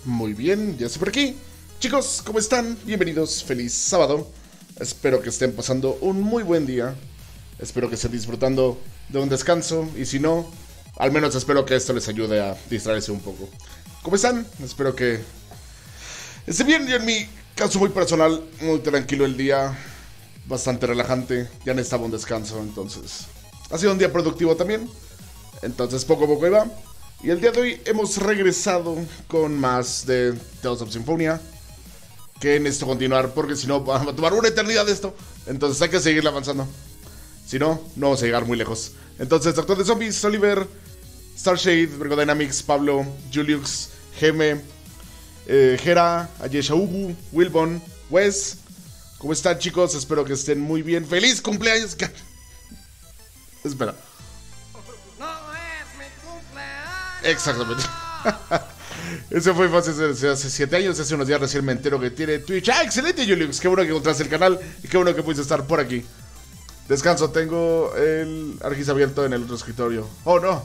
Muy bien, ya estoy por aquí. Chicos, ¿cómo están? Bienvenidos, feliz sábado. Espero que estén pasando un muy buen día. Espero que estén disfrutando de un descanso. Y si no, al menos espero que esto les ayude a distraerse un poco. ¿Cómo están? Espero que estén bien. Yo en mi caso muy personal, muy tranquilo el día. Bastante relajante. Ya necesitaba un descanso, entonces ha sido un día productivo también. Entonces poco a poco iba. Y el día de hoy hemos regresado con más de Tales of Symphonia. Que necesito continuar porque si no va a tomar una eternidad esto. Entonces hay que seguir avanzando. Si no, no vamos a llegar muy lejos. Entonces, Doctor de Zombies, Oliver, Starshade, Virgo Dynamics, Pablo, Julius, Geme, Hera, Ayesha Ubu, Wilbon, Wes. ¿Cómo están, chicos? Espero que estén muy bien. ¡Feliz cumpleaños! Espera. No es mi cumpleaños. Exactamente. Ese fue hace 7 años. Hace unos días recién me entero que tiene Twitch. ¡Ah, excelente, Julius! Qué bueno que encontraste el canal y qué bueno que pudiste estar por aquí. Descanso, tengo el Argis abierto en el otro escritorio. ¡Oh, no!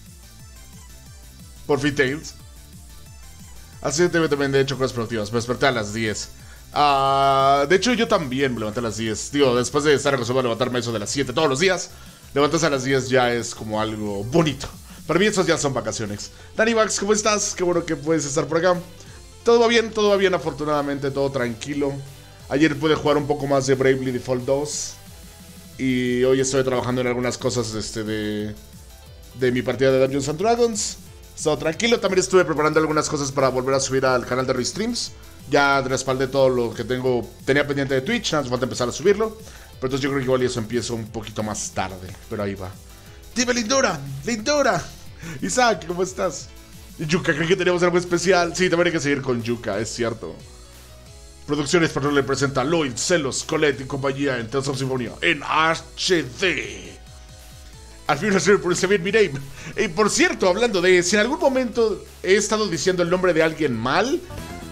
Por fin, Tales. Así también de hecho cosas productivas. Me desperté a las 10. De hecho, yo también me levanté a las 10. Digo, después de estar acostumbrado a levantarme eso de las 7 todos los días, levantarse a las 10 ya es como algo bonito. Para mí esos ya son vacaciones. Danny Max, ¿cómo estás? Qué bueno que puedes estar por acá. Todo va bien afortunadamente, todo tranquilo. Ayer pude jugar un poco más de Bravely Default 2. Y hoy estoy trabajando en algunas cosas de mi partida de Dungeons and Dragons. Todo tranquilo, también estuve preparando algunas cosas para volver a subir al canal de Restreams. Ya respaldé todo lo que tenía pendiente de Twitch, nada más falta empezar a subirlo. Pero entonces yo creo que igual eso empiezo un poquito más tarde, pero ahí va. ¡Dime, Lindora! ¡Lindora! Isaac, ¿cómo estás? Yuka, creo que teníamos algo especial. Sí, también hay que seguir con Yuka, es cierto. Producciones Patrón le presenta Lloyd, Celos, Colette y compañía en Tales of Symphonia en HD. Al fin se pronuncia bien mi name. Y por cierto, hablando de, si en algún momento he estado diciendo el nombre de alguien mal,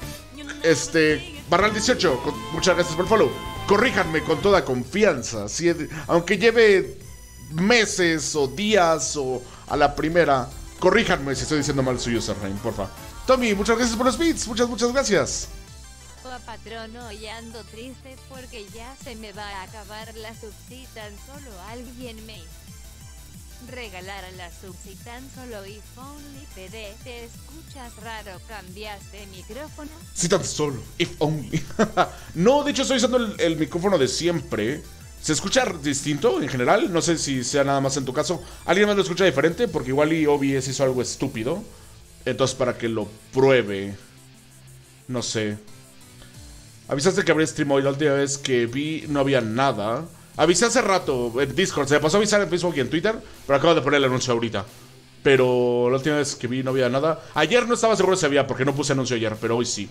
Barral 18, muchas gracias por el follow. Corríjanme con toda confianza. Aunque lleve meses o días o a la primera, corríjanme si estoy diciendo mal su username, porfa. Tommy, muchas gracias por los beats. Muchas gracias. Patrono, hoy ando triste porque ya se me va a acabar la subsi. Tan solo alguien me regalara la subsi. Tan solo if only. PD, ¿te escuchas raro? ¿Cambiaste micrófono? Sí, tan solo if only. No, de hecho estoy usando el micrófono de siempre. ¿Se escucha distinto en general? No sé si sea nada más en tu caso. ¿Alguien más lo escucha diferente? Porque igual y OBS hizo algo estúpido. Entonces para que lo pruebe, no sé. Avisaste que habría stream hoy. La última vez que vi no había nada. Avisé hace rato en Discord. Se me pasó a avisar en Facebook y en Twitter, pero acabo de poner el anuncio ahorita. Pero la última vez que vi no había nada. Ayer no estaba seguro si había, porque no puse anuncio ayer, pero hoy sí.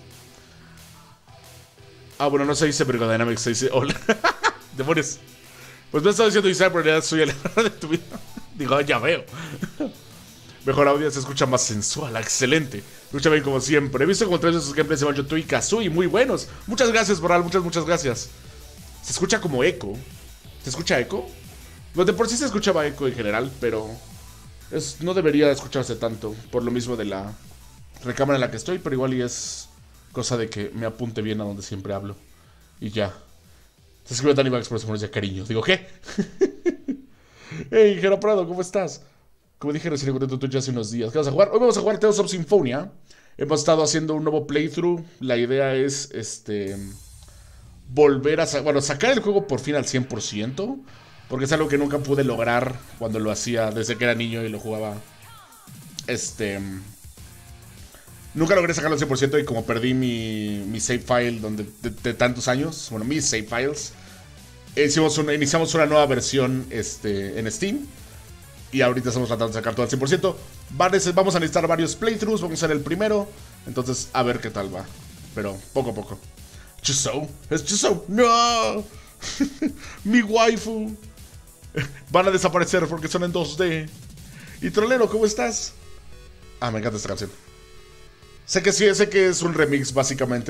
Bueno, no se dice Virgo Dynamics, se dice hola. Demonios. Pues me estaba diciendo Isaac, pero en realidad soy el error de tu vida. Digo, ya veo. Mejor audio, se escucha más sensual, excelente. Escucha bien como siempre. He visto como 3 de sus gameplays de Banjo-Tooie y Kazooie, muy buenos. Muchas gracias, Boral, muchas gracias. Se escucha como eco. ¿Se escucha eco? Lo de por sí se escuchaba eco en general, pero no debería escucharse tanto. Por lo mismo de la recámara en la que estoy, pero igual y es cosa de que me apunte bien a donde siempre hablo. Y ya. Se escribe Danny Max por eso me dice cariño. Digo, ¿qué? Hey, Jera Prado, ¿cómo estás? Como dije recién encontré tu Twitch hace unos días. ¿Qué vas a jugar? Hoy vamos a jugar Tales of Symphonia. Hemos estado haciendo un nuevo playthrough. La idea es volver a sacar el juego por fin al 100%. Porque es algo que nunca pude lograr cuando lo hacía desde que era niño y lo jugaba. Nunca logré sacarlo al 100% y como perdí mi save file de tantos años. Bueno, mis save files. Iniciamos una nueva versión en Steam. Y ahorita estamos tratando de sacar todo al 100%. Vamos a necesitar varios playthroughs. Vamos a hacer el primero. Entonces, a ver qué tal va. Pero poco a poco. Chusou. Es Chusou. ¡No! Mi waifu. Van a desaparecer porque son en 2D. Y Trolero, ¿cómo estás? Me encanta esta canción. Sé que es un remix básicamente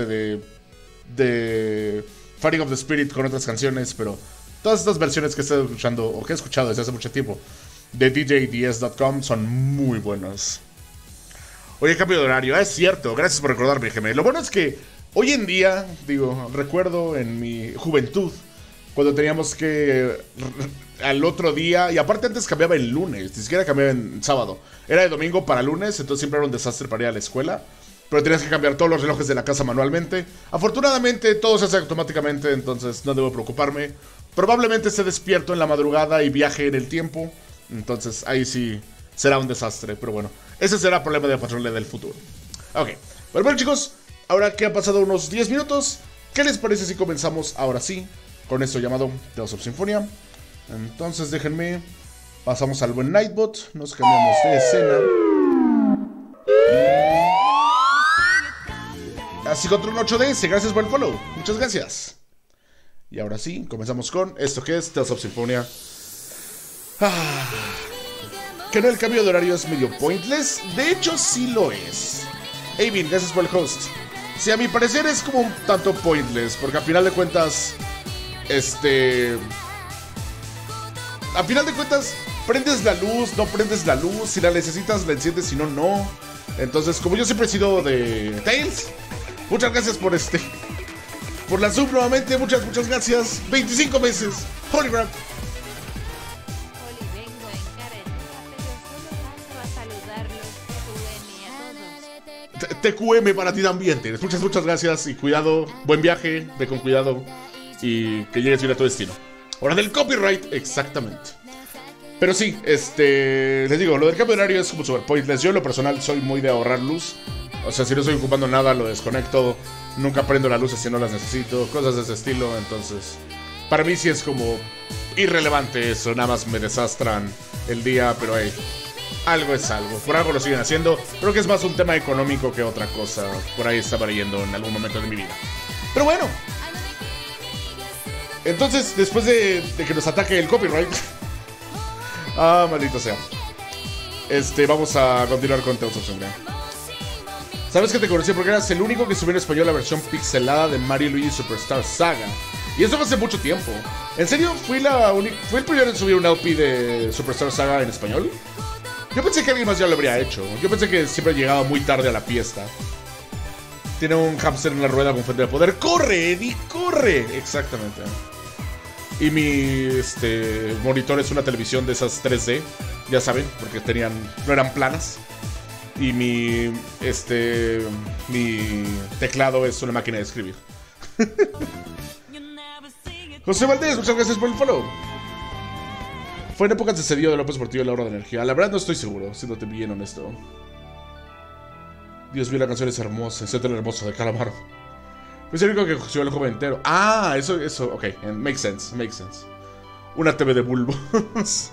de Fighting of the Spirit con otras canciones. Pero todas estas versiones que estoy escuchando, o que he escuchado desde hace mucho tiempo, de DJDS.com son muy buenos. Oye, cambio de horario. Es cierto, gracias por recordarme, GM. Lo bueno es que hoy en día, digo, recuerdo en mi juventud, cuando teníamos que al otro día, y aparte antes cambiaba el lunes, ni siquiera cambiaba en sábado. Era de domingo para lunes, entonces siempre era un desastre para ir a la escuela. Pero tenías que cambiar todos los relojes de la casa manualmente. Afortunadamente todo se hace automáticamente, entonces no debo preocuparme. Probablemente esté despierto en la madrugada y viaje en el tiempo. Entonces ahí sí será un desastre, pero bueno. Ese será el problema de Patrón del futuro. Ok, bueno chicos, ahora que han pasado unos 10 minutos, ¿qué les parece si comenzamos ahora sí con esto llamado Tales of Symphonia? Entonces déjenme, pasamos al buen Nightbot, nos cambiamos de escena. Así contra un 8DS, gracias por el follow, muchas gracias. Y ahora sí, comenzamos con esto que es Tales of Symphonia. Que no, el cambio de horario es medio pointless. De hecho sí lo es. Avin, gracias por el host. Sí, a mi parecer es como un tanto pointless, porque a final de cuentas a final de cuentas prendes la luz, no prendes la luz. Si la necesitas la enciendes, si no, no. Entonces, como yo siempre he sido de Tails, muchas gracias por por la sub nuevamente, muchas gracias. 25 meses, holy crap. Vengo en carretera, pero solo paso a saludarlos. TQM a todos. TQM para ti también, tienes. Muchas gracias y cuidado, buen viaje, ve con cuidado y que llegues bien a tu destino. Hora del copyright, exactamente. Pero sí, les digo, lo del cambio de horario es como super pointless. Yo en lo personal soy muy de ahorrar luz. O sea, si no estoy ocupando nada, lo desconecto. Nunca prendo las luces si no las necesito, cosas de ese estilo. Entonces, para mí sí es como irrelevante eso. Nada más me desastran el día, pero hey, algo es algo. Por algo lo siguen haciendo. Creo que es más un tema económico que otra cosa. Por ahí estaba leyendo en algún momento de mi vida. Pero bueno, entonces, después de que nos ataque el copyright maldito sea, vamos a continuar con Tales of Symphonia. Sabes que te conocí porque eras el único que subió en español la versión pixelada de Mario y Luigi Superstar Saga. Y eso fue hace mucho tiempo. ¿En serio? ¿Fui el primero en subir un LP de Superstar Saga en español? Yo pensé que alguien más ya lo habría hecho. Yo pensé que siempre llegaba muy tarde a la fiesta. Tiene un hámster en la rueda con fuente de poder. ¡Corre, Eddie! ¡Corre! Exactamente. Y mi monitor es una televisión de esas 3D. Ya saben, porque no eran planas. Y mi teclado es una máquina de escribir. José Valdés, muchas gracias por el follow. Fue en épocas de cedido de López Portillo la hora de energía. La verdad no estoy seguro, siéndote bien honesto. Dios mío, la canción es hermosa, excepto el hermoso de Calamaro. Es el único que subió el joven entero. Ah, eso, ok, makes sense. Una TV de bulbos.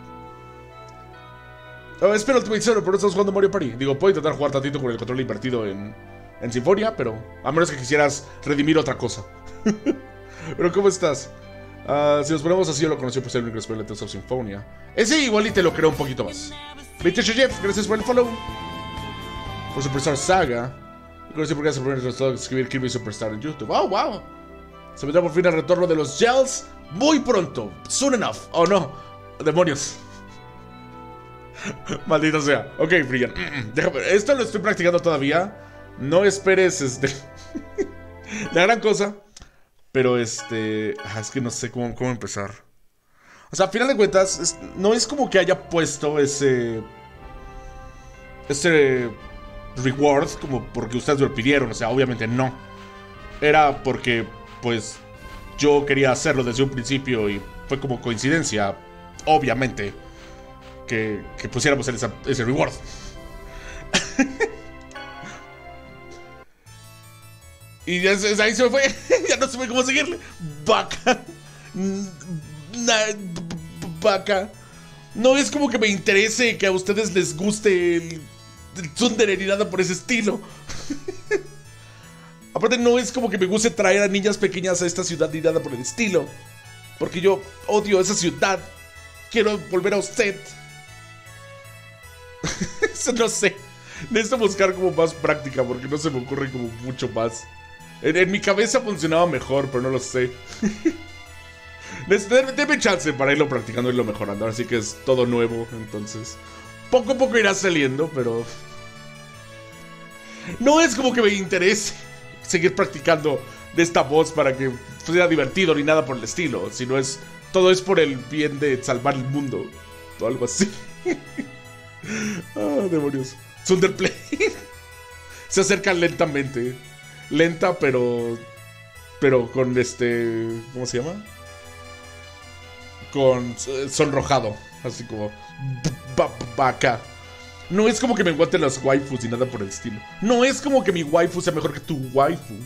Espero Ultimate Zero, pero no estamos jugando Mario Party. Digo, puedo intentar jugar tantito con el control invertido en Symphonia, pero a menos que quisieras redimir otra cosa. Pero ¿cómo estás? Si nos ponemos así, yo lo conocí por ser el único spoiler de Tales of Symphonia. Ese igual y te lo creo un poquito más. 28 Jeff, gracias por el follow. Por Superstar Saga. Conocí porque hace el primer resultado de escribir Kirby Superstar en YouTube. ¡Oh, wow! Se vendrá por fin el retorno de los gels muy pronto. Soon enough. Oh, no. Demonios. Maldito sea. Ok, Brian. Déjame. Esto lo estoy practicando todavía. No esperes la gran cosa. Pero es que no sé cómo empezar. O sea, a final de cuentas, no es como que haya puesto ese reward como porque ustedes lo pidieron. O sea, obviamente no. Era porque, pues, yo quería hacerlo desde un principio y fue como coincidencia, obviamente, que pusiéramos ese reward. Y ya, ahí se me fue. Ya no supe cómo seguirle. Vaca. Vaca. No es como que me interese que a ustedes les guste el tsundere ni nada por ese estilo. Aparte no es como que me guste traer a niñas pequeñas a esta ciudad ni nada por el estilo. Porque yo odio esa ciudad. Quiero volver a usted. Eso no sé. Necesito buscar como más práctica porque no se me ocurre como mucho más. En mi cabeza funcionaba mejor, pero no lo sé. Deme chance para irlo practicando y irlo mejorando. Así que es todo nuevo, entonces poco a poco irá saliendo, pero No es como que me interese seguir practicando de esta voz para que sea divertido ni nada por el estilo, sino es todo es por el bien de salvar el mundo o algo así. Ah, demonios. Thunderplay se acerca lentamente, lenta pero con ¿cómo se llama? Con sonrojado, así como acá. No es como que me encuentren los waifus ni nada por el estilo. No es como que mi waifu sea mejor que tu waifu.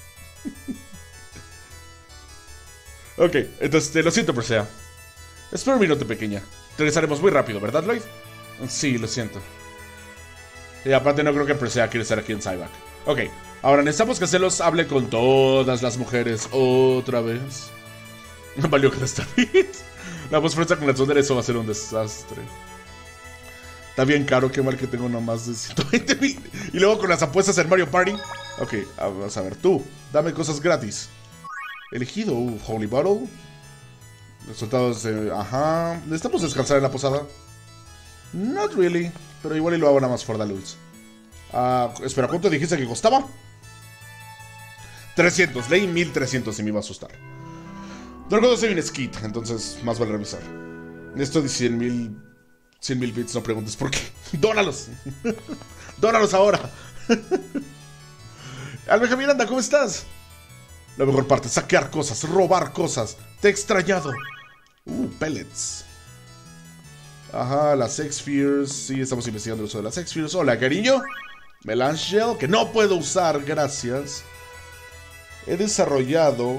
Ok, entonces lo siento, Persea. Espera un minuto, pequeña. Regresaremos muy rápido, ¿verdad, Lloyd? Sí, lo siento. Y aparte no creo que Persea quiera estar aquí en Cyback. Ok, ahora necesitamos que Celos hable con todas las mujeres otra vez. No valió que esta vez. La voz fuerza con la Thunder, eso va a ser un desastre. Está bien caro, qué mal que tengo nomás de 120,000. Y luego con las apuestas en Mario Party. Ok, vamos a ver, tú, dame cosas gratis. Elegido, Holy Bottle. Resultados de... Ajá. ¿Necesitamos descansar en la posada? Not really. Pero igual y lo hago nada más for the lulz. Espera, ¿cuánto dijiste que costaba? 300, leí 1300 y me iba a asustar. No recuerdo si hay un skit, entonces más vale revisar. Esto de 100,000 bits, no preguntes por qué. ¡Dónalos! ¡Dónalos ahora! Almeja Miranda, ¿cómo estás? La mejor parte, saquear cosas, robar cosas. Te he extrañado. Pellets. Ajá, las X-Spheres. Sí, estamos investigando el uso de las X-Spheres. Hola, cariño. Melange Gel, que no puedo usar, gracias. He desarrollado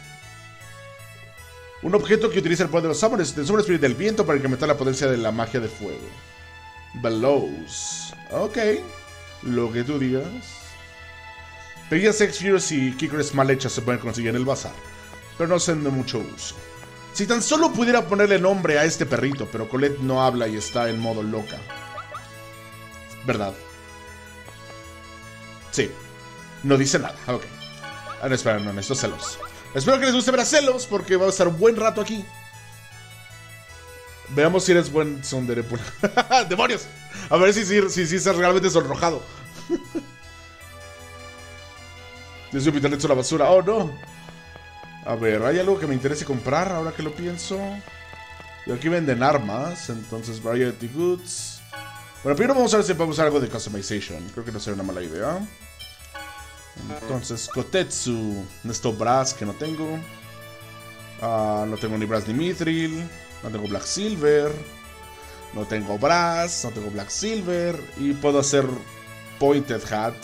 un objeto que utiliza el poder de los Summoners, del Summoner Spirit del viento, para incrementar la potencia de la magia de fuego. Bellows. Ok, lo que tú digas. Pequeñas X-Spheres y Kickers mal hechas se pueden conseguir en el bazar, pero no son de mucho uso. Si tan solo pudiera ponerle nombre a este perrito, pero Colette no habla y está en modo loca. ¿Verdad? Sí. No dice nada, ok. No, espera, no, necesito Celos. Espero que les guste ver a Celos, porque va a estar un buen rato aquí. Veamos si eres buen tsundere. ¡Demonios! A ver si es realmente sonrojado. Dios mío, mi internet es una basura. ¡Oh, no! A ver, ¿hay algo que me interese comprar ahora que lo pienso? Y aquí venden armas, entonces Variety Goods. Bueno, primero vamos a ver si podemos usar algo de customization. Creo que no sería una mala idea. Entonces, Kotetsu. Necesito Brass, que no tengo. No tengo ni Brass ni Mithril. No tengo Black Silver. No tengo Brass. No tengo Black Silver. Y puedo hacer Pointed Hat.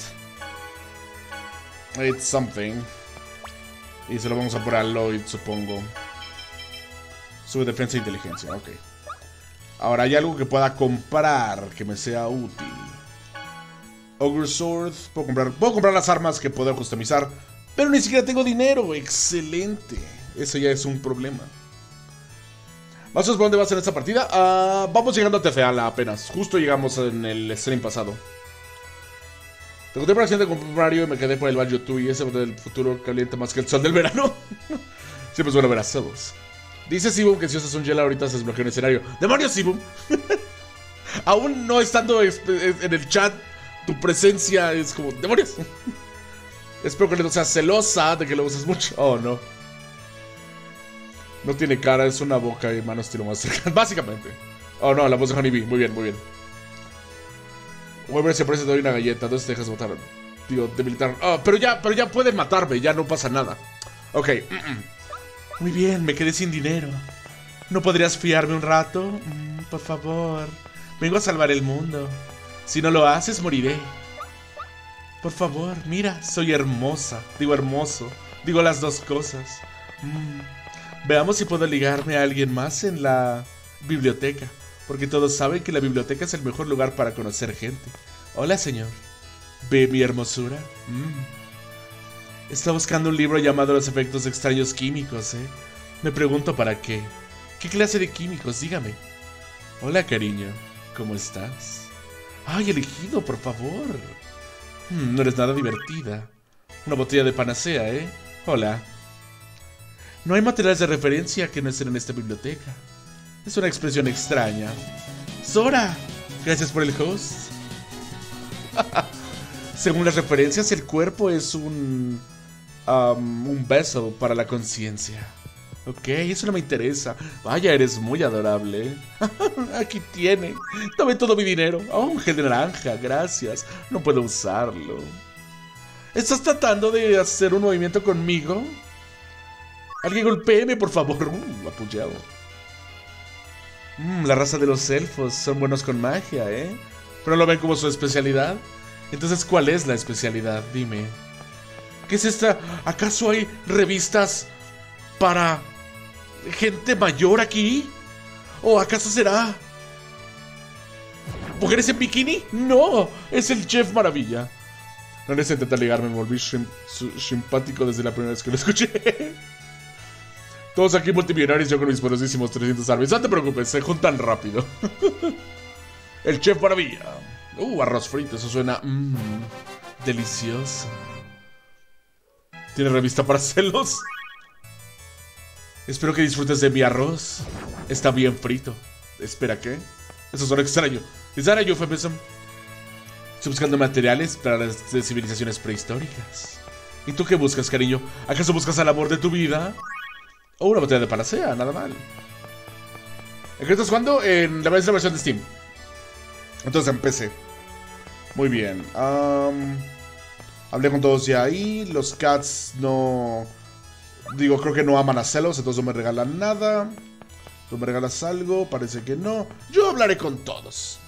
It's something. Y se lo vamos a poner a Lloyd, supongo. Sube defensa e inteligencia, ok. Ahora, ¿hay algo que pueda comprar que me sea útil? Ogre Sword. Puedo comprar las armas que puedo customizar, pero ni siquiera tengo dinero. Excelente. Eso ya es un problema. Vamos a ver por dónde va a ser esta partida. Vamos llegando a Tefeala apenas. Justo llegamos en el stream pasado. Te conté por accidente con Mario y me quedé por el Banjo Tooie. Ese del futuro calienta más que el sol del verano. Siempre es bueno ver a Celos. Dice Sibum que si usas un gel ahorita se desbloquea un escenario. ¡Demonios, Sibum! Aún no estando en el chat, tu presencia es como... ¡Demonios! Espero que no seas celosa de que lo uses mucho. Oh, no. No tiene cara, es una boca y manos tiro más cerca. Básicamente. Oh, no, la voz de Honeybee. Muy bien, muy bien. Weber, si aparece te doy una galleta. Entonces te dejas matar. Tío, debilitar. Pero ya pueden matarme. Ya no pasa nada. Ok. Muy bien, me quedé sin dinero. ¿No podrías fiarme un rato? Por favor. Vengo a salvar el mundo. Si no lo haces, moriré. Por favor, mira, soy hermosa. Digo hermoso. Digo las dos cosas. Veamos si puedo ligarme a alguien más en la biblioteca. Porque todos saben que la biblioteca es el mejor lugar para conocer gente. Hola, señor. ¿Ve mi hermosura? Está buscando un libro llamado Los efectos de extraños químicos, ¿eh? Me pregunto para qué. ¿Qué clase de químicos? Dígame. Hola, cariño. ¿Cómo estás? Ay, elegido, por favor. No eres nada divertida. Una botella de panacea, ¿eh? Hola. No hay materiales de referencia que no estén en esta biblioteca. Es una expresión extraña. ¡Sora! Gracias por el host. Según las referencias, el cuerpo es un vessel para la conciencia. Ok, eso no me interesa. Vaya, eres muy adorable. Aquí tiene. Tome todo mi dinero. Oh, un gel de naranja, gracias. No puedo usarlo. ¿Estás tratando de hacer un movimiento conmigo? Alguien golpéeme, por favor. Apoyado. La raza de los elfos son buenos con magia, ¿eh? Pero lo ven como su especialidad. Entonces, ¿cuál es la especialidad? Dime. ¿Qué es esta? ¿Acaso hay revistas para gente mayor aquí? ¿O acaso será mujeres en bikini? No, es el Chef Maravilla. No necesito intentar ligarme, me volví simpático desde la primera vez que lo escuché. Todos aquí multimillonarios, yo con mis poderosísimos 300 árboles. No te preocupes, se juntan rápido. El Chef Maravilla. Arroz frito, eso suena delicioso. ¿Tiene revista para celos? Espero que disfrutes de mi arroz. Está bien frito. Espera, ¿qué? Eso suena extraño. ¿Es that a euphemism? Estoy buscando materiales para las civilizaciones prehistóricas. ¿Y tú qué buscas, cariño? ¿Acaso buscas al amor de tu vida? Una botella de panacea, nada mal. ¿En qué estás jugando? En la versión de Steam. Entonces en PC. Muy bien. Hablé con todos ya ahí. Los cats no... Digo, creo que no aman a celos, entonces no me regalan nada. ¿Tú me regalas algo? Parece que no. Yo hablaré con todos.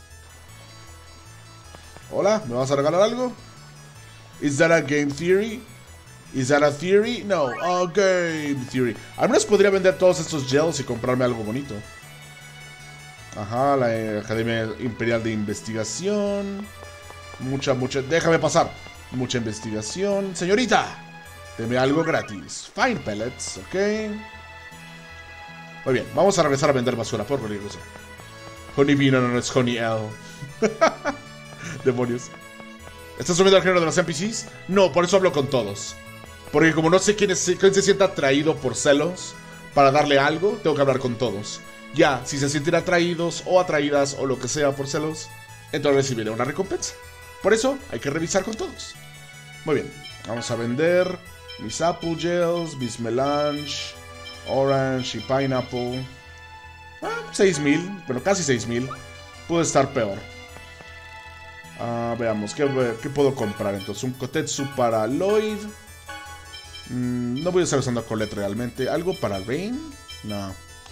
Hola, ¿me vas a regalar algo? ¿Is that a game theory? ¿Is that a theory? No, a game theory. Al menos podría vender todos estos gels y comprarme algo bonito. Ajá, la Academia Imperial de Investigación. Mucha... Déjame pasar. Mucha investigación. Señorita, deme algo gratis. Fine pellets, ok. Muy bien, vamos a regresar a vender basura por cualquier cosa. Honey Bee, no es Honey L. Demonios. ¿Estás subiendo al género de los NPCs? No, por eso hablo con todos. Porque como no sé quién se sienta atraído por celos, para darle algo, tengo que hablar con todos. Ya, si se sienten atraídos o atraídas o lo que sea por celos, entonces recibiré una recompensa. Por eso hay que revisar con todos. Muy bien, vamos a vender mis apple gels, mis melange, orange y pineapple. 6,000, bueno, casi 6,000. Puede estar peor. Veamos, ¿qué puedo comprar entonces? Un Kotetsu para Lloyd. No voy a estar usando a Colette realmente. ¿Algo para Rain? No.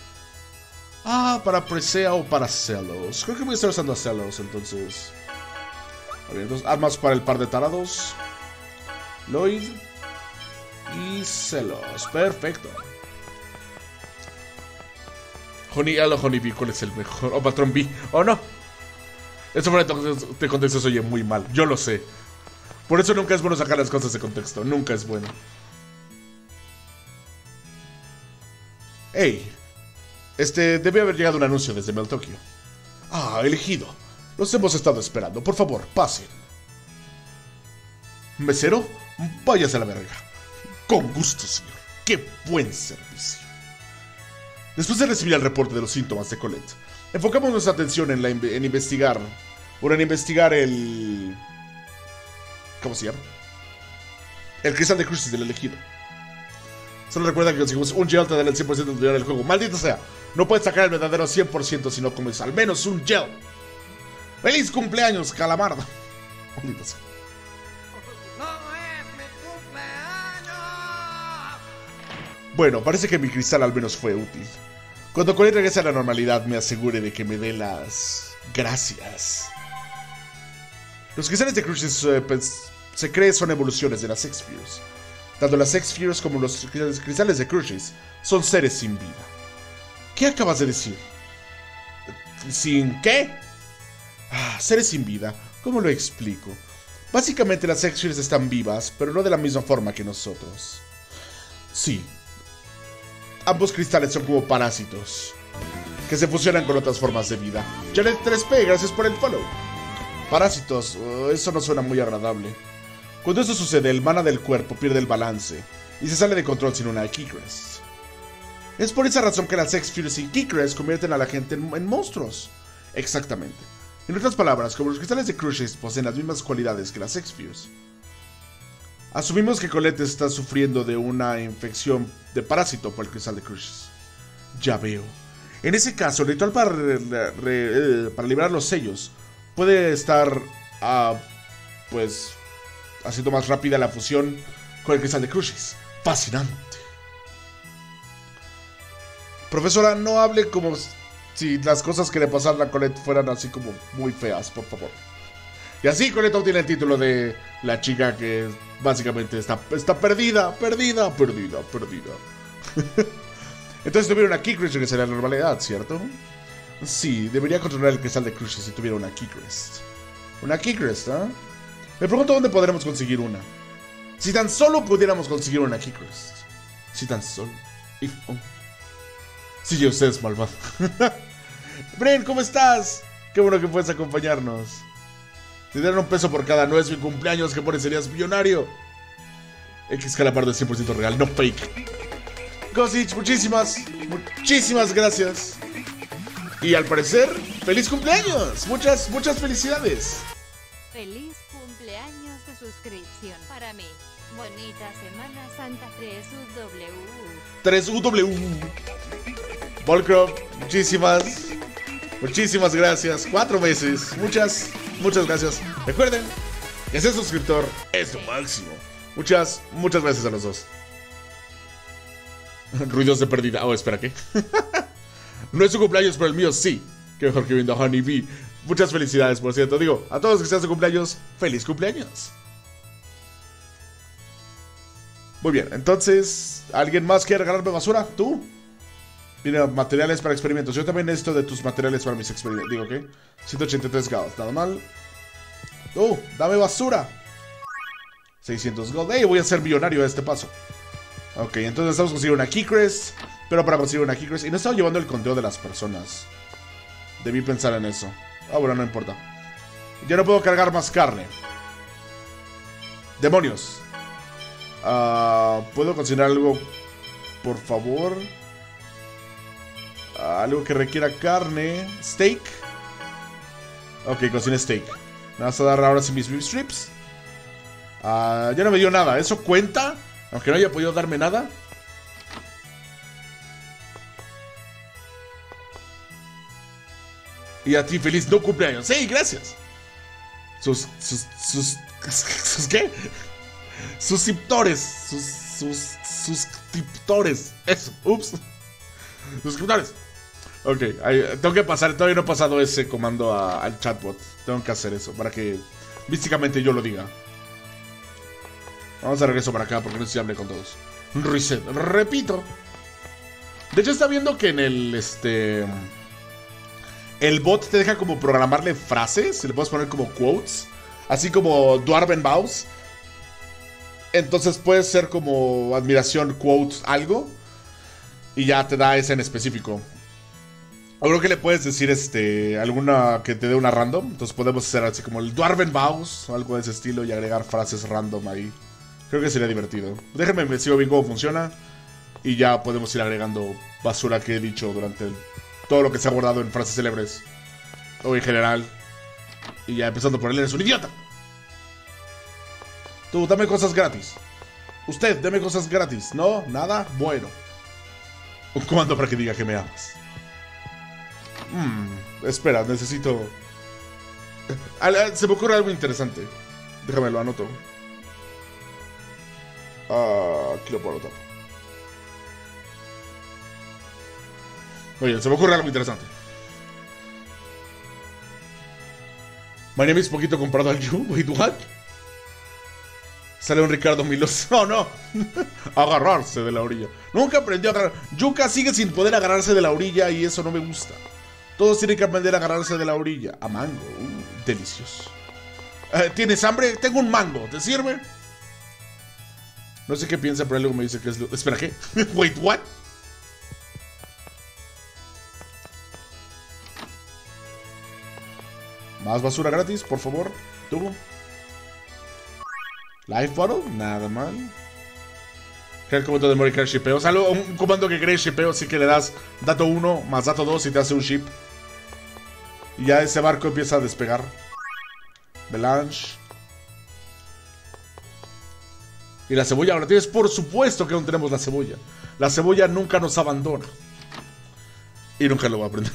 Para Presea o para Celos. Creo que voy a estar usando a Celos entonces. A ver, entonces, armas para el par de tarados. Lloyd y Celos. Perfecto. Honey L o Honey Bee, ¿cuál es el mejor? O Patrón B. Oh no. Eso fuera de contexto se oye muy mal. Yo lo sé. Por eso nunca es bueno sacar las cosas de contexto. Nunca es bueno. Hey. Debe haber llegado un anuncio desde Mel Tokyo. Elegido. Los hemos estado esperando. Por favor, pasen. ¿Mesero? Váyase a la verga. Con gusto, señor. Qué buen servicio. Después de recibir el reporte de los síntomas de Colette, enfocamos nuestra atención en investigar. Bueno, en investigar el... ¿Cómo se llama? El cristal de Crucis del elegido. Solo recuerda que conseguimos un gel te dará el 100% de utilidad del juego. ¡Maldito sea! No puedes sacar el verdadero 100% si no comes al menos un gel. ¡Feliz cumpleaños, calamardo! Maldito sea. ¡No es mi cumpleaños! Bueno, parece que mi cristal al menos fue útil. Cuando Colette regrese a la normalidad, me asegure de que me dé las gracias. Los cristales de Crucis se cree son evoluciones de las X-Spheres. Tanto las X-Spheres como los cristales de Crucis son seres sin vida. ¿Qué acabas de decir? ¿Sin qué? Seres sin vida. ¿Cómo lo explico? Básicamente las X-Spheres están vivas, pero no de la misma forma que nosotros. Sí. Ambos cristales son como parásitos que se fusionan con otras formas de vida. Janet 3P, gracias por el follow. Parásitos, eso no suena muy agradable. Cuando eso sucede, el mana del cuerpo pierde el balance y se sale de control sin una Keycrest. Es por esa razón que las X-Spheres y Keycrest convierten a la gente en monstruos. Exactamente. En otras palabras, como los cristales de Crucius poseen las mismas cualidades que las X-Fuse, asumimos que Colette está sufriendo de una infección de parásito por el cristal de Crucius. Ya veo. En ese caso, el ritual para liberar los sellos puede estar, pues, haciendo más rápida la fusión con el cristal de Crucius. Fascinante. Profesora, no hable como si las cosas que le pasaron a Colette fueran así como muy feas, por favor. Y así Colette obtiene el título de la chica que básicamente está perdida. Entonces tuviera una Keycrest que sería la normalidad, ¿cierto? Sí, debería controlar el cristal de Crucius si tuviera una Keycrest. Una Keycrest, ¿eh? Me pregunto dónde podremos conseguir una. Si tan solo pudiéramos conseguir una Keycrest. Si tan solo. Sí, usted es malvado. Bren, ¿cómo estás? Qué bueno que puedes acompañarnos. Te dieron un peso por cada nuez mi cumpleaños, que por eso serías millonario. X Calamardo es 100% real, no fake. Gosich, muchísimas gracias. Y al parecer, ¡feliz cumpleaños! Muchas felicidades. Feliz cumpleaños de suscripción para mí. Bonita Semana Santa 3UW. 3UW. Volcroft, muchísimas gracias. 4 meses. Muchas gracias. Recuerden que ser suscriptor es lo máximo. Muchas gracias a los dos. Ruidos de pérdida. Oh, espera, ¿qué? No es su cumpleaños, pero el mío sí. Qué mejor que viendo a Honey Bee. Muchas felicidades, por cierto. Digo, a todos los que sean su cumpleaños, ¡feliz cumpleaños! Muy bien, entonces, ¿alguien más quiere regalarme basura? ¿Tú? Mira, materiales para experimentos. Yo también necesito de tus materiales para mis experimentos. Digo, ¿qué? 183 gold, nada mal. Dame basura. 600 gold. Voy a ser millonario a este paso. Ok, entonces estamos consiguiendo una Keycrest. Pero para conseguir una Keycrest. Y no estaba llevando el conteo de las personas. Debí pensar en eso. Bueno, no importa. Ya no puedo cargar más carne. Demonios. ¿Puedo cocinar algo? Por favor. Algo que requiera carne. Steak. Ok, cocina steak. Me vas a dar ahora sí mis beef strips. Ya no me dio nada. ¿Eso cuenta? Aunque no haya podido darme nada. Y a ti, feliz no cumpleaños. ¡Sí, gracias! ¿Sus qué? Suscriptores. Suscriptores. Eso, ups. Suscriptores. Ok, tengo que pasar. Todavía no he pasado ese comando al chatbot. Tengo que hacer eso para que místicamente yo lo diga. Vamos a regreso para acá porque no sé si hablé con todos. Reset, repito. De hecho está viendo que en el bot te deja como programarle frases. Le puedes poner como quotes. Así como Dwarven Vows. Entonces puede ser como admiración, quotes, algo. Y ya te da ese en específico. O creo que le puedes decir alguna que te dé una random. Entonces podemos hacer así como el Dwarven Vows o algo de ese estilo y agregar frases random ahí. Creo que sería divertido. Déjenme investigar bien cómo funciona. Y ya podemos ir agregando basura que he dicho durante todo lo que se ha guardado en frases célebres. O en general. Y ya empezando por él, eres un idiota. Tú, dame cosas gratis. Usted, dame cosas gratis. ¿No? ¿Nada? Bueno. Un comando para que diga que me amas. Espera, necesito... Se me ocurre algo interesante. Déjame, lo anoto. Aquí lo puedo anotar. Oye, se me ocurre algo interesante. My name is poquito comparado al you. Wait, what? Sale un Ricardo Milos. Oh, no. Agarrarse de la orilla. Nunca aprendió a agarrar. Yuka sigue sin poder agarrarse de la orilla y eso no me gusta. Todos tienen que aprender a agarrarse de la orilla. A mango. Delicioso. ¿Tienes hambre? Tengo un mango. ¿Te sirve? No sé qué piensa, pero luego me dice que es lo... Espera, ¿qué? Wait, what? Más basura gratis, por favor. Tubo. Life bottle, nada mal. Crea el comando de morir, crear shipeo. O sea, un comando que cree shipeo, sí que le das dato 1 más dato 2 y te hace un ship. Y ya ese barco empieza a despegar. Belange. Y la cebolla ahora tienes, por supuesto que aún tenemos la cebolla. La cebolla nunca nos abandona. Y nunca lo voy a aprender.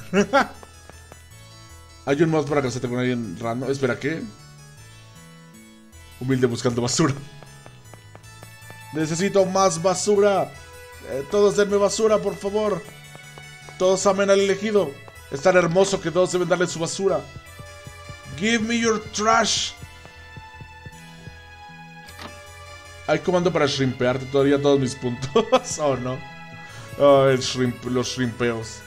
Hay un mod para casarte con alguien random. Espera, ¿qué? Humilde buscando basura. Necesito más basura. Todos denme basura, por favor. Todos amen al elegido. Es tan hermoso que todos deben darle su basura. Give me your trash. Hay comando para shrimpearte todavía todos mis puntos. Oh, no. Oh, los shrimpeos.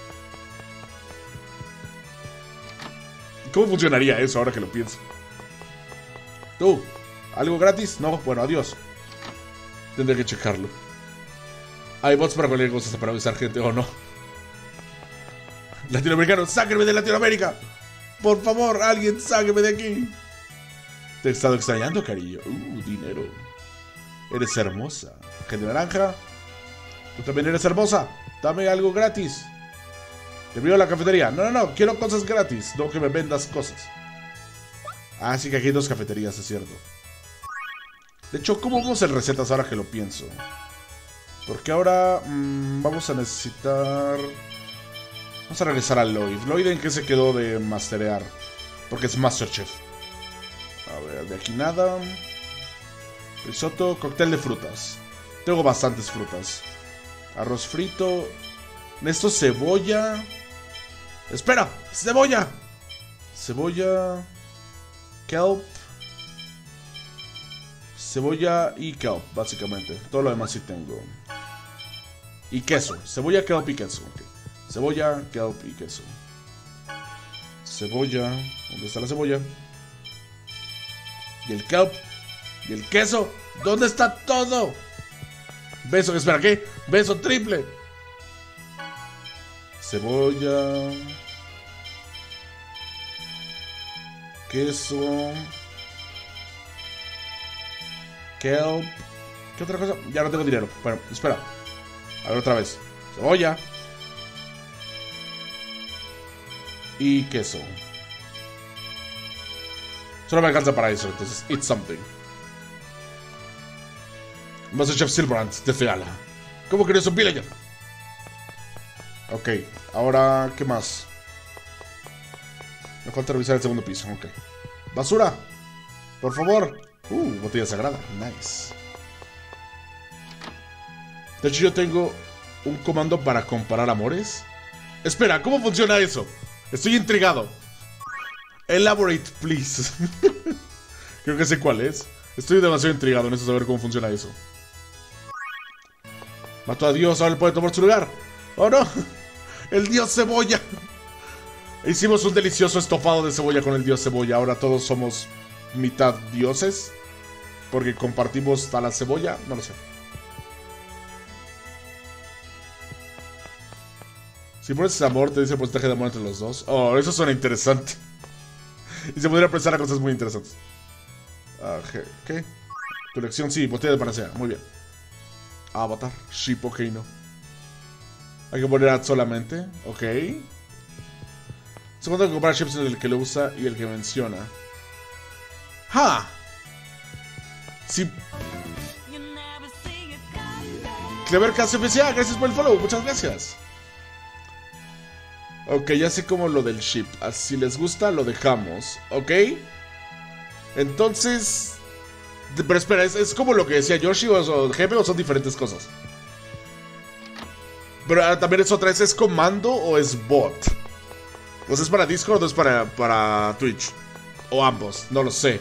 ¿Cómo funcionaría eso ahora que lo pienso? ¿Tú? ¿Algo gratis? No, bueno, adiós. Tendré que checarlo. Hay bots para cualquier cosa, para avisar gente o no. Latinoamericano, sáquenme de Latinoamérica. Por favor, alguien, sáquenme de aquí. Te he estado extrañando, cariño. Dinero. Eres hermosa. Gente naranja. Tú también eres hermosa. Dame algo gratis. Te envío a la cafetería. No. Quiero cosas gratis. No que me vendas cosas. Ah, sí que aquí hay 2 cafeterías, es cierto. De hecho, ¿cómo vamos en recetas ahora que lo pienso? Porque ahora vamos a necesitar... Vamos a regresar a Lloyd. Lloyd, ¿en qué se quedó de masterear? Porque es Masterchef. A ver, de aquí nada. Risotto, cóctel de frutas. Tengo bastantes frutas. Arroz frito. Necesito cebolla. ¡Espera! ¡Cebolla! Cebolla. Kelp. Cebolla y kelp, básicamente. Todo lo demás sí tengo. Y queso. Cebolla, kelp y queso. Okay. Cebolla, kelp y queso. Cebolla. ¿Dónde está la cebolla? Y el kelp. Y el queso. ¿Dónde está todo? Beso, espera, ¿qué? Beso triple. Cebolla. Queso. Kelp. ¿Qué otra cosa? Ya no tengo dinero. Bueno, espera. A ver otra vez. Cebolla. Y queso. Solo me alcanza para eso, entonces it's something. Masterchef Silverant de Feala. ¿Cómo querías un villager? Ok, ahora, ¿qué más? Me falta revisar el segundo piso, ok. ¡Basura! Por favor. Botella sagrada, nice. De hecho yo tengo un comando para comparar amores. Espera, ¿cómo funciona eso? Estoy intrigado. Elaborate, please. Creo que sé cuál es. Estoy demasiado intrigado en eso, saber cómo funciona eso. Mató a Dios, ahora él puede tomar su lugar. ¡Oh no! ¡El Dios Cebolla! Hicimos un delicioso estofado de cebolla con el Dios Cebolla. Ahora todos somos mitad dioses. Porque compartimos a la cebolla. No lo sé. Si pones amor, te dice el porcentaje de amor entre los dos. Oh, eso suena interesante. Y se podría prestar a cosas muy interesantes. ¿Qué? Tu elección, sí, botella de panacea. Muy bien. Avatar, ship, ok, no. Hay que poner ad solamente. Ok. Segundo, que comprar chips en el que lo usa y el que menciona. ¡Ja! Sí. Clever KCPCA, gracias por el follow, muchas gracias. Ok, ya sé como lo del ship. Si les gusta, lo dejamos. Ok. Entonces. Pero espera, ¿es como lo que decía Yoshi o Jefe o son diferentes cosas? Pero también es otra, ¿es comando o es bot? O sea, ¿es para Discord o es para Twitch? O ambos, no lo sé.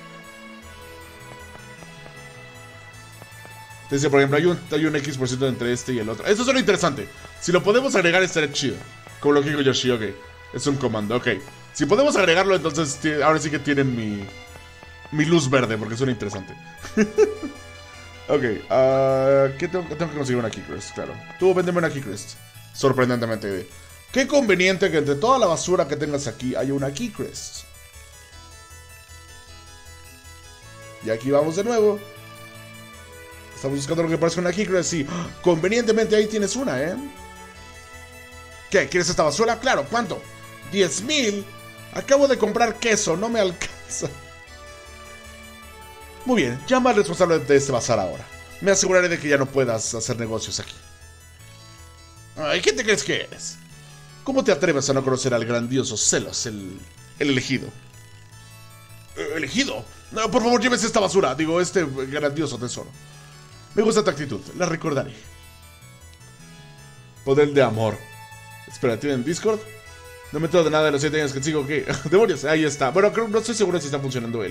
Dice, por ejemplo, hay un X% entre este y el otro. Esto suena interesante. Si lo podemos agregar, estaría chido. Como lo que dijo Yoshi, ok. Es un comando, ok. Si podemos agregarlo, entonces ahora sí que tienen mi luz verde, porque suena interesante. Ok, ¿qué tengo que conseguir? Una Keycrest, claro. Tú véndeme una Keycrest. Sorprendentemente. Qué conveniente que entre toda la basura que tengas aquí haya una Keycrest. Y aquí vamos de nuevo. Estamos buscando lo que parezca una Keycrest, sí. Convenientemente ahí tienes una, ¿eh? ¿Qué? ¿Quieres esta basura? Claro, ¿cuánto? 10,000. Acabo de comprar queso, no me alcanza. Muy bien, llama al responsable de este bazar ahora. Me aseguraré de que ya no puedas hacer negocios aquí. Ay, ¿quién te crees que eres? ¿Cómo te atreves a no conocer al grandioso Celos, el elegido? ¿Elegido? No, por favor, llévese esta basura. Digo, este grandioso tesoro. Me gusta tu actitud, la recordaré. Poder de amor. Espera, ¿tienen Discord? No me entero de nada de los 7 años que sigo. ¿Qué? Demonios, ahí está. Bueno, creo, no estoy seguro si está funcionando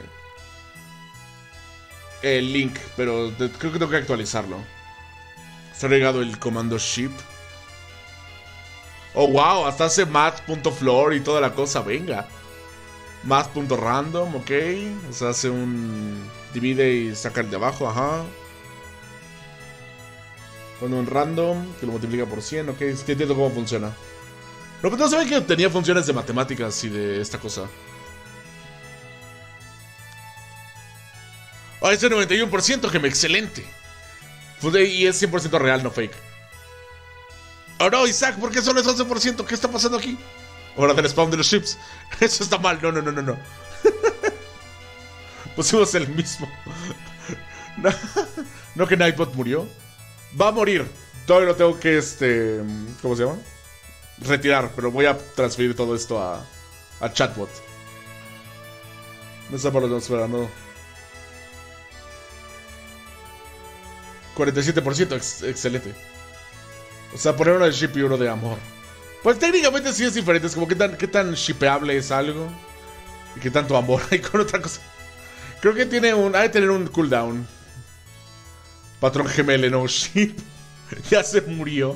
el link, pero creo que tengo que actualizarlo. Está agregado el comando ship. Oh, wow, hasta hace math.floor y toda la cosa, venga. Math.random, ok. O sea, hace un... divide y saca el de abajo, ajá. Con un random que lo multiplica por 100, ok. Entiendo cómo funciona. No, pero no sabía que tenía funciones de matemáticas y de esta cosa. Oh, ese 91%, que me excelente. Y es 100% real, no fake. Oh no, Isaac, ¿por qué solo es 11%? ¿Qué está pasando aquí? Hora del spawn de los ships. Eso está mal, no. Pusimos el mismo. No que Nightbot murió. Va a morir. Todavía lo tengo que, ¿cómo se llama? Retirar, pero voy a transferir todo esto a Chatbot. No está para los esperando. 47%, excelente. O sea, poner uno de ship y uno de amor. Pues técnicamente sí es diferente. Es como qué tan shipeable es algo y qué tanto amor hay con otra cosa. Creo que ha de tener un cooldown. Patrón gemelo, no ship. Ya se murió.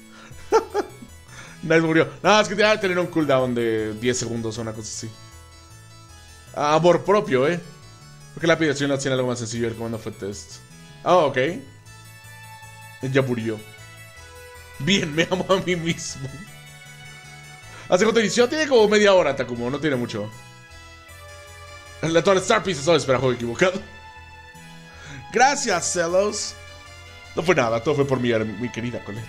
Nice murió. No, es que ha de tener un cooldown de 10 segundos o una cosa así. Amor propio, Porque la aplicación hacía algo más sencillo. El comando fue test. Ok. Ya murió. Bien, me amo a mí mismo. ¿Hace cuánto inició? Tiene como media hora, Takumo, no tiene mucho. La toda Star Piece, eso espera, juego equivocado. Gracias, Celos. No fue nada, todo fue por mi querida Colette.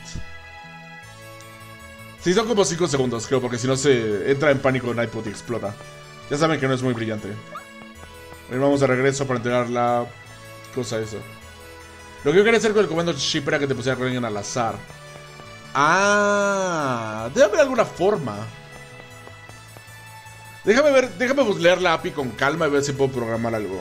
Sí, son como 5 segundos, creo, porque si no se entra en pánico Nightbot y explota. Ya saben que no es muy brillante. Vamos de regreso para entregar la cosa esa. Lo que yo quería hacer con el comando ship era que te pusiera con alguien al azar. Debe haber alguna forma. Déjame leer la API con calma y ver si puedo programar algo.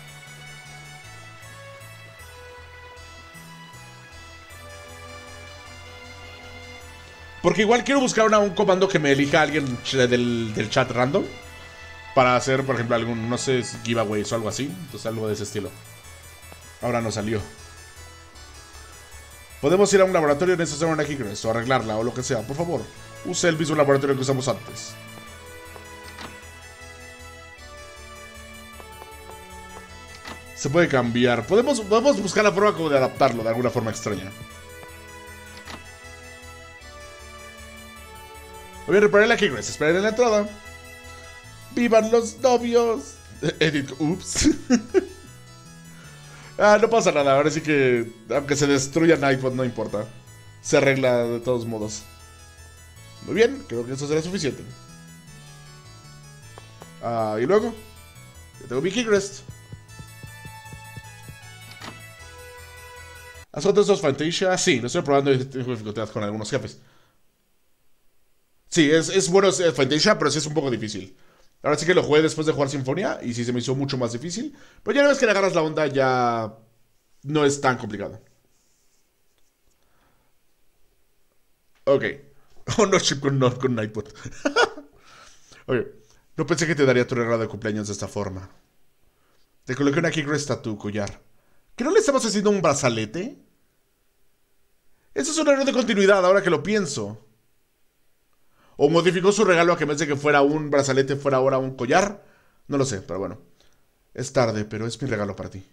Porque igual quiero buscar un comando que me elija a alguien del chat random. Para hacer, por ejemplo, algún, no sé, giveaways o algo así. Entonces algo de ese estilo. Ahora no salió. Podemos ir a un laboratorio necesario una Keycrest o arreglarla o lo que sea. Por favor, use el mismo laboratorio que usamos antes. Se puede cambiar. Podemos buscar la forma como de adaptarlo de alguna forma extraña. Voy a reparar la Keycrest. Esperen en la entrada. ¡Vivan los novios! Edit, ups. No pasa nada, ahora sí que aunque se destruya Nightbot no importa. Se arregla de todos modos. Muy bien, creo que eso será suficiente. Y luego ya tengo mi Keycrest. ¿Has jugado estos Fantasia? Sí, lo estoy probando y tengo dificultad con algunos jefes. Sí, es bueno Fantasia, pero sí es un poco difícil. Ahora sí que lo jugué después de jugar Sinfonia y sí se me hizo mucho más difícil. Pero ya una vez que le agarras la onda ya no es tan complicado. Ok. Oh, no, ship con Nightbot. Ok. No pensé que te daría tu regalo de cumpleaños de esta forma. Te coloqué una Keycrest a tu collar. ¿Que no le estamos haciendo un brazalete? Eso es un error de continuidad ahora que lo pienso. O modificó su regalo a que en vez de que fuera un brazalete fuera ahora un collar. No lo sé, pero bueno. Es tarde, pero es mi regalo para ti.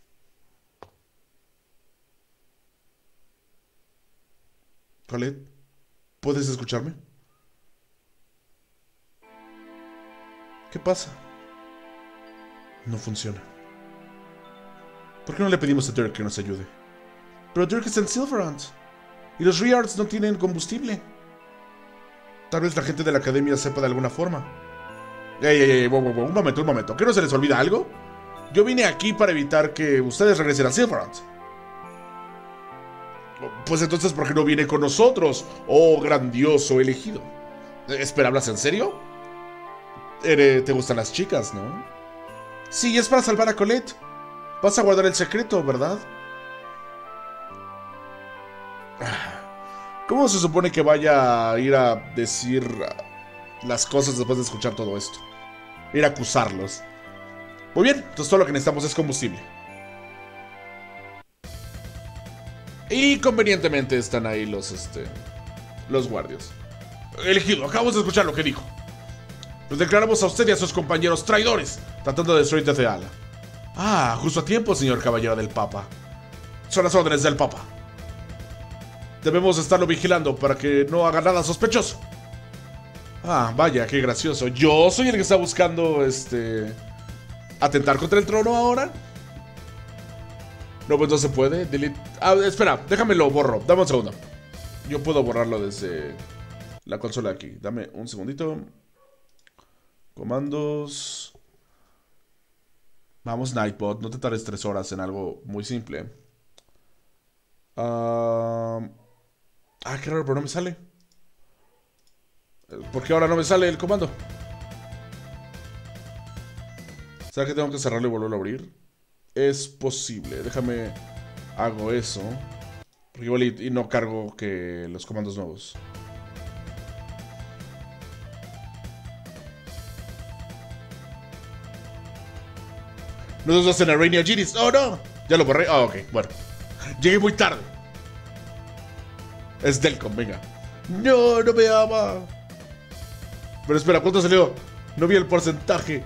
Colette, ¿puedes escucharme? ¿Qué pasa? No funciona. ¿Por qué no le pedimos a Dirk que nos ayude? Pero Dirk está en Silverhunt. Y los Reards no tienen combustible. Tal vez la gente de la academia sepa de alguna forma. Ey, un momento. ¿Qué no se les olvida algo? Yo vine aquí para evitar que ustedes regresen a Silverhunt. Pues entonces, ¿por qué no viene con nosotros? Oh, grandioso elegido. Espera, ¿hablas en serio? Te gustan las chicas, ¿no? Sí, es para salvar a Colette. Vas a guardar el secreto, ¿verdad? ¿Cómo se supone que vaya a ir a decir las cosas después de escuchar todo esto? Ir a acusarlos. Muy bien, entonces todo lo que necesitamos es combustible. Y convenientemente están ahí los guardias. Elegido, acabamos de escuchar lo que dijo. Los declaramos a usted y a sus compañeros traidores, tratando de destruir desde Ala. Ah, justo a tiempo, señor caballero del Papa. Son las órdenes del Papa. Debemos estarlo vigilando para que no haga nada sospechoso. Ah, vaya, qué gracioso. Yo soy el que está buscando, atentar contra el trono ahora. No, pues no se puede. Delete. Ah, espera, déjame lo borro. Dame un segundo. Yo puedo borrarlo desde la consola aquí. Dame un segundito. Comandos. Vamos, Nightbot. No te tardes 3 horas en algo muy simple. Qué raro, pero no me sale. ¿Por qué ahora no me sale el comando? ¿Será que tengo que cerrarlo y volverlo a abrir? Es posible. Déjame... Hago eso. Porque igual y no cargo que los comandos nuevos. No nos hacen a Rainier Giris. ¡Oh, no! Ya lo borré. Ah, ok. Bueno. Llegué muy tarde. Es Delcom, venga. No, no me ama. Pero espera, ¿cuánto salió? No vi el porcentaje.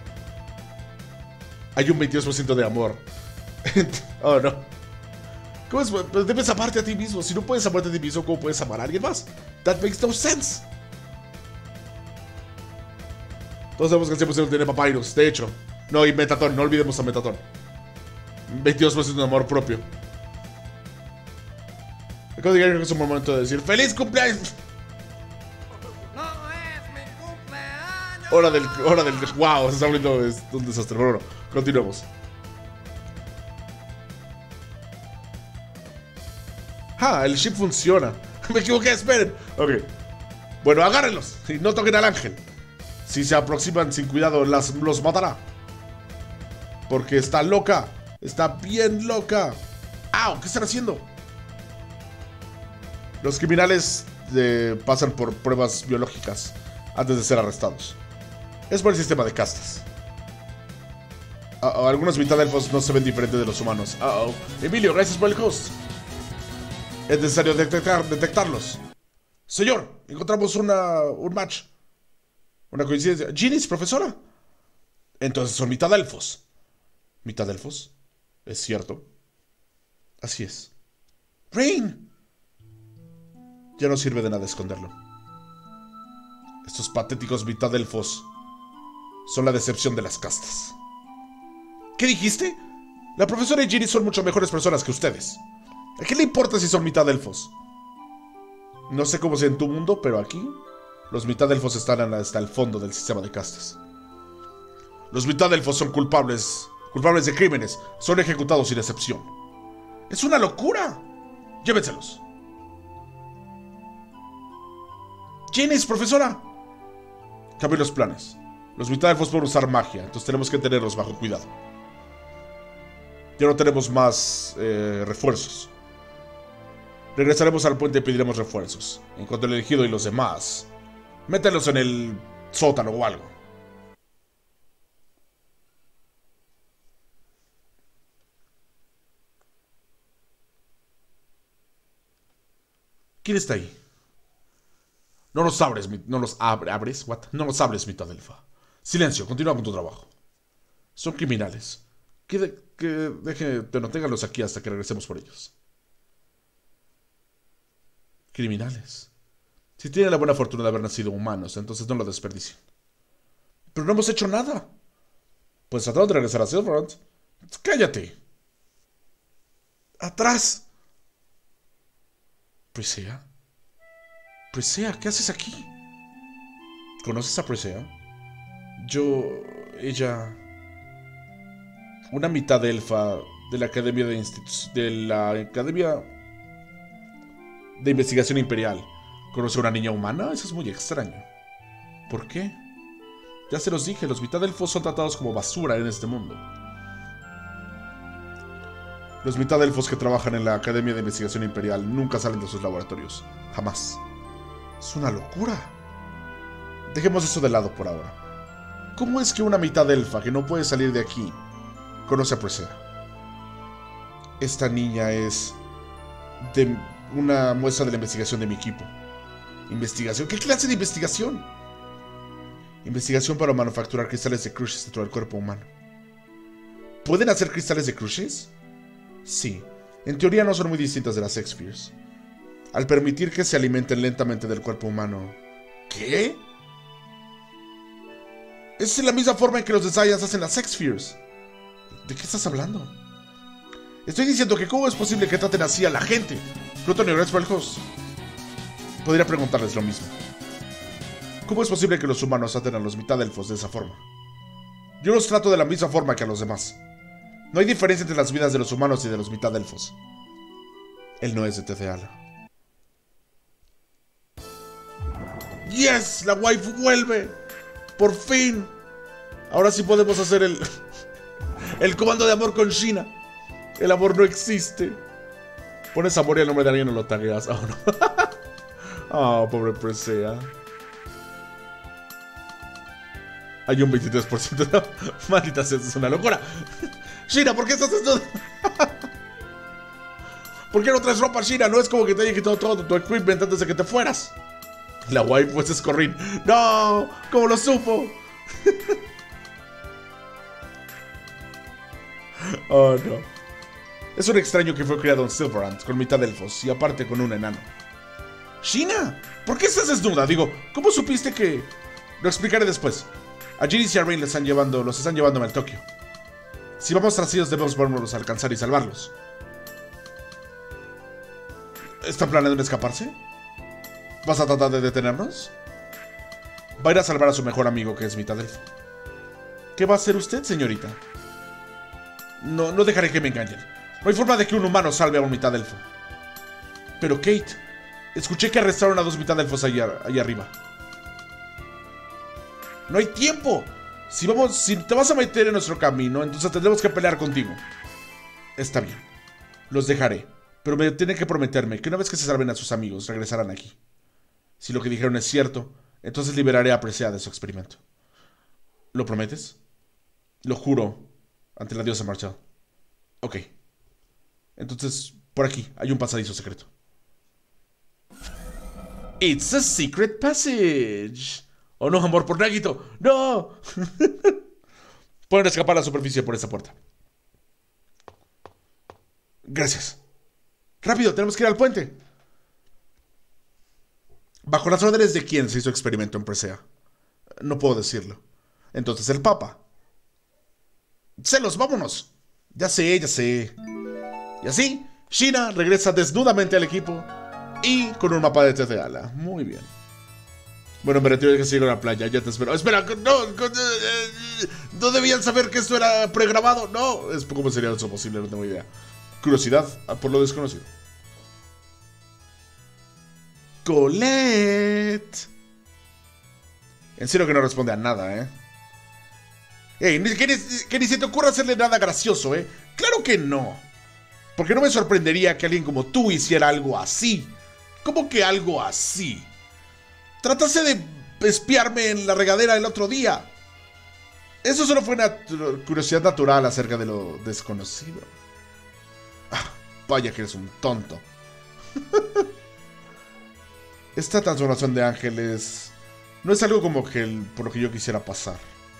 Hay un 22% de amor. Oh, no. ¿Cómo es? Pues debes amarte a ti mismo. Si no puedes amarte a ti mismo, ¿cómo puedes amar a alguien más? That makes no sense. Todos sabemos que el 100% tiene Papyrus. De hecho. No, y Metatron. No olvidemos a Metatron. 22% de amor propio. Acabo de llegar que es un momento de decir ¡Feliz cumpleaños! ¡No es mi cumpleaños! Hora del... ¡Wow! Se está abriendo un desastre. Bueno, continuemos. El ship funciona. Me equivoqué, esperen. Ok. Bueno, agárrenlos. Y no toquen al ángel. Si se aproximan sin cuidado, los matará. Porque está loca. Está bien loca. ¡Au! ¿Qué están haciendo? Los criminales pasan por pruebas biológicas antes de ser arrestados. Es por el sistema de castas. Algunos mitad elfos no se ven diferentes de los humanos. Emilio, gracias por el host. Es necesario detectarlos. Señor, encontramos un match. Una coincidencia. ¿Ginis, profesora? Entonces son mitad elfos. ¿Mitad elfos? Es cierto. Así es. Rain. Ya no sirve de nada esconderlo. Estos patéticos mitad elfos son la decepción de las castas. ¿Qué dijiste? La profesora y Ginny son mucho mejores personas que ustedes. ¿A qué le importa si son mitad elfos? No sé cómo sea en tu mundo, pero aquí los mitad elfos están hasta el fondo del sistema de castas. Los mitad elfos son culpables de crímenes. Son ejecutados sin excepción. ¡Es una locura! Llévenselos. ¡Ginny, profesora! Cambien los planes. Los mitad elfos pueden usar magia, entonces tenemos que tenerlos bajo cuidado. Ya no tenemos más refuerzos. Regresaremos al puente y pediremos refuerzos. En cuanto al elegido y los demás, mételos en el sótano o algo. ¿Quién está ahí? No los abres, abres, what? No los abres, mitad elfa. Silencio, continúa con tu trabajo. Son criminales. Ténganlos aquí hasta que regresemos por ellos. Criminales. Si tienen la buena fortuna de haber nacido humanos, entonces no lo desperdicien. Pero no hemos hecho nada. Pues tratamos de regresar a Silverhunt. ¡Cállate! ¡Atrás! Priscilla. Priscilla, ¿qué haces aquí? ¿Conoces a Presea? Ella... Una mitad elfa de la Academia de Investigación Imperial. ¿Conoce a una niña humana? Eso es muy extraño. ¿Por qué? Ya se los dije, los mitad elfos son tratados como basura en este mundo. Los mitad elfos que trabajan en la Academia de Investigación Imperial nunca salen de sus laboratorios. Jamás. Es una locura. Dejemos eso de lado por ahora. ¿Cómo es que una mitad elfa que no puede salir de aquí conoce a Presea? Esta niña es de una muestra de la investigación de mi equipo. ¿Investigación? ¿Qué clase de investigación? Investigación para manufacturar cristales de Crucius dentro del cuerpo humano. ¿Pueden hacer cristales de Crucius? Sí. En teoría no son muy distintas de las X-Spheres. Al permitir que se alimenten lentamente del cuerpo humano... ¿Qué? Es la misma forma en que los Desayans hacen las X-Spheres. ¿De qué estás hablando? Estoy diciendo que cómo es posible que traten así a la gente. Plutonio, gracias por el host. Podría preguntarles lo mismo. ¿Cómo es posible que los humanos traten a los mitad elfos de esa forma? Yo los trato de la misma forma que a los demás. No hay diferencia entre las vidas de los humanos y de los mitad elfos. Él no es de Tethe'ala. ¡Yes! ¡La waifu vuelve! ¡Por fin! Ahora sí podemos hacer el comando de amor con Sheena. El amor no existe. Pones amor y el nombre de alguien no lo tagueas. Oh, no. Oh, pobre Presea. Hay un 23%. Maldita sea, es una locura. Sheena, ¿por qué estás haciendo? ¿Por qué no traes ropa, Sheena? No es como que te haya quitado todo tu equipment antes de que te fueras. La waifu es Scorrin. ¡No! ¿Cómo lo supo? Oh, no. Es un extraño que fue criado en Silverhand con mitad elfos y aparte con un enano. Sheena, ¿por qué estás desnuda? Digo, ¿cómo supiste que...? Lo explicaré después. A Jiris y a Rain los están llevándome al Tokio. Si vamos tras ellos debemos volverlos a alcanzar y salvarlos. ¿Están planeando escaparse? ¿Vas a tratar de detenernos? Va a ir a salvar a su mejor amigo, que es mitad elfo. ¿Qué va a hacer usted, señorita? No dejaré que me engañen. No hay forma de que un humano salve a un mitad elfo. Pero Kate, escuché que arrestaron a 2 mitad elfos allá arriba. No hay tiempo. Si te vas a meter en nuestro camino, entonces tendremos que pelear contigo. Está bien. Los dejaré. Pero me tienen que prometerme que una vez que se salven a sus amigos, regresarán aquí. Si lo que dijeron es cierto, entonces liberaré a Presea de su experimento. ¿Lo prometes? Lo juro, ante la diosa Marshall. Ok. Entonces, por aquí, hay un pasadizo secreto. It's a secret passage. Oh no, amor por Nagito. No. Pueden escapar a la superficie por esta puerta. Gracias. Rápido, tenemos que ir al puente. ¿Bajo las órdenes de quién se hizo experimento en Presea? No puedo decirlo. Entonces el Papa. ¡Celos, vámonos! Ya sé. Y así, Sheena regresa desnudamente al equipo y con un mapa de Tethe'ala. Muy bien. Bueno, me retiro de que sigo a la playa, ya te espero. Espera, no debían saber que esto era pregrabado. No, ¿cómo sería eso posible? No tengo idea. Curiosidad por lo desconocido. Colette. En serio que no responde a nada, ¿eh? Ey, que ni se te ocurra hacerle nada gracioso, ¿eh? Claro que no. Porque no me sorprendería que alguien como tú hiciera algo así. ¿Cómo que algo así? Trataste de espiarme en la regadera el otro día. Eso solo fue una curiosidad natural acerca de lo desconocido. Ah, vaya que eres un tonto. Esta transformación de ángeles no es algo como que por lo que yo quisiera pasar.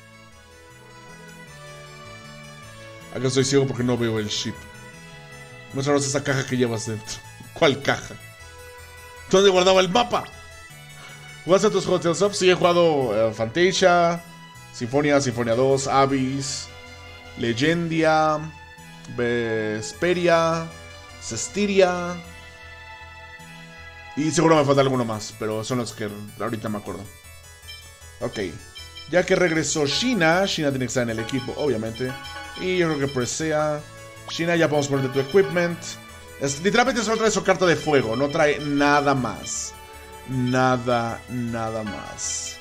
Acá estoy ciego porque no veo el ship. Muéstranos esa caja que llevas dentro. ¿Cuál caja? ¿Dónde guardaba el mapa? ¿Jugaste a tus juegos de Tales of? Sí, he jugado Fantasia, Sinfonia 2, Abyss, Legendia, Vesperia, Cestiria. Y seguro me falta alguno más, pero son los que ahorita me acuerdo. Ok. Ya que regresó Sheena tiene que estar en el equipo, obviamente. Y yo creo que Presea. Sheena, ya podemos ponerte tu equipment. Literalmente solo trae su carta de fuego, no trae nada más. Nada más.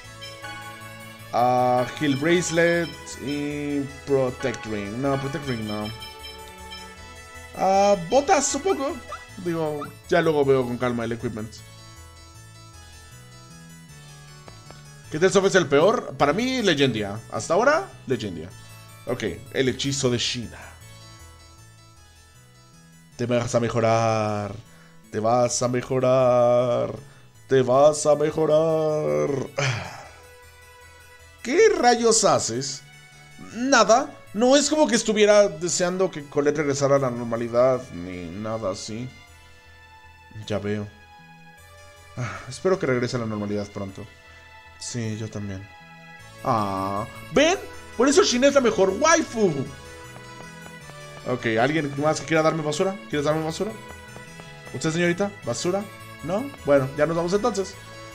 Heal Bracelet y Protect Ring. No, Protect Ring no. Botas, supongo. Digo, ya luego veo con calma el equipment. ¿Qué Tales of es el peor? Para mí, Legendia. Hasta ahora, Legendia. Ok, el hechizo de Sheena. Te vas a mejorar. Te vas a mejorar. Te vas a mejorar. ¿Qué rayos haces? Nada. No es como que estuviera deseando que Colette regresara a la normalidad, ni nada así. Ya veo. Espero que regrese a la normalidad pronto. Sí, yo también. ¿Ven? Por eso Sheena es la mejor waifu. Ok, ¿alguien más que quiera darme basura? ¿Quieres darme basura? ¿Usted, señorita? ¿Basura? ¿No? Bueno, ya nos vamos entonces.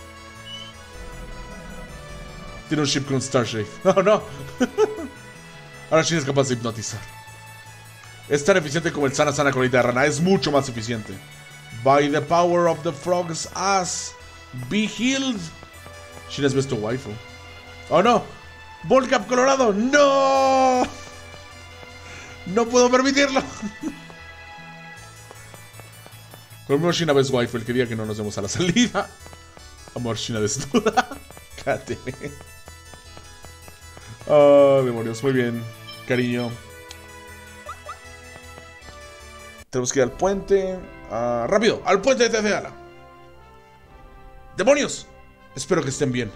Tiene un ship con Starshape. Oh, no. Ahora Sheena es capaz de hipnotizar. Es tan eficiente como el sana colita de rana. Es mucho más eficiente. By the power of the frog's ass, be healed. Sheena es tu waifu. Oh no. Volcap Colorado. No. No puedo permitirlo. Conmigo Sheena ves waifu el que diga que no nos vemos a la salida. Amor, Sheena desnuda. Cáteme. Demonios, muy bien, cariño. Tenemos que ir al puente. Rápido, al puente de TCA. ¡Demonios! Espero que estén bien.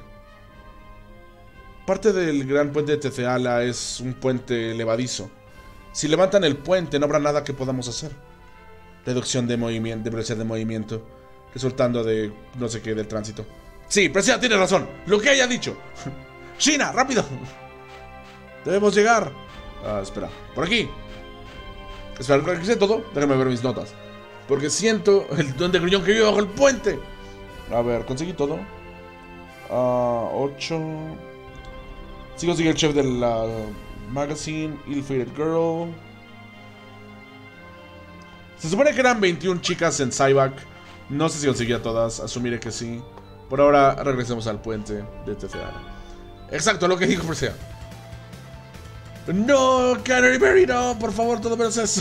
Parte del gran puente de TCA es un puente levadizo. Si levantan el puente, no habrá nada que podamos hacer. Reducción de movimiento, de velocidad de movimiento, resultando de no sé qué del tránsito. Sí, Presea tiene razón. Lo que haya dicho. Sheena, rápido. Debemos llegar. Espera, por aquí. Espera, ¿qué sé todo? Déjame ver mis notas. Porque siento el duende gruñón que vive bajo el puente. A ver, conseguí todo. 8. Sí conseguí el chef del magazine. Ill-Fated Girl. Se supone que eran 21 chicas en Cyback. No sé si conseguí a todas. Asumiré que sí. Por ahora regresemos al puente de TCA. Exacto, lo que dijo Presea. No, Canterbury, no, por favor, todo menos eso.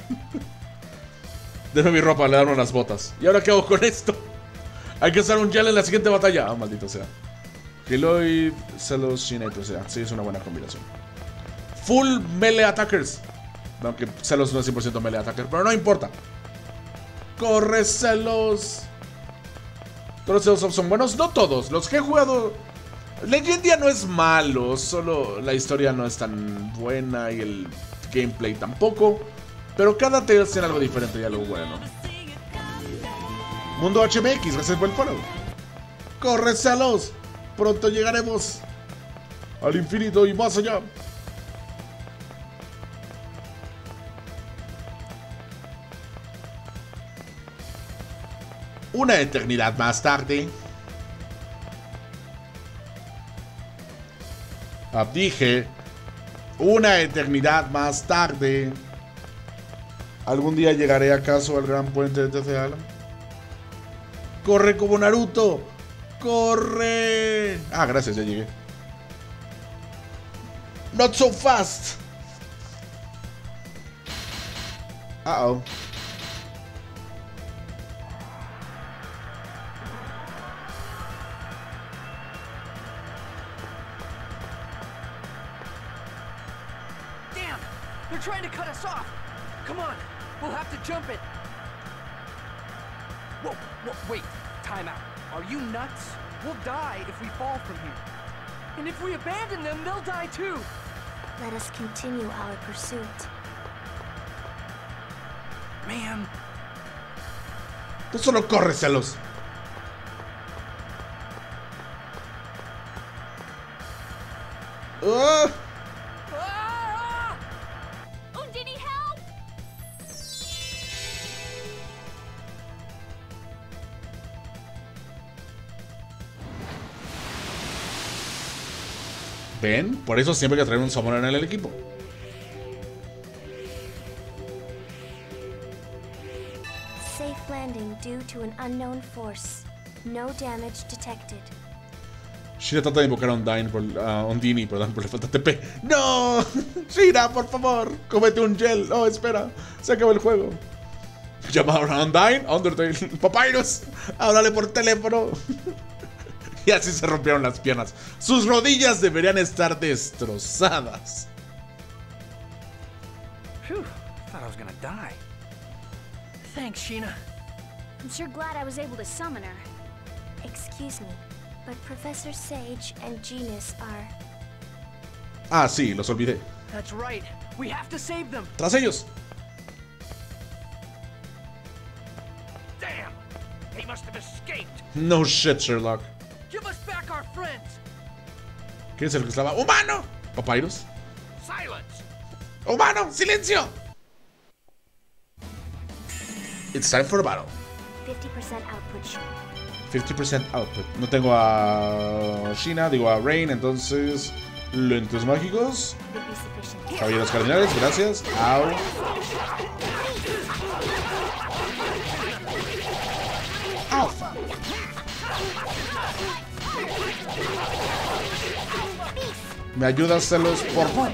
Dejo mi ropa, le dan unas botas. ¿Y ahora qué hago con esto? Hay que usar un gel en la siguiente batalla. Maldito sea. Keloid, Celos, Sheena y Presea. Sí, es una buena combinación. Full melee attackers. Aunque Celos no es 100% melee attacker, pero no importa. Corre, Celos. ¿Todos los Celos son buenos? No todos. Los que he jugado... Legendia no es malo, solo la historia no es tan buena y el gameplay tampoco. Pero cada Tales tiene algo diferente y algo bueno. Mundo HMX, gracias por el follow. ¡Corre, Celos! Pronto llegaremos al infinito y más allá. Una eternidad más tarde. Dije, una eternidad más tarde. ¿Algún día llegaré acaso al gran puente de TCA? ¡Corre como Naruto! ¡Corre! Gracias, ya llegué. Not so fast. Uh-oh. They're trying to cut us off. Come on, we'll have to jump it. Whoa, wait, time out. Are you nuts? We'll die if we fall from here. And if we abandon them, they'll die too. Let us continue our pursuit. Man. Tú solo corres, Celos. ¿Ven? Por eso siempre hay que traer un summoner en el equipo. Safe landing due to an unknown force. No damage detected. Shina trata de invocar a Ondini, perdón, pero le falta TP. ¡No! Shina, por favor, comete un gel. Oh, espera, se acaba el juego. Llamaron a Undyne, Undertale, Papyrus. Háblale por teléfono. Y así se rompieron las piernas. Sus rodillas deberían estar destrozadas. Phew, thought I was gonna die. Thanks, Sheena. I'm sure glad I was able to summon her. Excuse me, but Professor Sage and Genus are... Ah, sí, los olvidé. That's right. We have to save them. Tras ellos. Damn! He must have escaped. No shit, Sherlock. Give us back our friends. ¿Quién es el que estaba? ¡Humano! ¿Papyrus? Silence. ¡Humano! ¡Silencio! It's time for a battle. 50% output. 50% output. No tengo a Shina, digo a Rain, entonces... Lentes mágicos. Would be sufficient. Caballeros cardinales, gracias. Au. Alfa. ¿Me ayudas, Celos, por favor?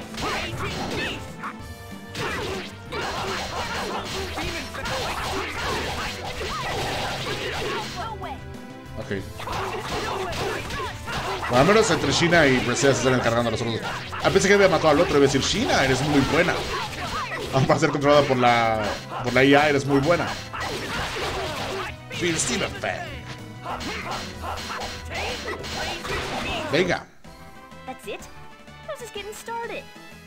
Ok. Por lo menos entre Shina y Presea se están encargando a los otros. A pesar que había matado al otro, iba a decir: Shina, eres muy buena. Aún para ser controlada por la IA, eres muy buena. Phil Steven Fan. Venga. That's it? I was just getting started.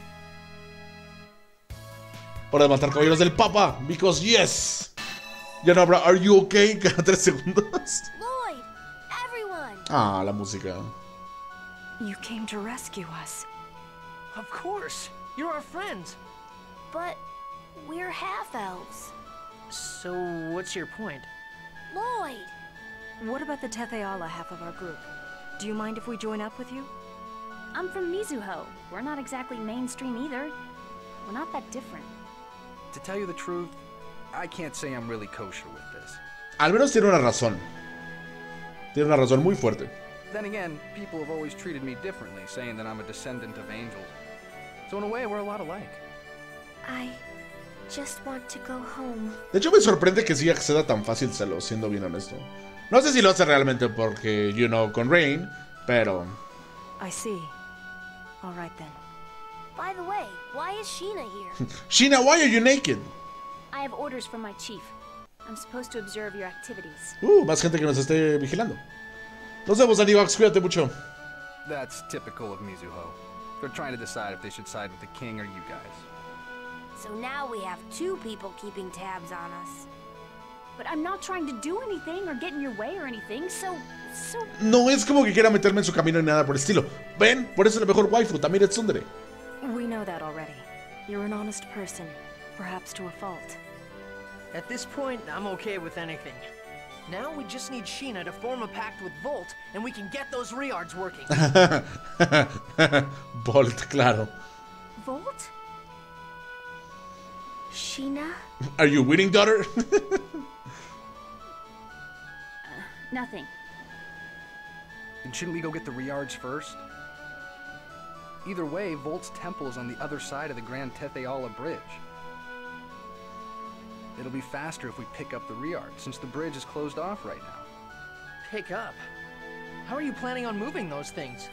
Hora de matar caballeros del Papa. Because yes. Ya no habrá Are you okay cada 3 segundos. Lloyd! Everyone! Ah, la música. You came to rescue us. Of course. You're our friends. But we're half-elves. So, what's your point? Lloyd! What about the Tetheala half of our group? Do you mind if we join up with you? I'm from Mizuho. We're not exactly mainstream either. We're not that different. To tell you the truth, I can't say I'm really kosher with this. Al menos tiene una razón. Tiene una razón muy fuerte. Then again, people have always treated me differently, saying that I'm a descendant of angels. So in a way, we're a lot alike. I just want to go home. De hecho, me sorprende que sí acceda tan fácil Celos, siendo bien honesto. No sé si lo hace realmente porque, con Rain, pero... I see. All right then. By the way, why is Sheena here? Shina, why are you naked? I have orders from my chief. I'm supposed to observe your activities. Más gente que nos esté vigilando. Nos vemos, Anivax, cuídate mucho. That's typical of Mizuho. They're trying to decide if they should side with the king or you guys. So now we have two people keeping tabs on us. But I'm not trying to do anything or get in your way or anything, so... No es como que quiera meterme en su camino ni nada por el estilo. Ven, por eso es la mejor waifu, también es tsundere. We know that already. You're an honest person, perhaps to a fault. At this point, I'm okay with anything. Now we just need Sheena to form a pact with Volt, and we can get those Riards working. Volt, claro. Volt? Sheena? Are you winning, daughter? Nothing. Then shouldn't we go get the Riards first? Either way, Volt's temple is on the other side of the Grand Tetheala Bridge. It'll be faster if we pick up the Riards, since the bridge is closed off right now. Pick up? How are you planning on moving those things?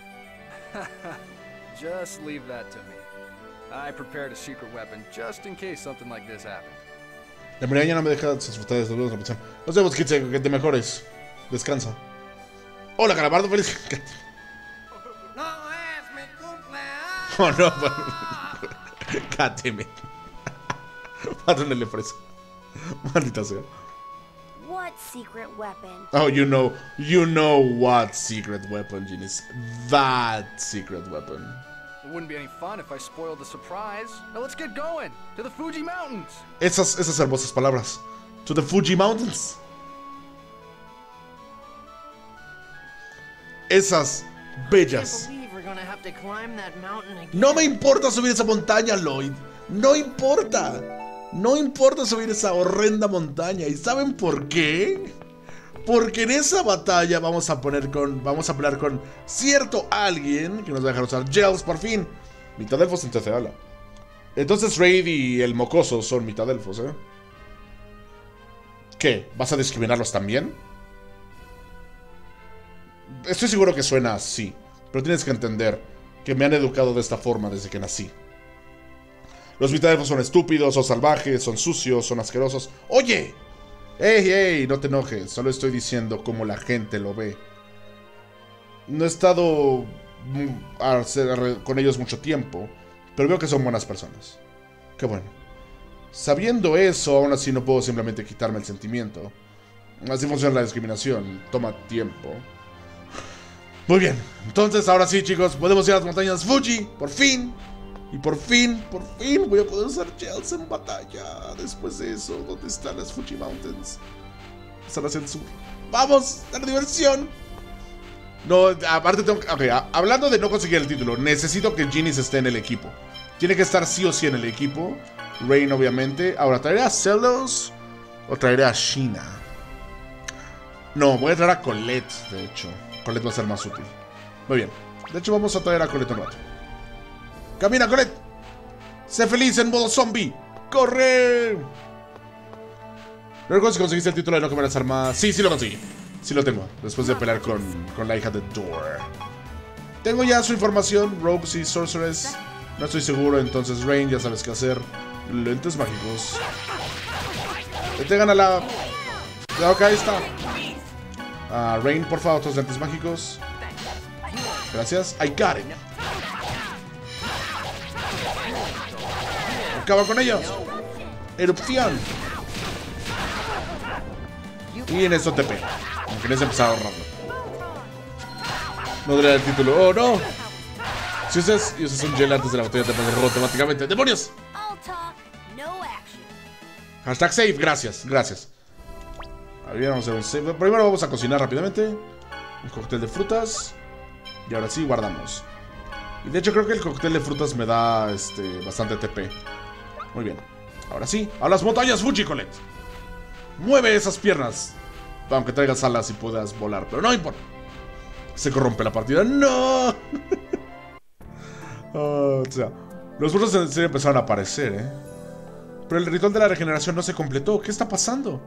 Just leave that to me. I prepared a secret weapon just in case something like this happened. La miraña no me deja disfrutar de la repetición. Nos vemos, Kitse, que te mejores. Descansa. Hola, Calamardo, feliz. Oh, no. Cáteme. Pátenle fresa. Maldita sea. What secret weapon? Oh, you know what secret weapon, Genius. That secret weapon. It wouldn't be any fun if I spoiled the surprise. Now let's get going to the Fuji Mountains. Esas hermosas palabras. To the Fuji Mountains. Esas bellas. I can't believe we're gonna have to climb that mountain again. No me importa subir esa montaña, Lloyd. No importa. No importa subir esa horrenda montaña. ¿Y saben por qué? Porque en esa batalla vamos a pelear con cierto alguien que nos va a dejar usar gels por fin. Mitad elfos en Tetheala. Entonces Raid y el mocoso son mitad elfos, ¿eh? ¿Qué? ¿Vas a discriminarlos también? Estoy seguro que suena así, pero tienes que entender que me han educado de esta forma desde que nací. Los mitad elfos son estúpidos, son salvajes, son sucios, son asquerosos. ¡Oye! ¡Ey, ey! No te enojes, solo estoy diciendo cómo la gente lo ve. No he estado con ellos mucho tiempo, pero veo que son buenas personas. Qué bueno. Sabiendo eso, aún así no puedo simplemente quitarme el sentimiento. Así funciona la discriminación, toma tiempo. Muy bien, entonces ahora sí, chicos, podemos ir a las montañas Fuji, por fin. Y por fin voy a poder usar gels en batalla. Después de eso, ¿dónde están las Fuji Mountains? Están hacia el sur. ¡Vamos! ¡A la diversión! No, aparte tengo que... Ok, hablando de no conseguir el título, necesito que Genis esté en el equipo. Tiene que estar sí o sí en el equipo. Rain, obviamente. Ahora, ¿traeré a Celos o traeré a Sheena? No, voy a traer a Colette, de hecho. Colette va a ser más útil. Muy bien. De hecho, vamos a traer a Colette un rato. ¡Camina, Colette! ¡Sé feliz en modo zombie! ¡Corre! No recuerdo si conseguiste el título de no comer las armas. Sí, sí lo conseguí. Sí lo tengo. Después de pelear con la hija de Door. Tengo ya su información. Rogues y Sorceress. No estoy seguro, entonces Rain, ya sabes qué hacer. Lentes mágicos. Detengan a la... Ok, ahí está. Rain, por favor, otros lentes mágicos. Gracias. I got it. Acaba con ellos. Erupción. Y en eso TP. Aunque no es empezado rápido. No daría el título. ¡Oh, no! Si usas un gel antes de la batalla te pones rojo automáticamente. ¡Demonios! Hashtag save. Gracias, gracias. A ver, vamos a hacer un save. Primero vamos a cocinar rápidamente. Un cóctel de frutas. Y ahora sí, guardamos. Y de hecho creo que el cóctel de frutas me da bastante TP. Muy bien. Ahora sí, a las montañas Fuji, Colette. Mueve esas piernas. Aunque traigas alas y puedas volar, pero no importa. Se corrompe la partida. ¡No! O sea, los monstruos en serio empezaron a aparecer, ¿eh? Pero el ritual de la regeneración no se completó. ¿Qué está pasando?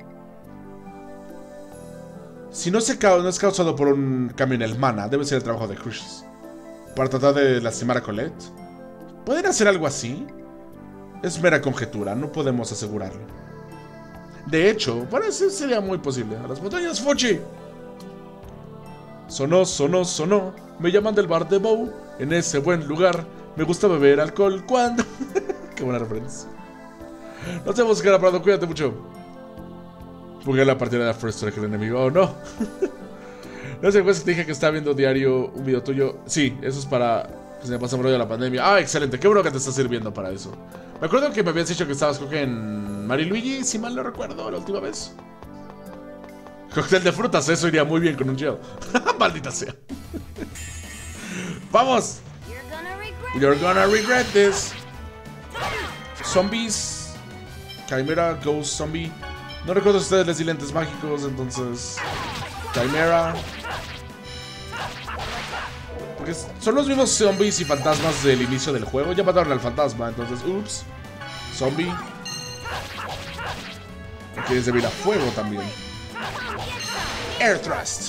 Si no es causado por un cambio en el mana, debe ser el trabajo de Crucius para tratar de lastimar a Colette. ¿Pueden hacer algo así? Es mera conjetura, no podemos asegurarlo. De hecho, parece sería muy posible. A las montañas Fuji. Sonó, sonó, sonó. Me llaman del bar de Bow. En ese buen lugar me gusta beber alcohol cuando... Qué buena referencia. Nos vemos, cara, Prado. Cuídate mucho. Jugué la partida de First Strike el enemigo. Oh, no. No sé, pues te dije que estaba viendo diario un video tuyo. Sí, eso es para que se me pase por rollo la pandemia. Ah, excelente. Qué bueno que te está sirviendo para eso. Me acuerdo que me habías dicho que estabas, creo que en Mariluigi, si mal no recuerdo, la última vez. Cóctel de frutas, eso iría muy bien con un gel. Maldita sea. ¡Vamos! You're gonna regret this. Zombies. Chimera, Ghost, Zombie. No recuerdo si ustedes les di lentes mágicos, entonces... Chimera. Porque son los mismos zombies y fantasmas del inicio del juego. Ya mataron al fantasma, entonces... Ups. Zombie. Aquí es debido a fuego también. Air Thrust.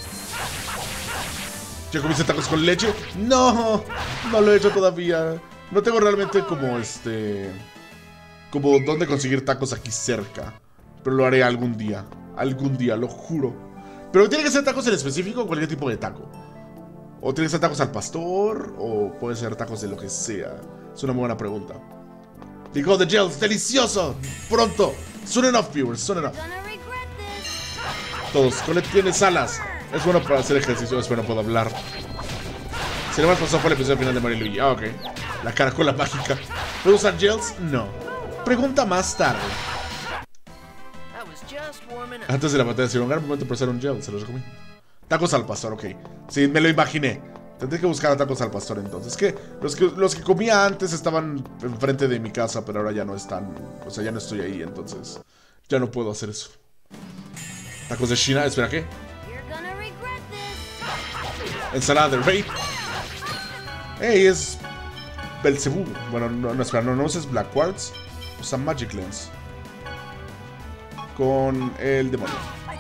¿Ya comiste tacos con leche? No, no lo he hecho todavía. No tengo realmente como como dónde conseguir tacos aquí cerca. Pero lo haré algún día. Algún día, lo juro. Pero tiene que ser tacos en específico o cualquier tipo de taco. O tiene que ser tacos al pastor. O puede ser tacos de lo que sea. Es una muy buena pregunta. Digo, the gels, delicioso. Pronto. Soon enough, viewers, soon enough. Todos, Colette tiene alas. Es bueno para hacer ejercicio, es bueno, puedo hablar. Si no me pasó fue el episodio final de Mariluigi. Ah, ok. La caracola mágica. ¿Puedo usar gels? No. Pregunta más tarde. Antes de la batalla, si un gran momento para usar un gel, se los recomiendo. Tacos al pastor, ok. Sí, me lo imaginé. Tendré que buscar tacos al pastor entonces. Que los que comía antes estaban enfrente de mi casa, pero ahora ya no están. O sea, ya no estoy ahí, entonces ya no puedo hacer eso. Tacos de China, espera, ¿qué? Ensalada de rey. Ey, es Belzebú. Bueno, no, espera, no es Black Quartz. Usa Magic Lens con el demonio.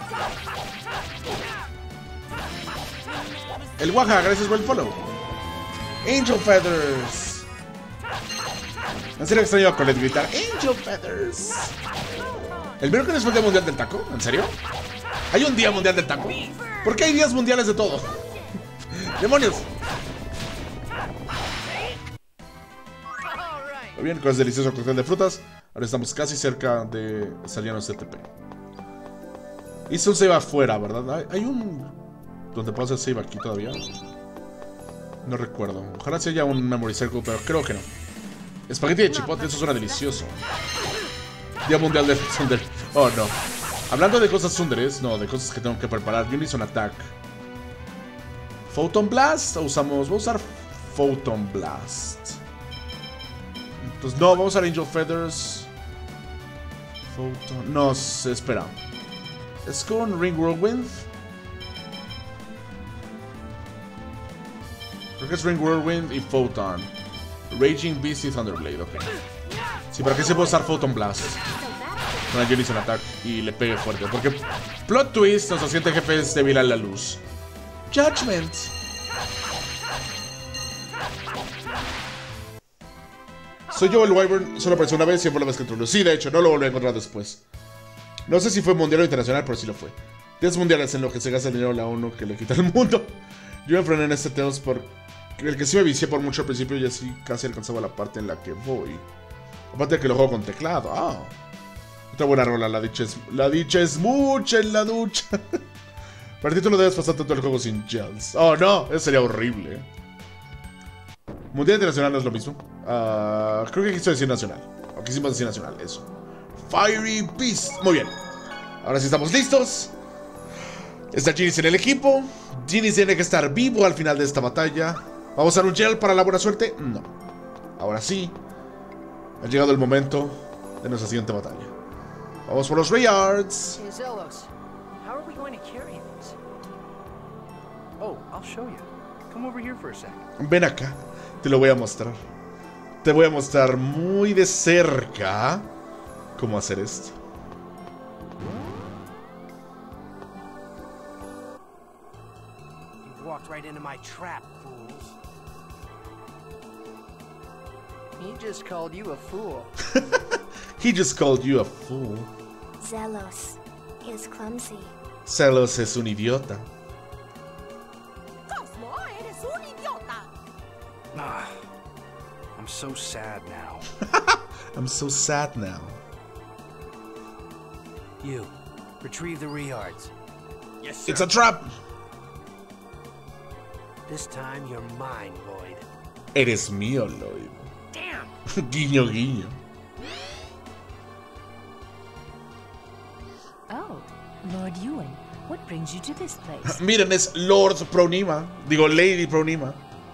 El Waja, gracias por el follow. Angel Feathers. En serio extraño a Colette gritar Angel Feathers. ¿El miércoles fue el Día Mundial del Taco? ¿En serio? ¿Hay un Día Mundial del Taco? ¿Por qué hay días mundiales de todo? ¡Demonios! Muy bien, con ese delicioso cóctel de frutas. Ahora estamos casi cerca de salirnos de TP. Hice un save afuera, ¿verdad? Hay un... ¿Dónde puedo hacer save aquí todavía? No recuerdo. Ojalá si haya un memory circle, pero creo que no. Espagueti de chipotle, eso suena delicioso. Día mundial de Thunder. Oh, no. Hablando de cosas sunderes, no, de cosas que tengo que preparar. Unison Attack. Photon Blast. Vamos a usar Photon Blast. Entonces, no, vamos a usar Angel Feathers. Photon. No, espera. Es con Ring Whirlwind. Creo que es Ring Whirlwind y Photon. Raging Beast y Thunderblade, ok. Sí, ¿para qué se puede usar Photon Blast? Con el Unison Attack y le pegue fuerte. Porque plot twist, nuestro siguiente jefe es débil a la luz. Judgment. Soy yo el Wyvern, solo apareció una vez y fue la vez que entró. Sí, de hecho, no lo volví a encontrar después. No sé si fue mundial o internacional, pero sí lo fue. 10 mundiales en lo que se gasta el dinero a la ONU que le quita el mundo. Yo me frené en este tema por el que sí me vicié por mucho al principio y así casi alcanzaba la parte en la que voy. Aparte de que lo juego con teclado. Ah, otra buena rola. La dicha es mucha en la ducha. Para ti tú no debes pasar todo el juego sin gels. Oh no, eso sería horrible. Mundial internacional no es lo mismo. Creo que quiso decir nacional. O quisimos decir nacional, eso. Fiery Beast. Muy bien. Ahora sí estamos listos. Está Ginis en el equipo. Ginis tiene que estar vivo al final de esta batalla. ¿Vamos a dar un gel para la buena suerte? No. Ahora sí. Ha llegado el momento de nuestra siguiente batalla. Vamos por los Rayards. Hey, Zelos, how are we going to carry this? Oh, I'll show you. Come over here for a second. Ven acá. Te lo voy a mostrar. Te voy a mostrar muy de cerca cómo hacer esto. You walked right into my trap, fools. He just called you a fool. He just called you a fool. Zelos is clumsy. Zelos es un idiota. Ah, I'm so sad now. I'm so sad now. You, retrieve the Rayards. Yes, sir. It's a trap. This time you're mine, Lloyd. Eres mío, Lloyd. Damn! Guiño, guiño. Oh, Lord Ewan, what brings you to this place? Miren, es Lord Pronima. Digo, Lady Pronima.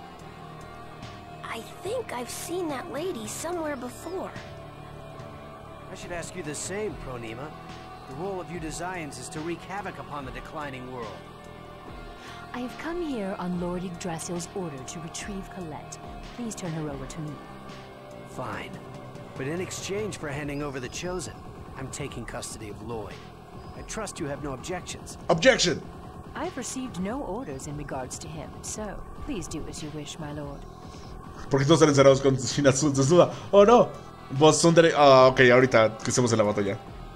I think I've seen that lady somewhere before. I should ask you the same, Pronima. The role of you Desians is to wreak havoc upon the declining world. I have come here on Lord Yggdrasil's order to retrieve Colette. Please turn her over to me. Fine. But in exchange for handing over the Chosen, I'm taking custody of Lloyd. I trust you have no objections. Objection! I've received no orders in regards to him, so please do as you wish, my lord. ¿Por qué todos están encerrados con China desnuda? Oh no. Vos son de... Ah, ok, ahorita que estemos en la batalla.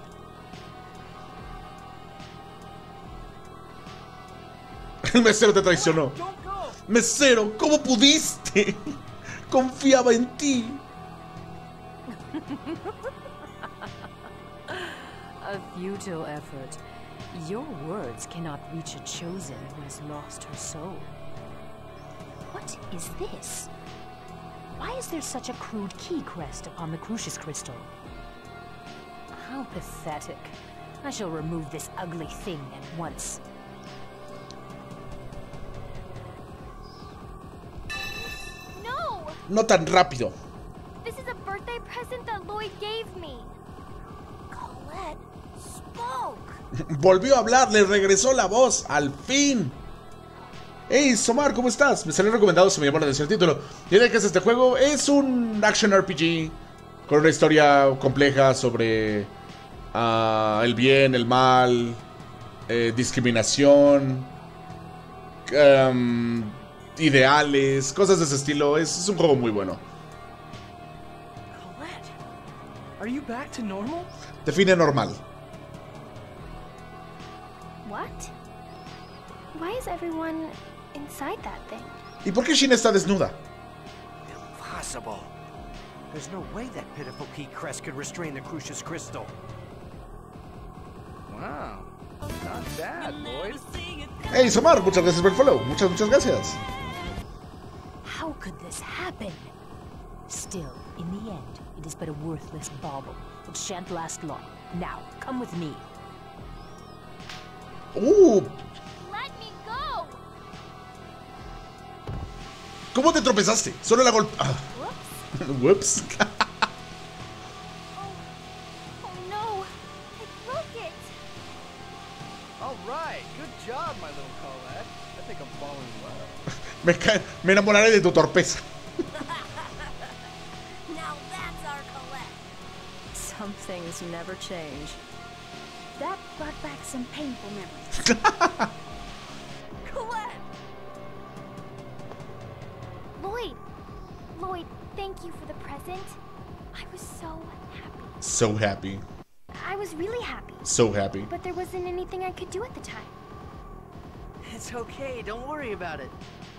El mesero te traicionó. Mesero, ¿cómo pudiste? Confiaba en ti. A futile effort. Your words cannot reach a chosen who has lost her soul. What is this? Why is there such a crude key crest upon the Crucius crystal? How pathetic. I shall remove this ugly thing at once. no tan rápido. This is a birthday present that Lloyd gave me. Colette spoke. Volvió a hablar, le regresó la voz, al fin. Hey, Somar, ¿cómo estás? Me salió recomendado, se me llamó la atención el título. ¿Y de qué es este juego? Es un action RPG con una historia compleja sobre el bien, el mal, discriminación, ideales, cosas de ese estilo. Es un juego muy bueno. Colette, are you back to normal? Define normal. What? Why is everyone inside that thing? ¿Y por qué Shin está desnuda? Impossible. There's no way that pitiful Pete Crest could restrain the Crucius Crystal. Wow. Not bad, Lloyd. Hey, Somar, muchas gracias por el follow. Muchas gracias. How could this happen? Still, in the end, it is but a worthless bauble. It shan't last long. Now, come with me. Let me go. ¿Cómo te tropezaste? Solo la golpe... Whoops. Oh no, I broke it. All right, good job, my little Colette. I think I'm falling in love. Me enamoraré de tu torpeza. Now that's our Colette. Some things never change. That brought back some painful memories. Colette! Lloyd, thank you for the present. I was so happy. So happy. I was really happy. So happy. But there wasn't anything I could do at the time. It's okay, don't worry about it.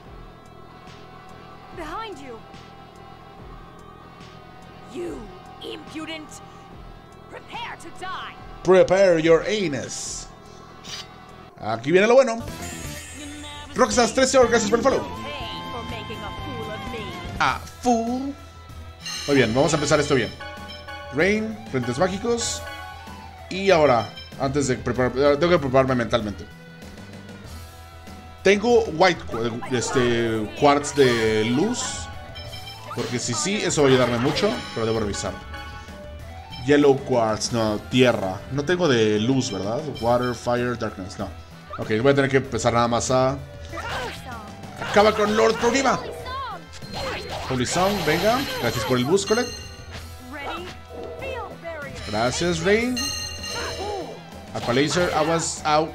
Behind you! You impudent! Prepare to die! Prepare your anus. Aquí viene lo bueno. Roxas 13 horas, gracias por el follow. Fool. Muy bien, vamos a empezar esto bien. Rain, frentes mágicos. Y ahora, antes de preparar, tengo que prepararme mentalmente. Tengo white quartz de luz. Porque si eso va a ayudarme mucho. Pero debo revisar. Yellow quartz, no, tierra. No tengo de luz, ¿verdad? Water, fire, darkness, no. Ok, voy a tener que empezar nada más a... Acaba con Lord Prunima. Holy Song, venga. Gracias por el boost, Colette. Gracias, Rain. Aqua Laser, I was out.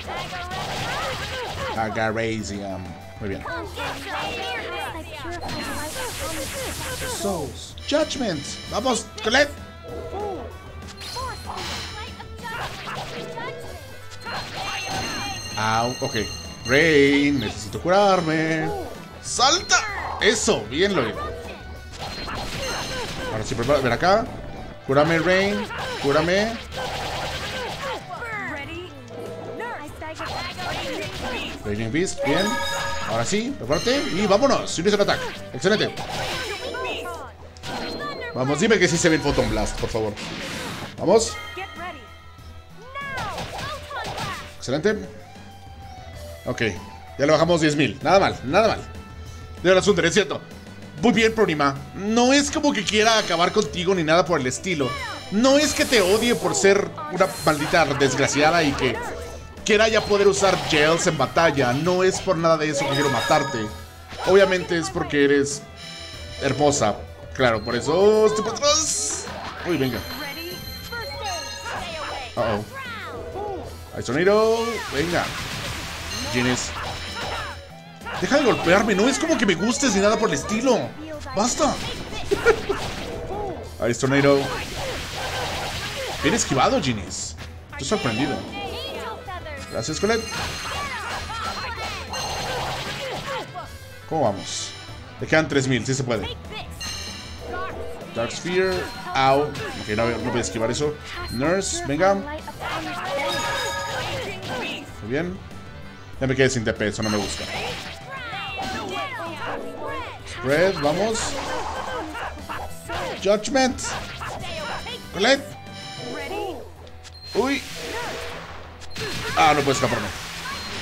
Agarazium. Muy bien. Souls. Judgment. Vamos, Colette. Au, ok. Rain, necesito curarme. ¡Salta! Eso, bien lo digo. Ahora sí, prepara. Ven acá. Cúrame, Rain. Cúrame. Raging Beast, bien. Ahora sí, prepárate. Y vámonos. Unison Attack. Excelente. Vamos, dime que sí se ve el Photon Blast, por favor. Vamos. Excelente. Ok, ya le bajamos 10.000. Nada mal, nada mal. De ahora es cierto. Muy bien, Prunima. No es como que quiera acabar contigo ni nada por el estilo. No es que te odie por ser una maldita desgraciada y que quiera ya poder usar gels en batalla. No es por nada de eso que quiero matarte. Obviamente es porque eres hermosa. Claro, por eso... ¡Oh, estoy para atrás! Uy, venga. Ice Tornado. Venga. Genius. Deja de golpearme, no es como que me gustes ni nada por el estilo. Basta. Ice Tornado. Bien esquivado, Genius. Estoy sorprendido. Gracias, Colette. ¿Cómo vamos? Le quedan 3.000, sí se puede. Dark Sphere. Au. Ok, no voy a esquivar eso. Nurse, venga. Muy bien. Ya me quedé sin TP, eso no me gusta. Spread, vamos. Judgment. Colette. Uy. Ah, no puedo escaparme.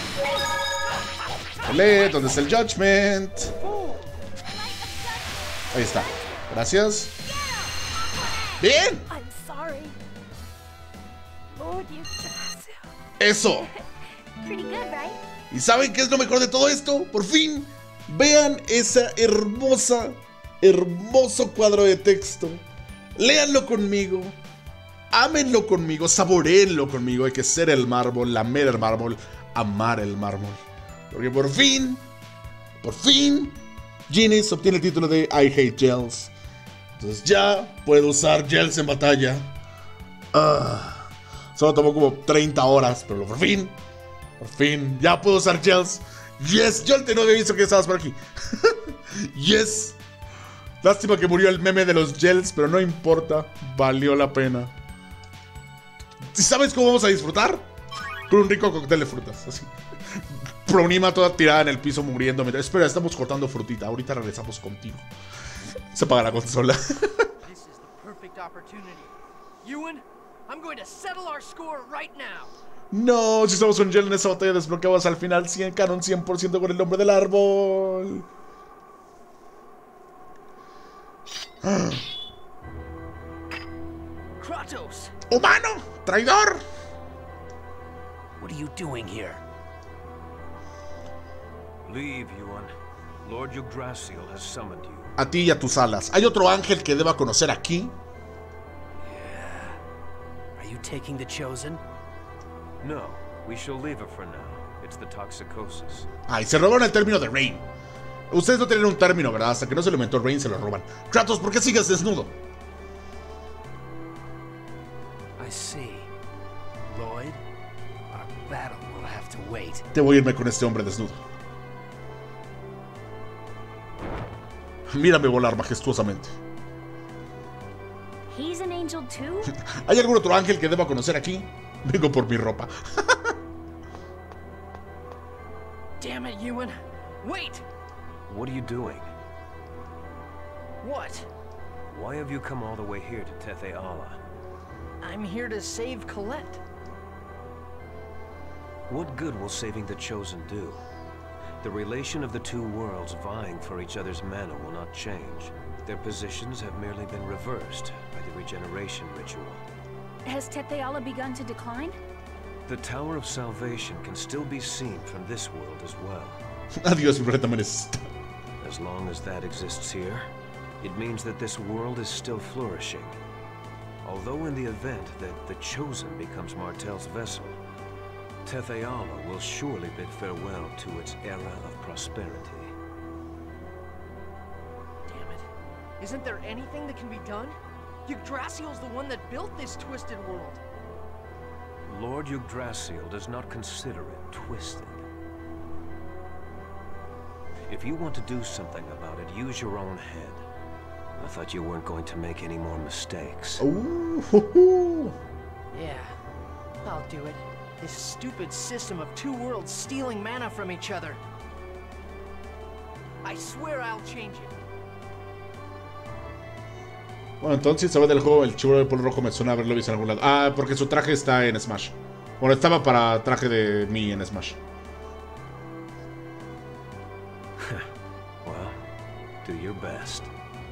Colette, ¿dónde está el Judgment? Ahí está. Gracias. ¡Bien! I'm sorry. Lord Yggdrasil. ¡Eso! Pretty good, right? ¿Y saben qué es lo mejor de todo esto? Por fin, vean esa hermoso cuadro de texto. Léanlo conmigo. Ámenlo conmigo, saboréenlo conmigo. Hay que ser el mármol, lamer el mármol, amar el mármol. Porque por fin, Genis obtiene el título de I Hate Gels. Entonces ya puedo usar gels en batalla. Solo tomó como 30 horas, pero por fin, ya puedo usar gels. Yes, yo no había visto que estabas por aquí. Yes. Lástima que murió el meme de los gels, pero no importa, valió la pena. ¿Sabes cómo vamos a disfrutar? Con un rico cóctel de frutas, así. Pronima toda tirada en el piso muriendo. Espera, estamos cortando frutita, ahorita regresamos contigo. Se apaga la consola. This is the perfect opportunity. Ewan, I'm going to settle our score right now. No, si somos un gel en esa batalla desbloqueamos al final 100 canon 100% con el nombre del árbol. Kratos! ¡Humano! ¡Traidor! What are you doing here? Leave, Ewan. Lord Yggdrasil has summoned you. A ti y a tus alas. ¿Hay otro ángel que deba conocer aquí? Are you taking the Chosen? No, we shall leave it for now. It's the Toxicosis. Ay, se robaron el término de Rain. Ustedes no tienen un término, ¿verdad? Hasta que no se lo inventó Rain se lo roban. Kratos, ¿por qué sigues desnudo? I see. Lloyd, our battle will have to wait. Debo irme con este hombre desnudo. Mírame volar majestuosamente. He's an angel too? ¿Hay algún otro ángel que deba conocer aquí? Vengo por mi ropa. Damn it, Ewan. Wait! What are you doing? What? Why have you come all the way here to Tethe'ala? I'm here to save Colette. What good will saving the Chosen do? The relation of the two worlds vying for each other's mana will not change. Their positions have merely been reversed by the regeneration ritual. Has Tethe'ala begun to decline? The Tower of Salvation can still be seen from this world as well. Adiós, mi planeta está. As long as that exists here, it means that this world is still flourishing. Although in the event that the Chosen becomes Martel's vessel, Tethe'ala will surely bid farewell to its era of prosperity. Damn it. Isn't there anything that can be done? Yggdrasil's the one that built this twisted world. Lord Yggdrasil does not consider it twisted. If you want to do something about it, use your own head. I thought you weren't going to make any more mistakes. Ooh. Yeah, I'll do it. This stupid system of two worlds stealing mana from each other. I swear I'll change it. Bueno, entonces se va del juego. El chivo de pelo rojo me suena haberlo visto en algún lado. Ah, porque su traje está en Smash. Bueno, estaba para traje de mí en Smash. Well, do your best.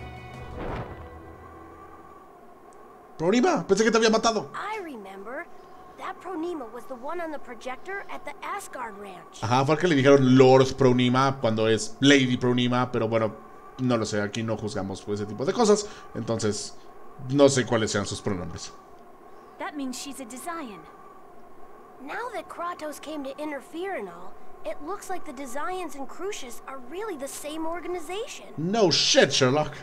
Pronima, pensé que te había matado. I remember. That Pronima was the one on the projector at the Asgard Ranch. Ajá, fue al que le dijeron Lord Pronima cuando es Lady Pronima, pero bueno, no lo sé, aquí no juzgamos por ese tipo de cosas, entonces no sé cuáles sean sus pronombres. That means she's a Desian. Now that Kratos came to interfere and all, it looks like the Desians and Crucius are really the same organization. No shit, Sherlock.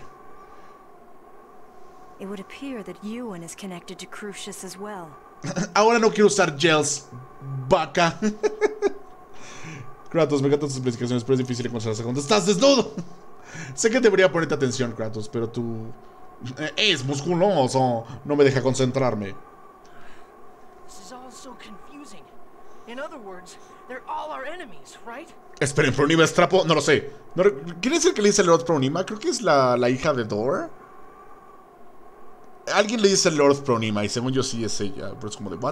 It would appear that Ewan is connected to Crucius as well. Ahora no quiero usar gels, vaca. Kratos, me encantan tus explicaciones, pero es difícil encontrarse cuando estás desnudo. Sé que debería ponerte atención, Kratos, pero tú es musculoso, no me deja concentrarme. This is all so confusing. In other words, they're all our enemies, right? Esperen, Pronima es trapo, no lo sé. No, ¿quiere decir que le dice Lord Pronima? Creo que es la hija de Thor. Alguien le dice Lord Pronima y según yo sí es ella. Pero es como de, ¿what?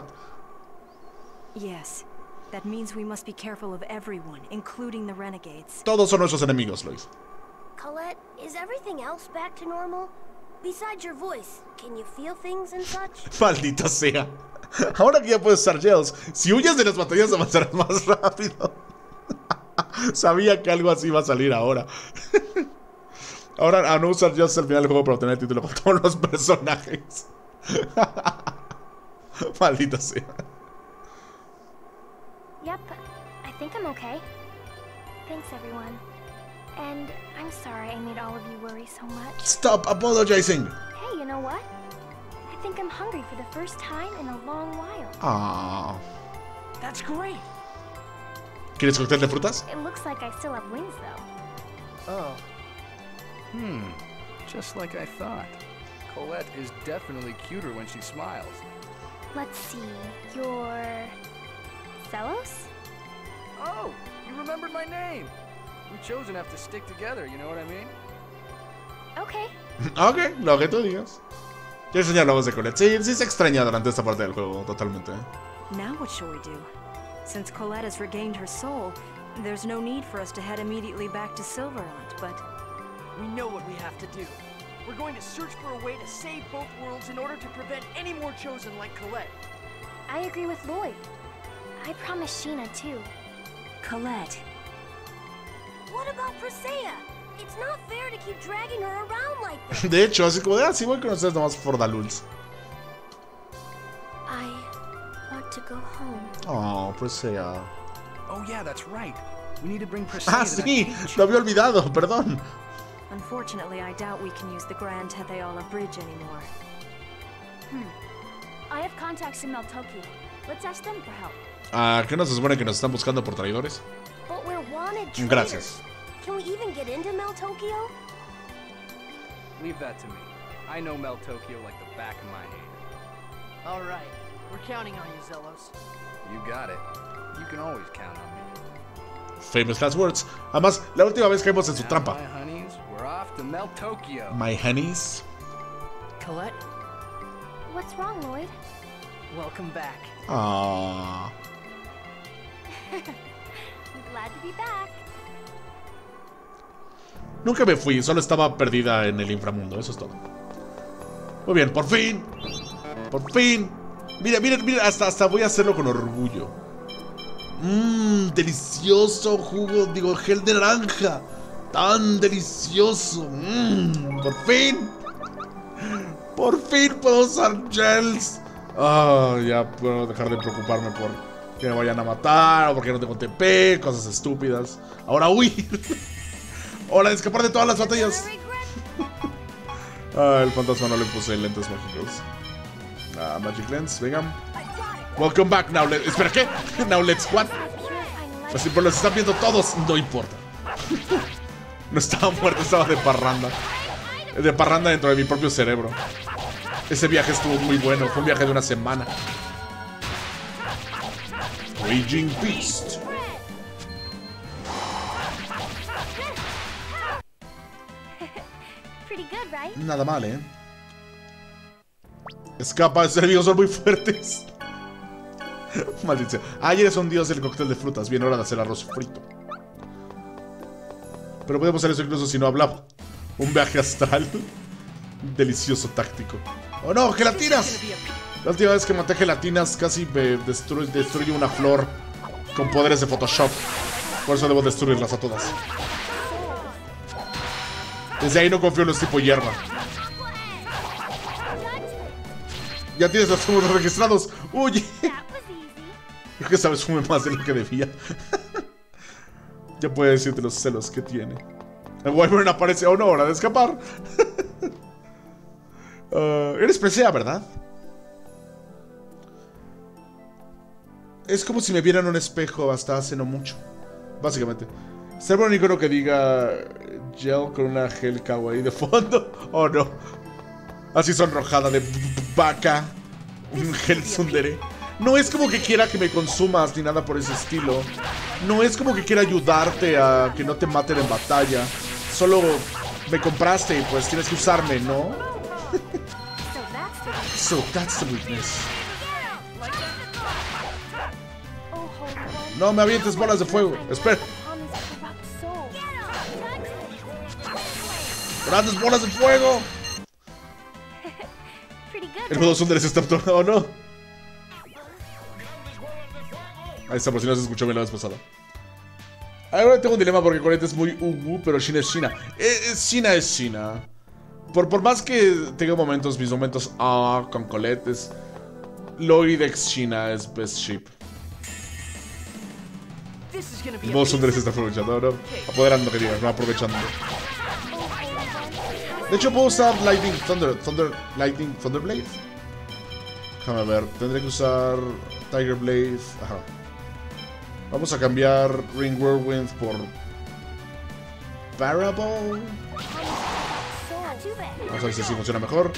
Yes, that means we must be careful of everyone, including the renegades. Todos son nuestros enemigos, Lois. Colette, Is everything else back to normal? Besides your voice, can you feel things and such? Maldita sea. Ahora que ya puedes usar gels, si huyes de las batallas avanzarás más rápido. Sabía que algo así iba a salir ahora. Ahora a no usar gels al final del juego para obtener el título con todos los personajes. Maldita sea. Yep, I think I'm okay. Thanks, everyone. And I'm sorry I made all of you worry so much. Stop apologizing. Hey, you know what? I think I'm hungry for the first time in a long while. Ah. That's great. ¿Quieres cóctel de frutas? It looks like I still have wings, though. Oh. Just like I thought. Colette is definitely cuter when she smiles. Let's see. You're... Zelos? Oh, you remembered my name. We Chosen have to stick together, you know what I mean? Okay. Ok, lo que tú digas. Quiero enseñar la voz de Colette. Sí se extraña durante esta parte del juego, totalmente. Now what shall we do? Since Colette has regained her soul, there's no need for us to head immediately back to Silverhunt, but... We know what we have to do. We're going to search for a way to save both worlds in order to prevent any more Chosen like Colette. I agree with Lloyd. I promised Sheena, too. Colette. What about Presea? It's not fair to keep dragging her around like this. De hecho, así como de así voy con ustedes nomás for the lulz. I want to go home. Oh, Presea. Oh yeah, that's right. We need to bring Presea to that Sí, cage. lo había olvidado, perdón. Unfortunately, I doubt we can use the Grand Tetheola Bridge anymore. I have contacts in Meltokio. Let's ask them for help. ¿Qué nos supone que nos están buscando por traidores? But we're wanted traitors. Gracias. Can we even get into Meltokio? Leave that to me. I know Meltokio like the back of my hand. All right. We're counting on you, Zelos. You got it. You can always count on me. Famous last words. Además, la última vez caímos en su Now, trampa. my honeys, we're off to Meltokio. My honeys. Colette, What's wrong, Lloyd? welcome back. Ah. I'm glad to be back. Nunca me fui, solo estaba perdida en el inframundo, eso es todo. Muy bien, por fin. Por fin. Mira, hasta voy a hacerlo con orgullo. Delicioso jugo, gel de naranja. Tan delicioso. Por fin. Por fin puedo usar gels. Ya puedo dejar de preocuparme por que me vayan a matar o porque no tengo TP, cosas estúpidas. Ahora huir. Ahora escapar de todas las batallas. El fantasma no le puse lentes mágicos. Magic Lens, vengan. Welcome back, now let's... Espera, ¿qué? Now let's what? Pues sí, pero los están viendo todos. No importa. No estaba muerto, estaba de parranda. De parranda dentro de mi propio cerebro. Ese viaje estuvo muy bueno. Fue un viaje de una semana. Raging Beast. Pretty good, right? Nada mal, ¿eh? Escapa, esos enemigos son muy fuertes. Maldición. Ayer es un dios del cóctel de frutas. Bien, hora de hacer arroz frito. Pero podemos hacer eso incluso si no hablamos. Un viaje astral. Delicioso táctico. ¡Oh no! ¡Gelatinas! La última vez que maté gelatinas casi me destruye una flor con poderes de Photoshop. Por eso debo destruirlas a todas. Desde ahí no confío en los tipo hierba. Ya tienes los números registrados. ¡Uy! Creo que esta vez fumé más de lo que debía. Ya puede decirte los celos que tiene. El Wyvern aparece a una hora de escapar. Eres Presea, ¿verdad? Es como si me vieran en un espejo hasta hace no mucho. Básicamente. Ser un icono que diga gel con una gel kawaii de fondo. Oh no. Así sonrojada de vaca. Un gel tsundere. No es como que quiera que me consumas ni nada por ese estilo. No es como que quiera ayudarte a que no te maten en batalla. Solo me compraste y pues tienes que usarme, ¿no? So that's the weakness. No me avientes bolas de fuego. Espera. ¡Grandes bolas de fuego! El modo Sundere se está tornado, ¿no? Ahí está, por si no se escuchó bien la vez pasada. Ahora tengo un dilema porque Colette es muy pero China es China. China es China. Por más que tenga momentos, mis momentos con Colette es... Lloyd ex China es best ship. El modo Sundere se está aprovechando, ¿no? Apoderando, que digas, no aprovechando. De hecho, puedo usar Lightning Lightning Thunderblade. Déjame ver, tendré que usar Tiger Blade. Ajá. Vamos a cambiar Ring Whirlwind por Parable. Vamos a ver si así funciona mejor.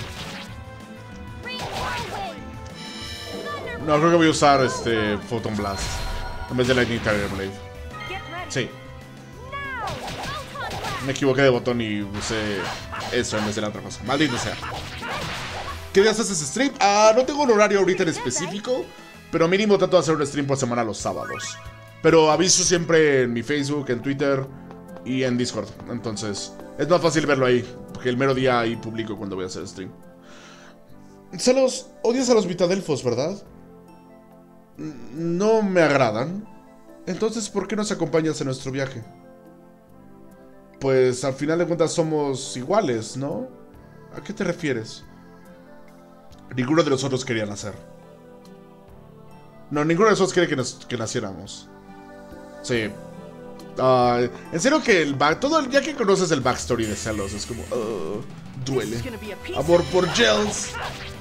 No, creo que voy a usar Photon Blast en vez de Lightning Tiger Blade. Sí. Me equivoqué de botón y usé eso en vez de la otra cosa. Maldito sea. ¿Qué días haces stream? No tengo un horario ahorita en específico, pero mínimo trato de hacer un stream por semana los sábados. Pero aviso siempre en mi Facebook, en Twitter y en Discord. Entonces, es más fácil verlo ahí, porque el mero día ahí publico cuando voy a hacer stream. Odias a los Vitadelfos, ¿verdad? No me agradan. Entonces, ¿por qué nos acompañas en nuestro viaje? Pues al final de cuentas somos iguales, ¿no? ¿A qué te refieres? Ninguno de nosotros quería nacer. No, ninguno de nosotros quiere que naciéramos. Sí. En serio que ya que conoces el backstory de Celos, es como... duele. Amor por Gels.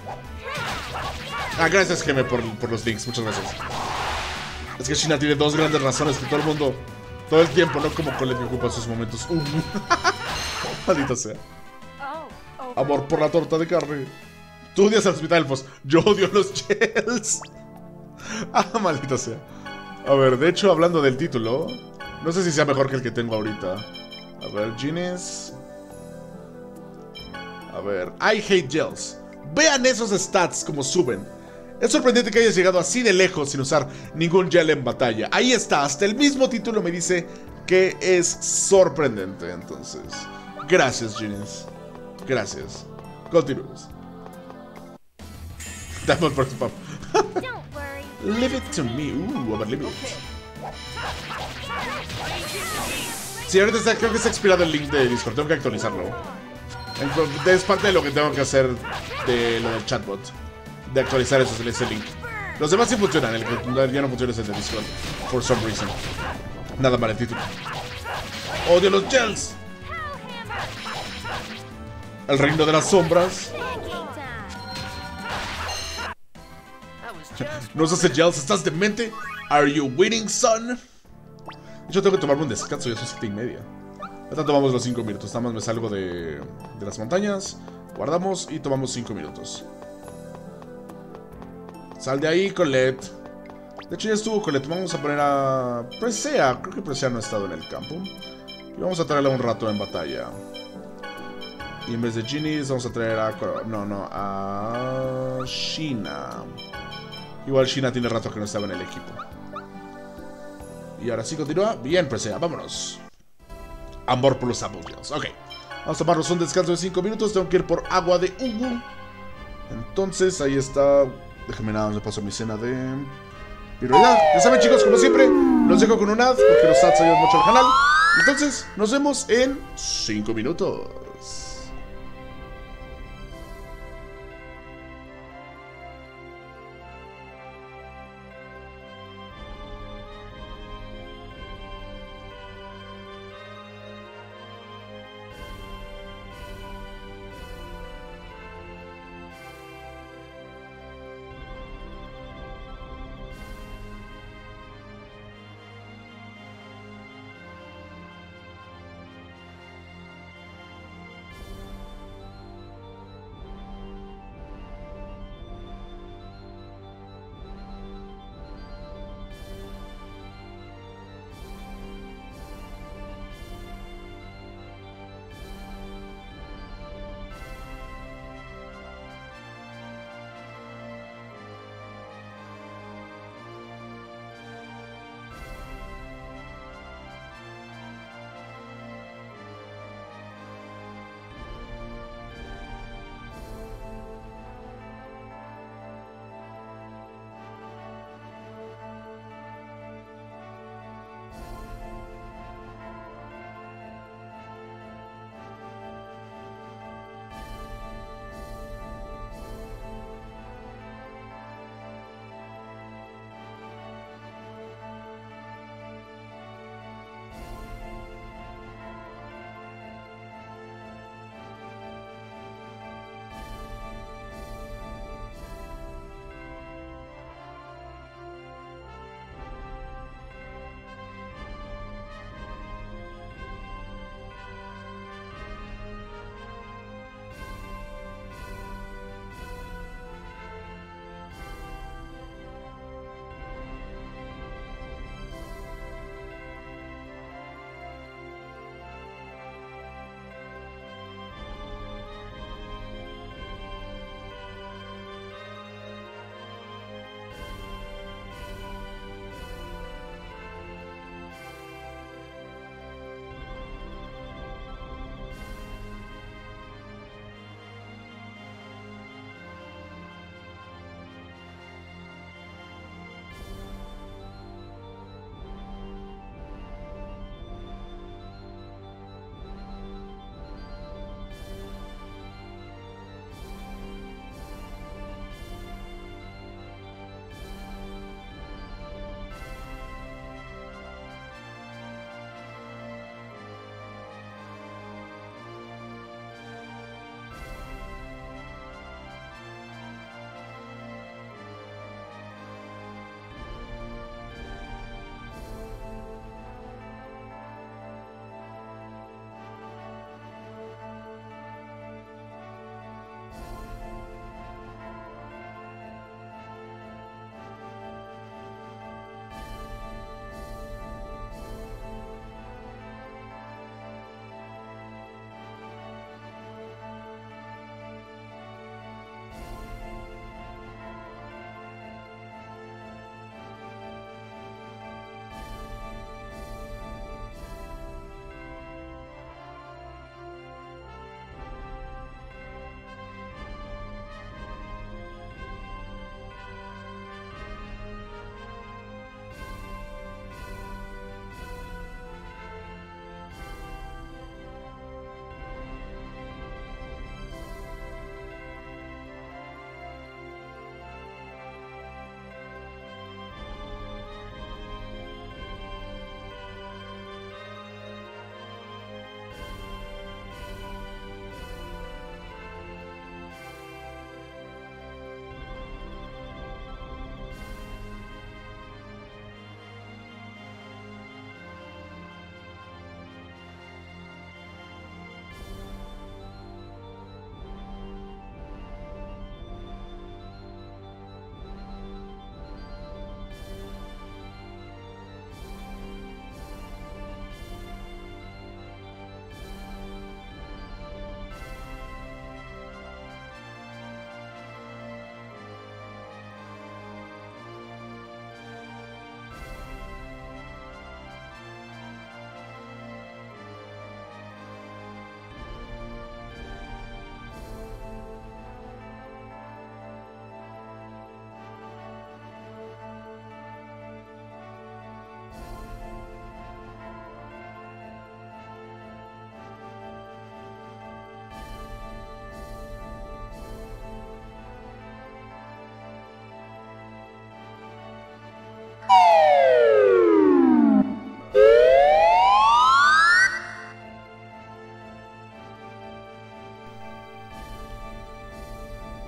Gracias, Geme, por los links. Muchas gracias. Es que China tiene dos grandes razones que todo el mundo... Todo el tiempo, ¿no? Como Colette ocupa sus momentos. Maldita sea. Amor por la torta de carne. Tú odias a los Vitadelfos. Yo odio los Gels. Maldita sea. A ver, de hecho, hablando del título, no sé si sea mejor que el que tengo ahorita. A ver, Genies. A ver, I hate Gels. Vean esos stats como suben. Es sorprendente que hayas llegado así de lejos sin usar ningún gel en batalla. Ahí está, hasta el mismo título me dice que es sorprendente. Entonces, gracias, Genies. Gracias. Continúes. Dame por tu papá. Leave it to me. A ver, leave it. Sí, ahorita creo que está expirado el link de Discord. Tengo que actualizarlo. Es parte de lo que tengo que hacer de lo del chatbot. De actualizar ese link. Los demás sí funcionan. El que ya no funciona es el de Discord. For some reason. Nada mal el título. ¡Odio los Gels! El reino de las sombras. ¿No usas Gels? ¿Estás demente? ¿Are you winning, son? Yo tengo que tomarme un descanso. Ya son 7:30. Ahorita tomamos los 5 minutos. Nada más me salgo de las montañas. Guardamos y tomamos 5 minutos. Sal de ahí, Colette. De hecho ya estuvo Colette. Vamos a poner a Presea. Creo que Presea no ha estado en el campo. Y vamos a traerla un rato en batalla. Y en vez de Genies vamos a traer a... a Sheena. Igual Sheena tiene rato que no estaba en el equipo. Y ahora sí continúa. Bien, Presea, vámonos. Amor por los Applegirls. Ok. Vamos a tomarnos un descanso de 5 minutos. Tengo que ir por agua de Ubu. Entonces, ahí está. Déjenme nada, me paso mi cena de prioridad. Ya saben, chicos, como siempre, los dejo con un ad porque los ads ayudan mucho al canal. Entonces, nos vemos en 5 minutos.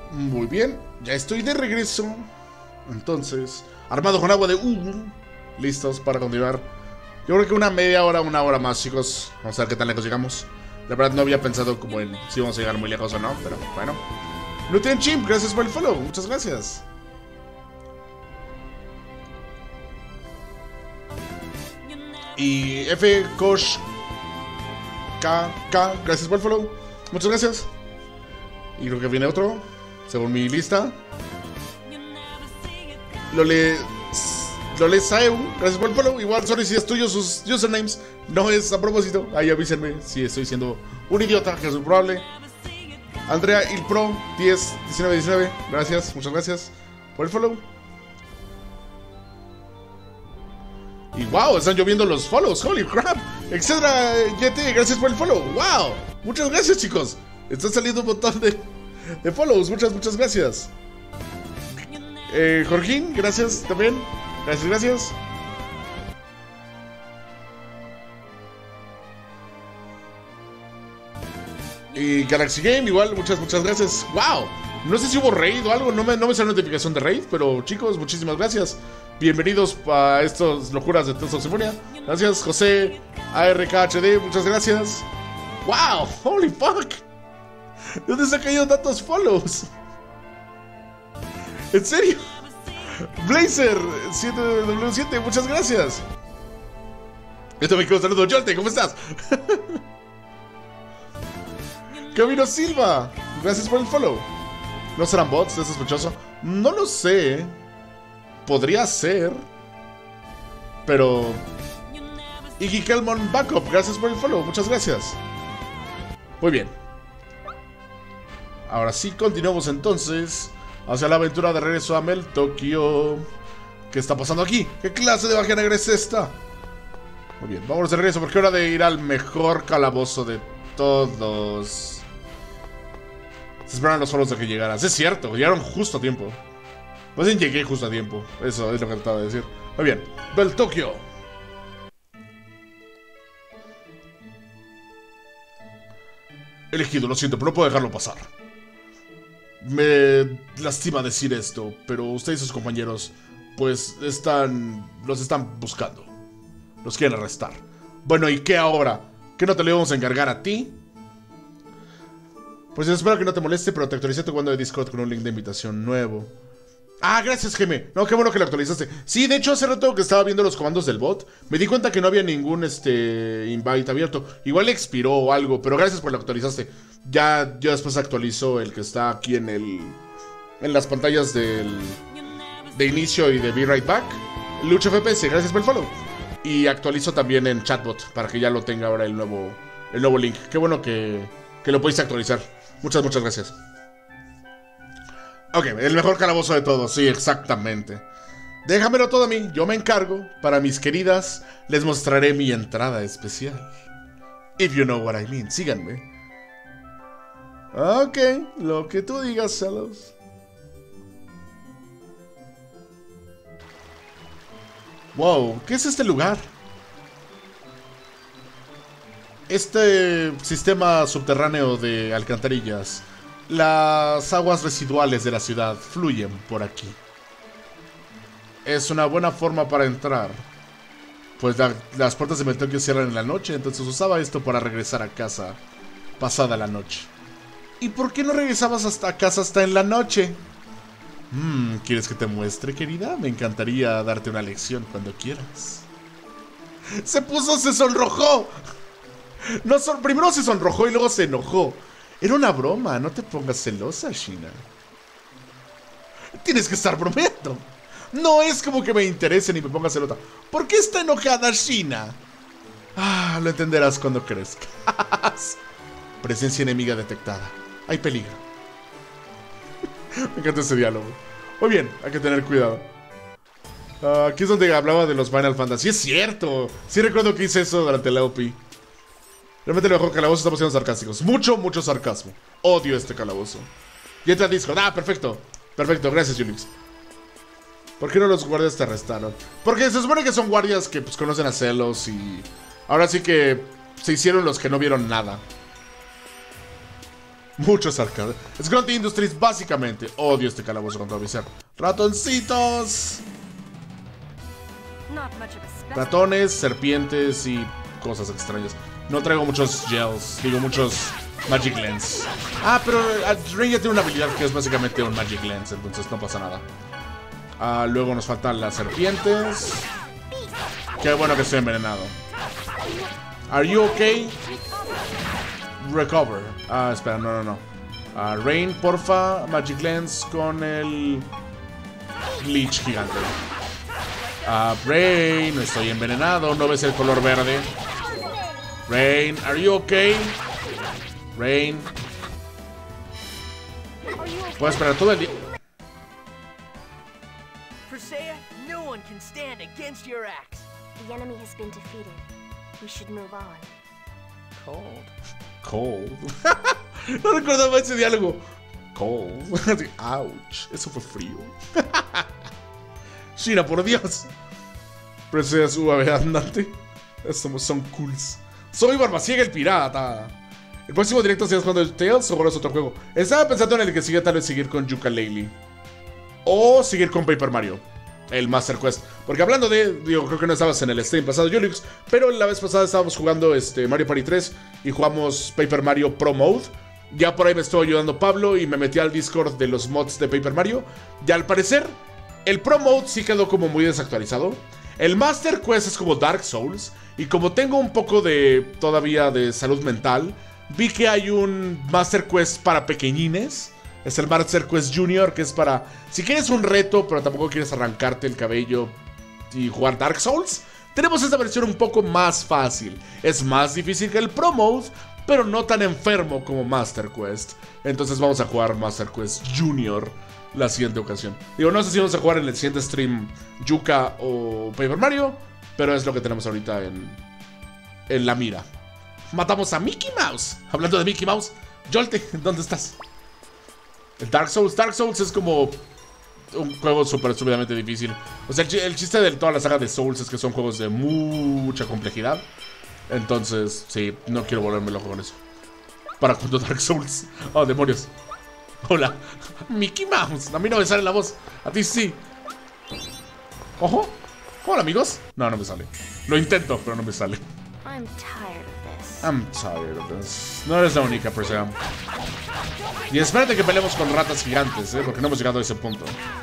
Muy bien, ya estoy de regreso. Entonces, armado con agua de listos para continuar. Yo creo que una media hora, una hora más, chicos. Vamos a ver qué tan lejos llegamos. La verdad no había pensado como en si vamos a llegar muy lejos o no, pero bueno. Nuten Chimp, gracias por el follow, muchas gracias. Y F Kosh KK, gracias por el follow, muchas gracias. Y creo que viene otro, según mi lista. Lole Saeu, gracias por el follow. Igual, sorry si es tuyo sus usernames. No es a propósito. Ahí avísenme si estoy siendo un idiota, que es muy probable. Andrea Ilpro 101919, gracias, muchas gracias por el follow. Y wow, están lloviendo los follows, holy crap. Etcétera, YT, gracias por el follow. Wow, muchas gracias, chicos. Están saliendo un montón de follows, muchas gracias. Jorgín, gracias también. Gracias. Y Galaxy Game, igual, muchas gracias. Wow, no sé si hubo raid o algo. No me salió notificación de raid, pero chicos, muchísimas gracias. Bienvenidos a estas locuras de Tales of Symphonia. Gracias, José ARKHD, muchas gracias. Wow, holy fuck. ¿De dónde se han caído tantos follows? ¿En serio? Blazer 7W7, muchas gracias. Yo también quiero saludo. Jolte, ¿cómo estás? Camino Silva, gracias por el follow. ¿No serán bots? ¿Es sospechoso? No lo sé. Podría ser. Pero... Iggy Kelmon Backup, gracias por el follow, muchas gracias. Muy bien. Ahora sí, continuamos entonces hacia la aventura de regreso a Mel Tokyo. ¿Qué está pasando aquí? ¿Qué clase de magia negra es esta? Muy bien, vámonos de regreso porque es hora de ir al mejor calabozo de todos. Se esperan los foros de que llegaras. Es cierto, llegaron justo a tiempo. Pues bien, llegué justo a tiempo. Eso es lo que trataba de decir. Muy bien, Mel Tokyo. Elegido, lo siento, pero no puedo dejarlo pasar. Me lastima decir esto, pero usted y sus compañeros, pues, los están buscando. Los quieren arrestar. Bueno, ¿y qué ahora? ¿Qué no te lo íbamos a encargar a ti? Pues espero que no te moleste, pero te actualicé tu cuenta de Discord con un link de invitación nuevo. Ah, gracias, Geme. No, qué bueno que lo actualizaste. Sí, de hecho, hace rato que estaba viendo los comandos del bot, me di cuenta que no había ningún invite abierto. Igual expiró o algo, pero gracias por lo actualizaste. Ya después actualizó el que está aquí en las pantallas de inicio y de Be Right Back. Lucho FPS, gracias por el follow. Y actualizo también en chatbot para que ya lo tenga ahora el nuevo link. Qué bueno que lo pudiste actualizar. Muchas gracias. Ok, el mejor calabozo de todos, sí, exactamente. Déjamelo todo a mí, yo me encargo. Para mis queridas, les mostraré mi entrada especial. If you know what I mean, síganme. Ok, lo que tú digas, celos. Wow, ¿qué es este lugar? Este sistema subterráneo de alcantarillas. Las aguas residuales de la ciudad fluyen por aquí. Es una buena forma para entrar, pues las puertas de Mel Tokyo cierran en la noche, entonces usaba esto para regresar a casa pasada la noche. ¿Y por qué no regresabas a casa hasta en la noche? ¿Quieres que te muestre, querida? Me encantaría darte una lección cuando quieras. Se sonrojó. No, primero se sonrojó y luego se enojó. Era una broma, no te pongas celosa, Sheena. Tienes que estar bromeando. No es como que me interese ni me pongas celosa. ¿Por qué está enojada, Sheena? Ah, lo entenderás cuando crezcas. Presencia enemiga detectada. Hay peligro. Me encanta ese diálogo. Muy bien, hay que tener cuidado. Aquí es donde hablaba de los Final Fantasy. Es cierto. Sí recuerdo que hice eso durante la OP. Realmente el mejor calabozo, estamos siendo sarcásticos. Mucho sarcasmo. Odio este calabozo. Y entra a Discord. Ah, perfecto. Perfecto, gracias, Julix. ¿Por qué no los guardias te arrestaron? Porque se supone que son guardias que pues conocen a Celos y... ahora sí que se hicieron los que no vieron nada. Muchos arcades. Scrunty Industries, básicamente. Odio este calabozo con todo mi ser. ¡Ratoncitos! Ratones, serpientes y cosas extrañas. No traigo muchos gels, digo muchos Magic Lens. Ah, pero Rain ya tiene una habilidad que es básicamente un Magic Lens, entonces no pasa nada. Luego nos faltan las serpientes. Qué bueno que estoy envenenado. Are you okay? Recover. Espera, no. Rain, porfa. Magic Lens con el Bleach gigante. Rain, estoy envenenado. ¿No ves el color verde? Rain, are you okay? Rain. Puedo esperar todo el día. Persea, no one can stand against your axe. The enemy has been defeated. We should move on. Cold. No recordaba ese diálogo. Cold. Ouch. Eso fue frío. Shira, por Dios. Persea suave andante. Son cools. Soy Barbasiega el pirata. El próximo directo será jugando el Tales o ahora es otro juego. Estaba pensando en el que sigue, tal vez seguir con Yooka-Laylee. O seguir con Paper Mario, el Master Quest. Porque hablando de, digo, creo que no estabas en el stream pasado, Yulix, pero la vez pasada estábamos jugando Mario Party 3 y jugamos Paper Mario Pro Mode. Ya por ahí me estuvo ayudando Pablo y me metí al Discord de los mods de Paper Mario. Y al parecer, el Pro Mode sí quedó como muy desactualizado. El Master Quest es como Dark Souls. Y como tengo un poco de todavía de salud mental, vi que hay un Master Quest para pequeñines. Es el Master Quest Junior, que es para si quieres un reto, pero tampoco quieres arrancarte el cabello y jugar Dark Souls. Tenemos esta versión un poco más fácil. Es más difícil que el Pro Mode, pero no tan enfermo como Master Quest. Entonces vamos a jugar Master Quest Junior la siguiente ocasión. Digo, no sé si vamos a jugar en el siguiente stream Yooka o Paper Mario, pero es lo que tenemos ahorita en la mira. Matamos a Mickey Mouse. Hablando de Mickey Mouse, Jolte, ¿dónde estás? El Dark Souls. Dark Souls es como un juego súper estúpidamente difícil. O sea, el chiste de toda la saga de Souls es que son juegos de mucha complejidad. Entonces, sí, no quiero volverme loco con eso. ¿Para cuándo Dark Souls? Oh, demonios. Hola, Mickey Mouse. A mí no me sale la voz. A ti sí. Ojo. Hola, amigos. No, no me sale. Lo intento, pero no me sale. I'm tired of this. No eres la única, Persea. Y espérate que peleemos con ratas gigantes, porque no hemos llegado a ese punto.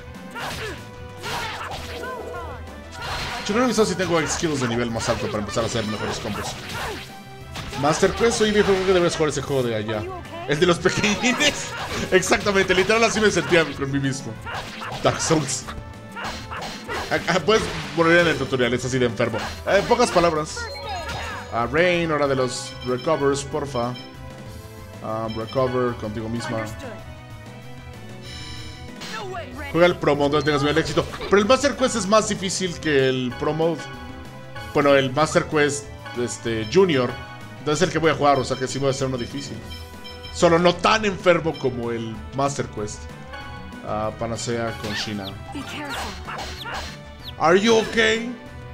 Yo no he visto si tengo skills de nivel más alto para empezar a hacer mejores combos. Master Quest, soy viejo, creo que deberías jugar ese juego de allá. El de los pequeñines. Exactamente, literal así me sentía con mí mismo. Dark Souls. Puedes poner en el tutorial, es así de enfermo. En pocas palabras. Rain, hora de los recovers, porfa. Recover contigo misma. Juega el Pro Mode, no tengas el éxito. Pero el Master Quest es más difícil que el Pro Mode. Bueno, el Master Quest Junior es el que voy a jugar, o sea que sí voy a hacer uno difícil. Solo no tan enfermo como el Master Quest. Panacea con Shina. Are you okay?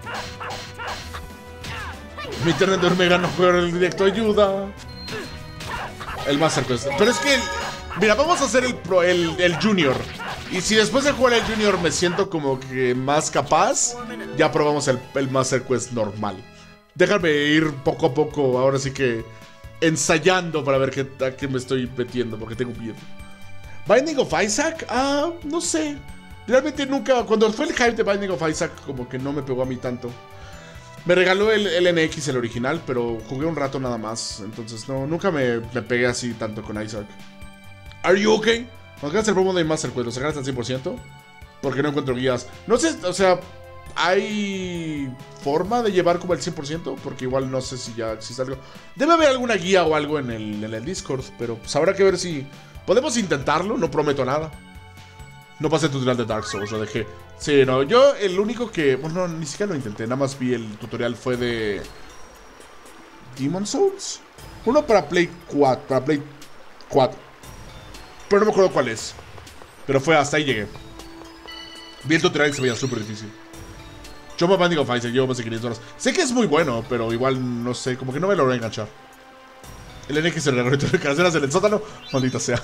Mi internet de hormiga no juega el directo, ayuda. El Master Quest. Pero es que, mira, vamos a hacer el Junior. Y si después de jugar el Junior me siento como que más capaz, ya probamos el Master Quest normal. Déjame ir poco a poco, ahora sí que ensayando para ver a qué me estoy metiendo, porque tengo miedo. Binding of Isaac, no sé. Realmente nunca, cuando fue el hype de Binding of Isaac, como que no me pegó a mí tanto. Me regaló el NX, el original, pero jugué un rato nada más. Entonces no, nunca me pegué así tanto con Isaac. Are you okay? Cuando hagas el promo de Master Quest, ¿lo sacarás al 100%? Porque no encuentro guías. No sé, o sea, ¿hay forma de llevar como el 100%? Porque igual no sé si ya existe algo. Debe haber alguna guía o algo en el Discord, pero pues habrá que ver si podemos intentarlo, no prometo nada. No pasé el tutorial de Dark Souls, lo dejé. Sí, no, yo el único que... Bueno, ni siquiera lo intenté, nada más vi el tutorial, fue de... Demon Souls. Uno para Play 4, pero no me acuerdo cuál es. Pero fue hasta ahí llegué. Vi el tutorial y se veía súper difícil. Yo me Binding of Isaac, llevo más de 500 horas. Sé que es muy bueno, pero igual no sé, como que no me logré enganchar. El NX el regreso de caseras en el sótano. Maldita sea.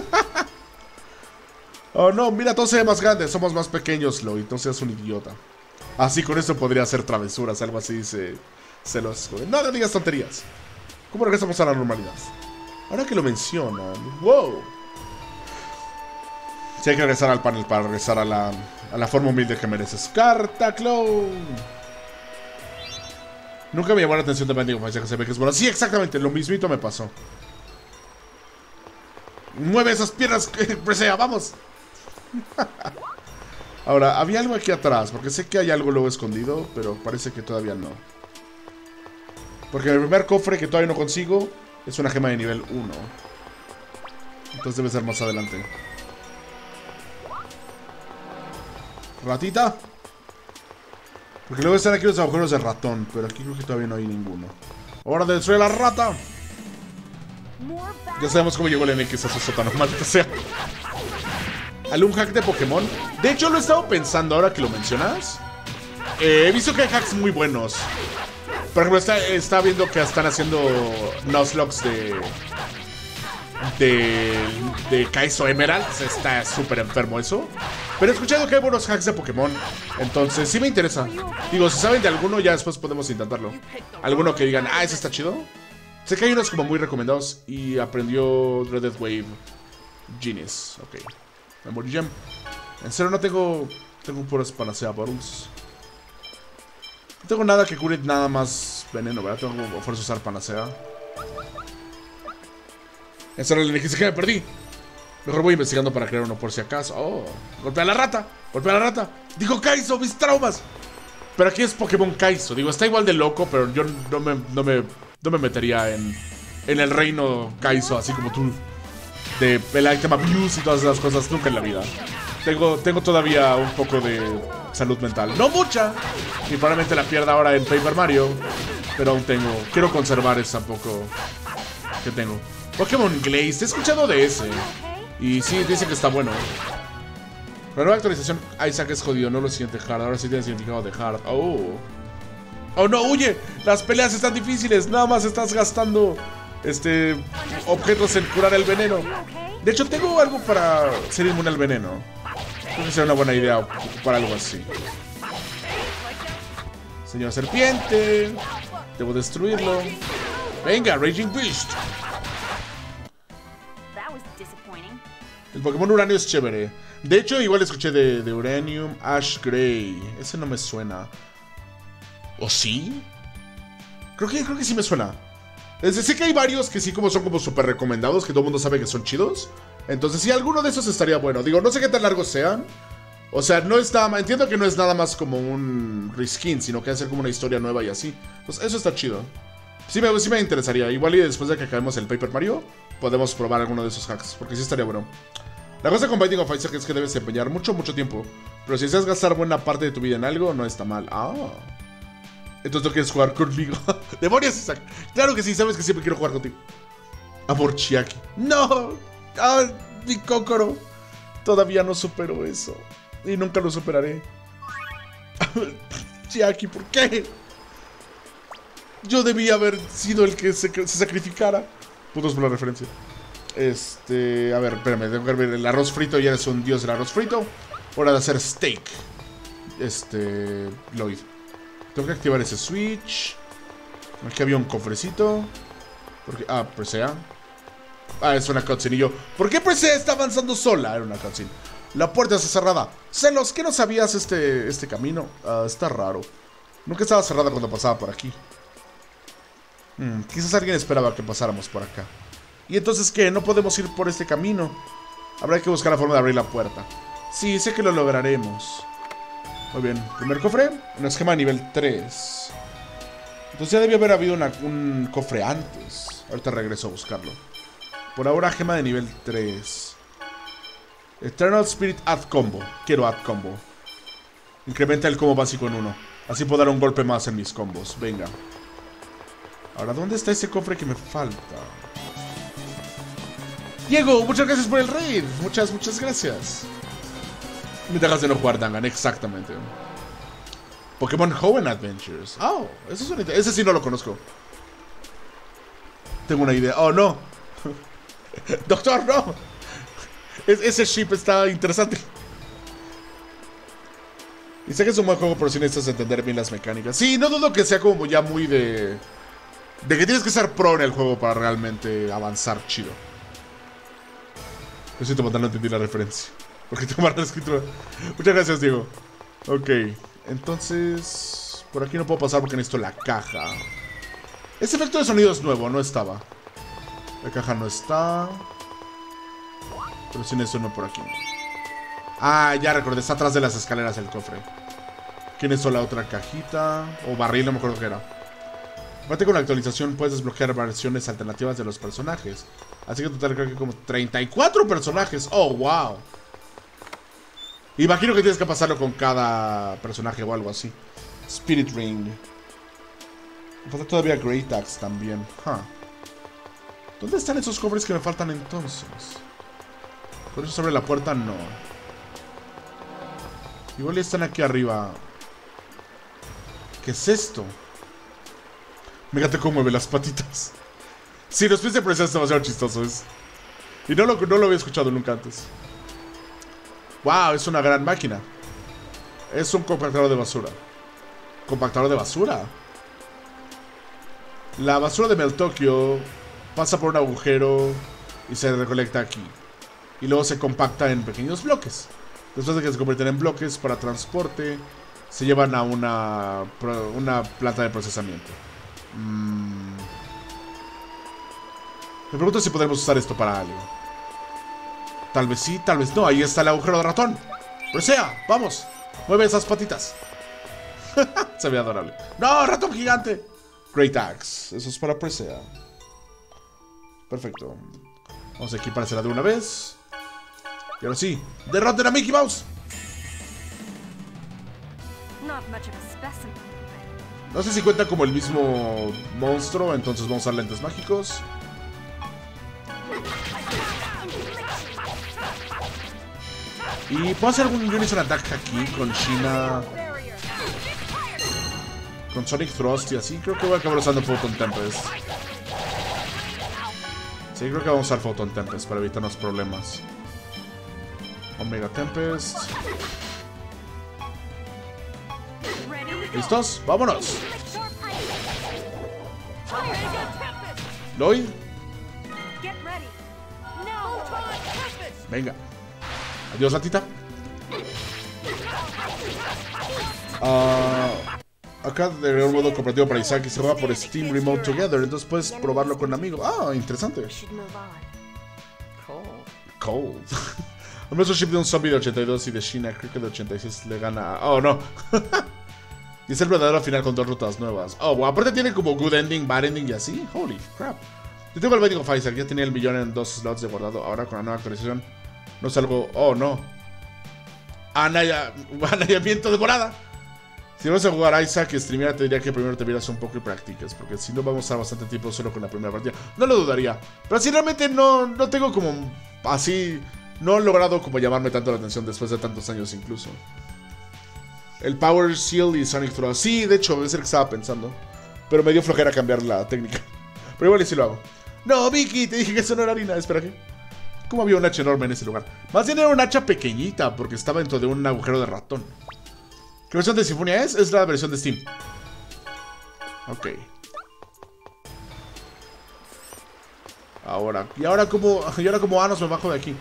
Oh no, mira, todo se ve más grande. Somos más pequeños, Lloyd. No seas un idiota. Así con esto podría hacer travesuras. Algo así se los... No, no digas tonterías. ¿Cómo regresamos a la normalidad? Ahora que lo mencionan. ¡Wow! Sí, hay que regresar al panel para regresar a la forma humilde que mereces. ¡Carta Clone! Nunca me llamó la atención de Binding of Isaac, que se ve que es bueno. Sí, exactamente, lo mismito me pasó. ¡Mueve esas piernas, Presea! ¡Vamos! Ahora, había algo aquí atrás, porque sé que hay algo luego escondido, pero parece que todavía no. Porque el primer cofre que todavía no consigo es una gema de nivel 1. Entonces debe ser más adelante. Ratita. Porque luego están aquí los agujeros de ratón, pero aquí creo que todavía no hay ninguno. ¡Hora de destruir a la rata! Ya sabemos cómo llegó el NX a su sótano, maldita sea. ¿Algún hack de Pokémon? De hecho, lo he estado pensando ahora que lo mencionas. He visto que hay hacks muy buenos. Por ejemplo, está viendo que están haciendo Nuzlocke de Kaizo Emerald. Está súper enfermo eso. Pero he escuchado que hay buenos hacks de Pokémon. Entonces sí me interesa. Digo, si saben de alguno, ya después podemos intentarlo. Alguno que digan, ese está chido. Sé que hay unos como muy recomendados. Y aprendió Dreaded Wave Genius. Ok. Memory Gem. En serio no tengo puras Panacea Bottles. No tengo nada que cure nada más veneno, ¿verdad? Tengo que fuerza usar Panacea. Esa era la energía que me perdí. Mejor voy investigando para crear uno por si acaso. Oh, golpea a la rata. Golpea a la rata. Dijo Kaizo, mis traumas. Pero aquí es Pokémon Kaizo. Digo, está igual de loco, pero yo no me metería en el reino Kaizo, así como tú. De el item abuse y todas esas cosas. Nunca en la vida. Tengo todavía un poco de salud mental. No mucha. Y probablemente la pierda ahora en Paper Mario. Pero aún tengo. Quiero conservar esa poco que tengo. Pokémon Glazed. He escuchado de ese. Y sí, dice que está bueno. La nueva actualización Isaac es jodido. No lo siente hard. Ahora sí tiene significado de hard. Oh no, huye. Las peleas están difíciles. Nada más estás gastando objetos en curar el veneno. De hecho, tengo algo para ser inmune al veneno. Creo que sería una buena idea ocupar algo así. Señor serpiente. Debo destruirlo. Venga, Raging Beast. El Pokémon Uranio es chévere. De hecho, igual escuché de Uranium Ash Gray. Ese no me suena. ¿O sí? Creo que sí me suena. Sé que hay varios que sí son como súper recomendados, que todo el mundo sabe que son chidos. Entonces sí, alguno de esos estaría bueno. Digo, no sé qué tan largos sean. O sea, entiendo que no es nada más como un reskin, sino que hacer como una historia nueva y así. Pues eso está chido. Sí me interesaría. Igual y después de que acabemos el Paper Mario, podemos probar alguno de esos hacks, porque sí estaría bueno. La cosa con Binding of Isaac es que debes empeñar mucho tiempo. Pero si deseas gastar buena parte de tu vida en algo, no está mal. Entonces no quieres jugar conmigo. ¡Demonios, Isaac! Claro que sí, sabes que siempre quiero jugar contigo. Amor Chiaki. ¡No! Mi Kokoro. Todavía no supero eso. Y nunca lo superaré. Chiaki, ¿por qué? Yo debía haber sido el que se sacrificara. Putos por la referencia. A ver, espérame, tengo que ver el arroz frito. Ya eres un dios del arroz frito. Hora de hacer steak. Lloyd. Tengo que activar ese switch. Aquí había un cofrecito. Presea. Es una cutscene. Y yo, ¿por qué Presea está avanzando sola? Era una cutscene. La puerta está cerrada. Celos, ¿qué no sabías este camino? Está raro. Nunca estaba cerrada cuando pasaba por aquí. Quizás alguien esperaba que pasáramos por acá. ¿Y entonces qué? ¿No podemos ir por este camino? Habrá que buscar la forma de abrir la puerta. Sí, sé que lo lograremos. Muy bien, primer cofre. Una esquema de nivel 3. Entonces ya debió haber habido un cofre antes. Ahorita regreso a buscarlo. Por ahora gema de nivel 3. Eternal Spirit Add Combo. Quiero Add Combo. Incrementa el combo básico en 1. Así puedo dar un golpe más en mis combos. Venga. Ahora, ¿dónde está ese cofre que me falta? Diego, muchas gracias por el raid. Muchas gracias. Me dejas de no jugar Dangan, exactamente. Pokémon Hoenn Adventures. Ese sí no lo conozco. Tengo una idea. ¡Oh, no! ¡Doctor, no! Ese ship está interesante. Y sé que es un buen juego, pero si necesitas entender bien las mecánicas. Sí, no dudo que sea como ya muy de que tienes que ser pro en el juego para realmente avanzar chido. Lo siento, no entendí la referencia. Porque tengo mala escritura. Muchas gracias, Diego. Ok, entonces... Por aquí no puedo pasar porque necesito la caja. Ese efecto de sonido es nuevo, no estaba. La caja no está. Pero sí necesito uno por aquí. Ah, ya recordé, está atrás de las escaleras el cofre. ¿Quién es la otra cajita? O barril, no me acuerdo qué era. Aparte con la actualización puedes desbloquear versiones alternativas de los personajes. Así que en total creo que como 34 personajes. ¡Oh, wow! Imagino que tienes que pasarlo con cada personaje o algo así. Spirit Ring. Me falta todavía Great Axe también. ¿Dónde están esos cofres que me faltan entonces? ¿Por eso sobre la puerta? No. Igual ya están aquí arriba. ¿Qué es esto? Fíjate cómo mueve las patitas. Sí, los pies de presión es demasiado chistoso. Y no lo había escuchado nunca antes. Wow, es una gran máquina. Es un compactador de basura. ¿Compactador de basura? La basura de Meltokio pasa por un agujero y se recolecta aquí. Y luego se compacta en pequeños bloques. Después de que se convierten en bloques para transporte, se llevan a una planta de procesamiento. Me pregunto si podemos usar esto para algo. Tal vez sí, tal vez no. Ahí está el agujero de ratón. Presea, vamos. Mueve esas patitas. Se ve adorable. ¡No, ratón gigante! Great Axe. Eso es para Presea. Perfecto. Vamos a equipársela de una vez. Y ahora sí, derroten a Mickey Mouse. No sé si cuenta como el mismo monstruo, entonces vamos a usar lentes mágicos. Y puedo hacer algún Unison Attack aquí con Sheena, con Sonic Thrust y así. Creo que voy a acabar usando Photon Tempest. Sí, creo que vamos a usar Photon Tempest para evitarnos problemas. Omega Tempest. ¿Listos? ¡Vámonos! Lloyd. Venga. Adiós, ratita. Acá de un modo cooperativo para Isaac y se va por Steam Remote Together. Entonces puedes probarlo con amigos. Ah, interesante. Cold. El nuestro ship de un zombie de 82 y de Sheena, creo que de 86 le gana. Oh, no. Y es el verdadero final con 2 rutas nuevas. Oh, wow. Aparte tiene como good ending, bad ending y así. Holy crap. Yo tengo el Binding of Isaac. Ya tenía el millón en 2 slots de guardado. Ahora con la nueva actualización no salgo. Oh, no. Anallamiento de morada. Si vas a jugar Isaac y streamear, te diría que primero te vieras un poco y practiques. Porque si no vamos a estar bastante tiempo solo con la primera partida. No lo dudaría. Pero si realmente no tengo como así. No he logrado como llamarme tanto la atención después de tantos años incluso. El Power Shield y Sonic Thrust. Sí, de hecho, es el que estaba pensando. Pero me dio flojera cambiar la técnica. Pero igual y sí lo hago. No, Vicky, te dije que eso no era harina. Espera, ¿qué? ¿Cómo había un hacha enorme en ese lugar? Más bien era un hacha pequeñita, porque estaba dentro de un agujero de ratón. ¿Qué versión de Sinfonia es? Es la versión de Steam. Ok. ¿Y ahora cómo Anos me bajo de aquí?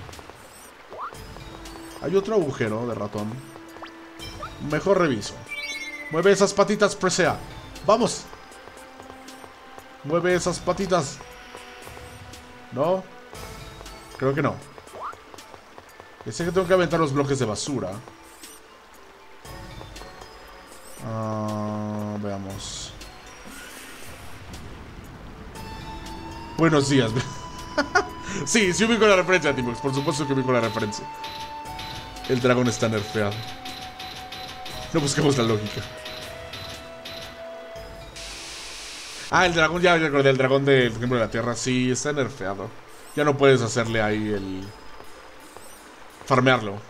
Hay otro agujero de ratón. Mejor reviso. Mueve esas patitas, Presea. ¡Vamos! Mueve esas patitas. ¿No? Creo que no. Ya sé que tengo que aventar los bloques de basura. Veamos. Buenos días. Sí ubico la referencia, Timox. Por supuesto que ubico la referencia. El dragón está nerfeado. No busquemos la lógica. Ah, el dragón, ya recordé. El dragón del ejemplo de la tierra. Sí, está nerfeado. Ya no puedes hacerle ahí el... farmearlo.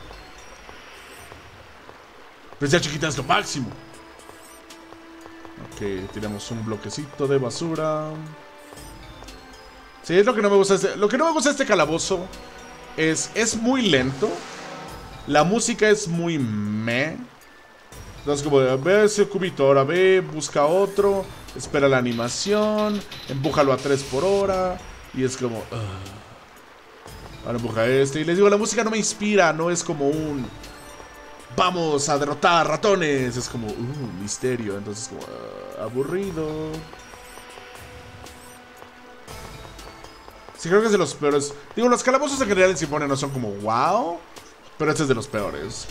Pero ya chiquita es lo máximo. Ok, tiramos un bloquecito de basura. Sí, es lo que no me gusta. Lo que no me gusta de este calabozo es muy lento. La música es muy meh. Entonces como, ve ese cubito, ahora ve, busca otro, espera la animación, empújalo a 3 por hora. Y es como... ahora empuja este. Y les digo, la música no me inspira, no es como un... vamos a derrotar ratones. Es como, misterio. Entonces como, aburrido. Sí, creo que es de los peores. Digo, los calabozos en general en Symphonia no son como wow, pero este es de los peores.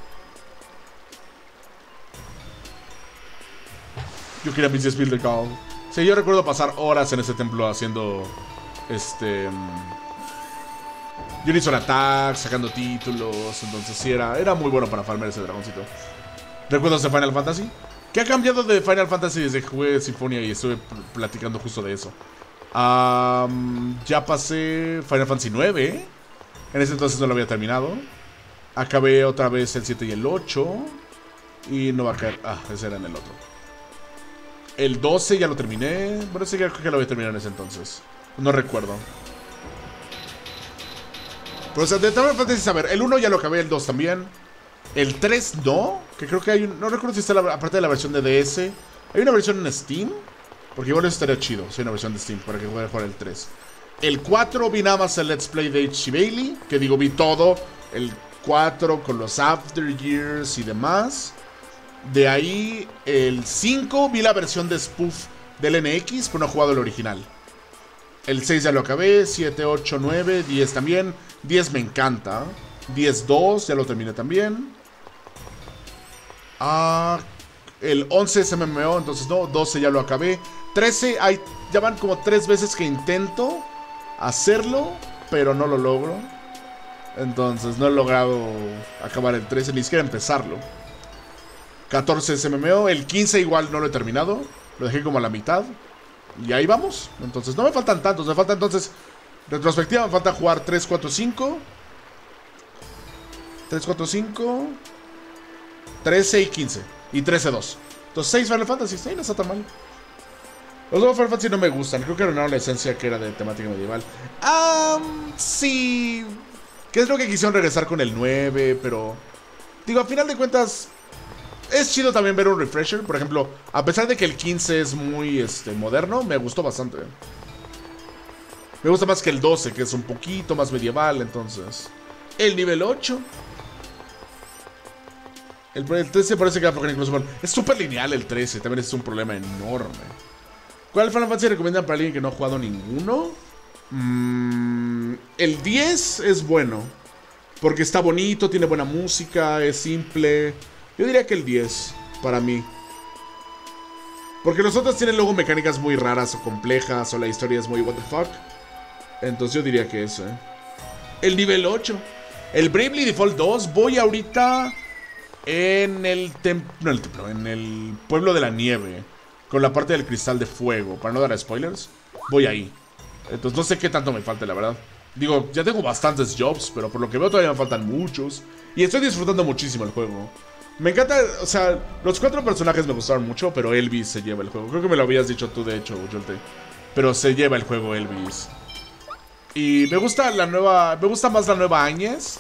Yo quería mis 10 de Call. Sí, yo recuerdo pasar horas en ese templo haciendo Unison Attack, sacando títulos. Entonces sí, era muy bueno para farmear ese dragoncito. ¿Recuerdas de Final Fantasy? ¿Qué ha cambiado de Final Fantasy desde que jugué Symphonia y estuve platicando justo de eso? Ya pasé Final Fantasy 9. En ese entonces no lo había terminado. Acabé otra vez el 7 y el 8. Y no va a caer. Ese era en el otro. El 12 ya lo terminé. Bueno, sí, creo que lo había terminado en ese entonces. No recuerdo. Pero o sea, de Final Fantasy, a ver, el 1 ya lo acabé, el 2 también. El 3 no. Que creo que hay un... no recuerdo si está aparte de la versión de DS. Hay una versión en Steam. Porque igual eso estaría chido, si hay una versión de Steam para que pueda jugar el 3. El 4 vi nada más el Let's Play de H. Bailey, que digo, vi todo. El 4 con los After Years y demás. De ahí, el 5 vi la versión de spoof del NX, pero no he jugado el original. El 6 ya lo acabé, 7, 8, 9, 10 también. 10 me encanta. 10-2 ya lo terminé también. El 11 es MMO, entonces no. 12 ya lo acabé. 13, ya van como 3 veces que intento hacerlo, pero no lo logro. Entonces no he logrado acabar el 13, ni siquiera empezarlo. 14 es MMO, el 15 igual no lo he terminado. Lo dejé como a la mitad. Y ahí vamos. Entonces no me faltan tantos, me falta entonces... retrospectiva, me falta jugar 3, 4, 5. 3, 4, 5. 13 y 15. Y 13, 2. Entonces 6 Final Fantasy, no está tan mal. Los nuevos Final Fantasy no me gustan. Creo que arruinaron la esencia que era de temática medieval. Sí. Que es lo que quisieron regresar con el 9, pero... digo, a final de cuentas... es chido también ver un refresher. Por ejemplo, a pesar de que el 15 es muy moderno, me gustó bastante. Me gusta más que el 12, que es un poquito más medieval. Entonces, el nivel 8. El 13 parece que va a flojar incluso. Es súper lineal el 13, también es un problema enorme. ¿Cuál Final Fantasy recomiendan para alguien que no ha jugado ninguno? El 10 es bueno, porque está bonito, tiene buena música, es simple. Yo diría que el 10, para mí. Porque los otros tienen luego mecánicas muy raras o complejas, o la historia es muy what the fuck. Entonces yo diría que eso, El nivel 8. El Bravely Default 2, voy ahorita en el templo, en el pueblo de la nieve, con la parte del cristal de fuego. Para no dar spoilers, voy ahí. Entonces no sé qué tanto me falta, la verdad. Digo, ya tengo bastantes jobs, pero por lo que veo todavía me faltan muchos. Y estoy disfrutando muchísimo el juego. Me encanta, o sea, los 4 personajes me gustaron mucho, pero Elvis se lleva el juego. Creo que me lo habías dicho tú, de hecho, Jolte. Pero se lleva el juego Elvis. Y me gusta más la nueva Áñez.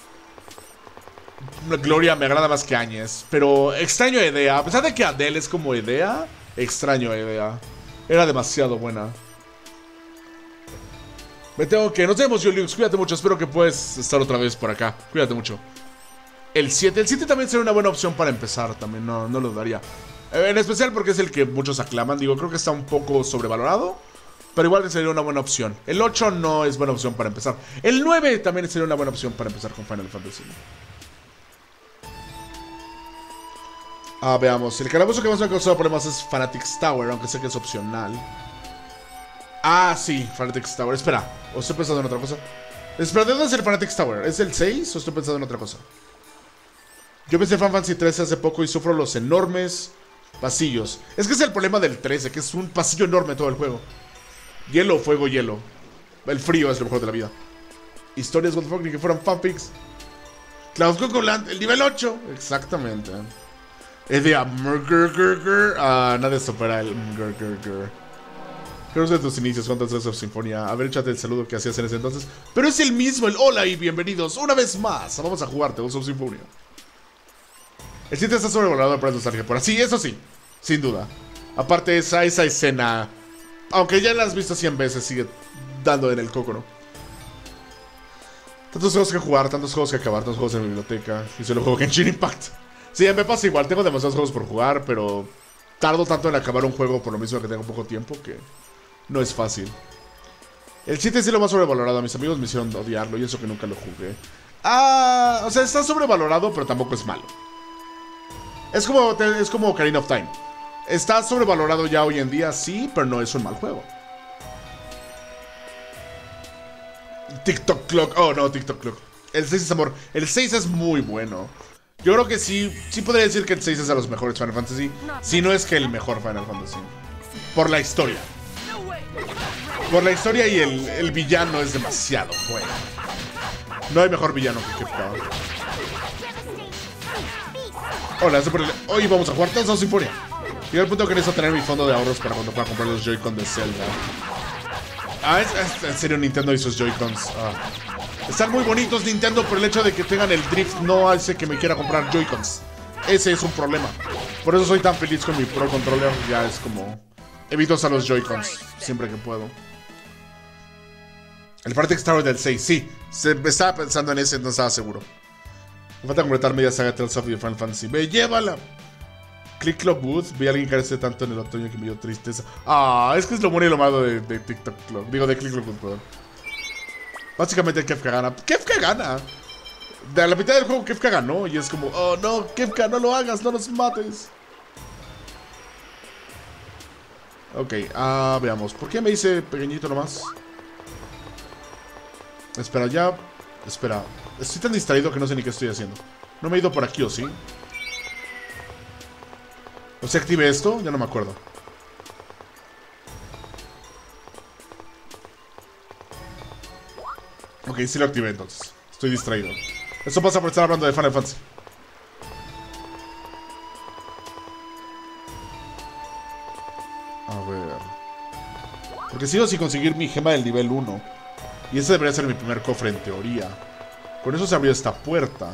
Gloria me agrada más que Áñez. Pero extraño a Edea. A pesar de que Adele es como Edea, extraño a Edea. Era demasiado buena. Me tengo que... nos vemos, Julius. Cuídate mucho. Espero que puedas estar otra vez por acá. Cuídate mucho. El 7 también sería una buena opción para empezar. También no lo daría. En especial porque es el que muchos aclaman. Digo, creo que está un poco sobrevalorado, pero igual sería una buena opción. El 8 no es buena opción para empezar. El 9 también sería una buena opción para empezar con Final Fantasy. Veamos. El calabozo que más me ha causado problemas es Fanatics Tower, aunque sé que es opcional. Sí, Fanatics Tower. Espera, o estoy pensando en otra cosa. Espera, ¿de dónde es el Fanatics Tower? ¿Es el 6 o estoy pensando en otra cosa? Yo pensé en Final Fantasy 13 hace poco y sufro los enormes pasillos. Es que es el problema del 13, que es un pasillo enorme todo el juego. Hielo, fuego, hielo. El frío es lo mejor de la vida. Historias what the fuck, ni que fueran fanfics. Cloud Cocoland, el nivel 8. Exactamente. Es de nadie supera el Creo que de tus inicios con Tales of Symphonia. A ver, échate el saludo que hacías en ese entonces. Pero es el mismo, el hola y bienvenidos una vez más. Vamos a jugar Tales of Symphonia. El 7 está sobrevalorado para nostalgia por así, eso sí, sin duda. Aparte esa escena, aunque ya la has visto 100 veces, sigue dando en el coco, ¿no? Tantos juegos que jugar, tantos juegos que acabar, tantos juegos en la biblioteca. Y solo juego Genshin Impact. Sí, me pasa igual, tengo demasiados juegos por jugar, pero tardo tanto en acabar un juego por lo mismo que tengo poco tiempo que no es fácil. El 7 es lo más sobrevalorado, mis amigos me hicieron odiarlo y eso que nunca lo jugué. O sea, está sobrevalorado, pero tampoco es malo. Es como Ocarina of Time. Está sobrevalorado ya hoy en día, sí, pero no es un mal juego. TikTok Clock. Oh, no, TikTok Clock. El 6 es amor. El 6 es muy bueno. Yo creo que sí podría decir que el 6 es de los mejores Final Fantasy. Si no es que el mejor Final Fantasy. Por la historia. Por la historia y el villano es demasiado bueno. No hay mejor villano que Kefka. Hola, hoy vamos a jugar Tales of Symphonia. Llegué al punto que necesito tener mi fondo de ahorros para cuando pueda comprar los Joy-Con de Zelda. En serio, Nintendo y sus Joy-Cons. Están muy bonitos, Nintendo, pero el hecho de que tengan el drift no hace que me quiera comprar Joy-Cons. Ese es un problema. Por eso soy tan feliz con mi Pro Controller. Ya es como... evito usar los Joy-Cons siempre que puedo. El Fartex Tower del 6, sí. Estaba pensando en ese, no estaba seguro. Me falta completar media saga Tales of Final Fantasy. ¡Ve, llévala! Click Club Booth. Vi a alguien caerse tanto en el otoño que me dio tristeza. Es que es lo bueno y lo malo de TikTok Club. Digo, de Click Club Booth, perdón. Básicamente Kefka gana. ¡Kefka gana! De la mitad del juego Kefka ganó. Y es como, oh no, Kefka, no lo hagas, no los mates. Ok, veamos. ¿Por qué me hice pequeñito nomás? Espera, ya. Espera. Estoy tan distraído que no sé ni qué estoy haciendo. ¿No me he ido por aquí o sí? ¿O se active esto? Ya no me acuerdo. Ok, sí lo activé entonces. Estoy distraído. Eso pasa por estar hablando de Final Fantasy. A ver. Porque sigo sin conseguir mi gema del nivel 1. Y ese debería ser mi primer cofre en teoría. Con eso se abrió esta puerta.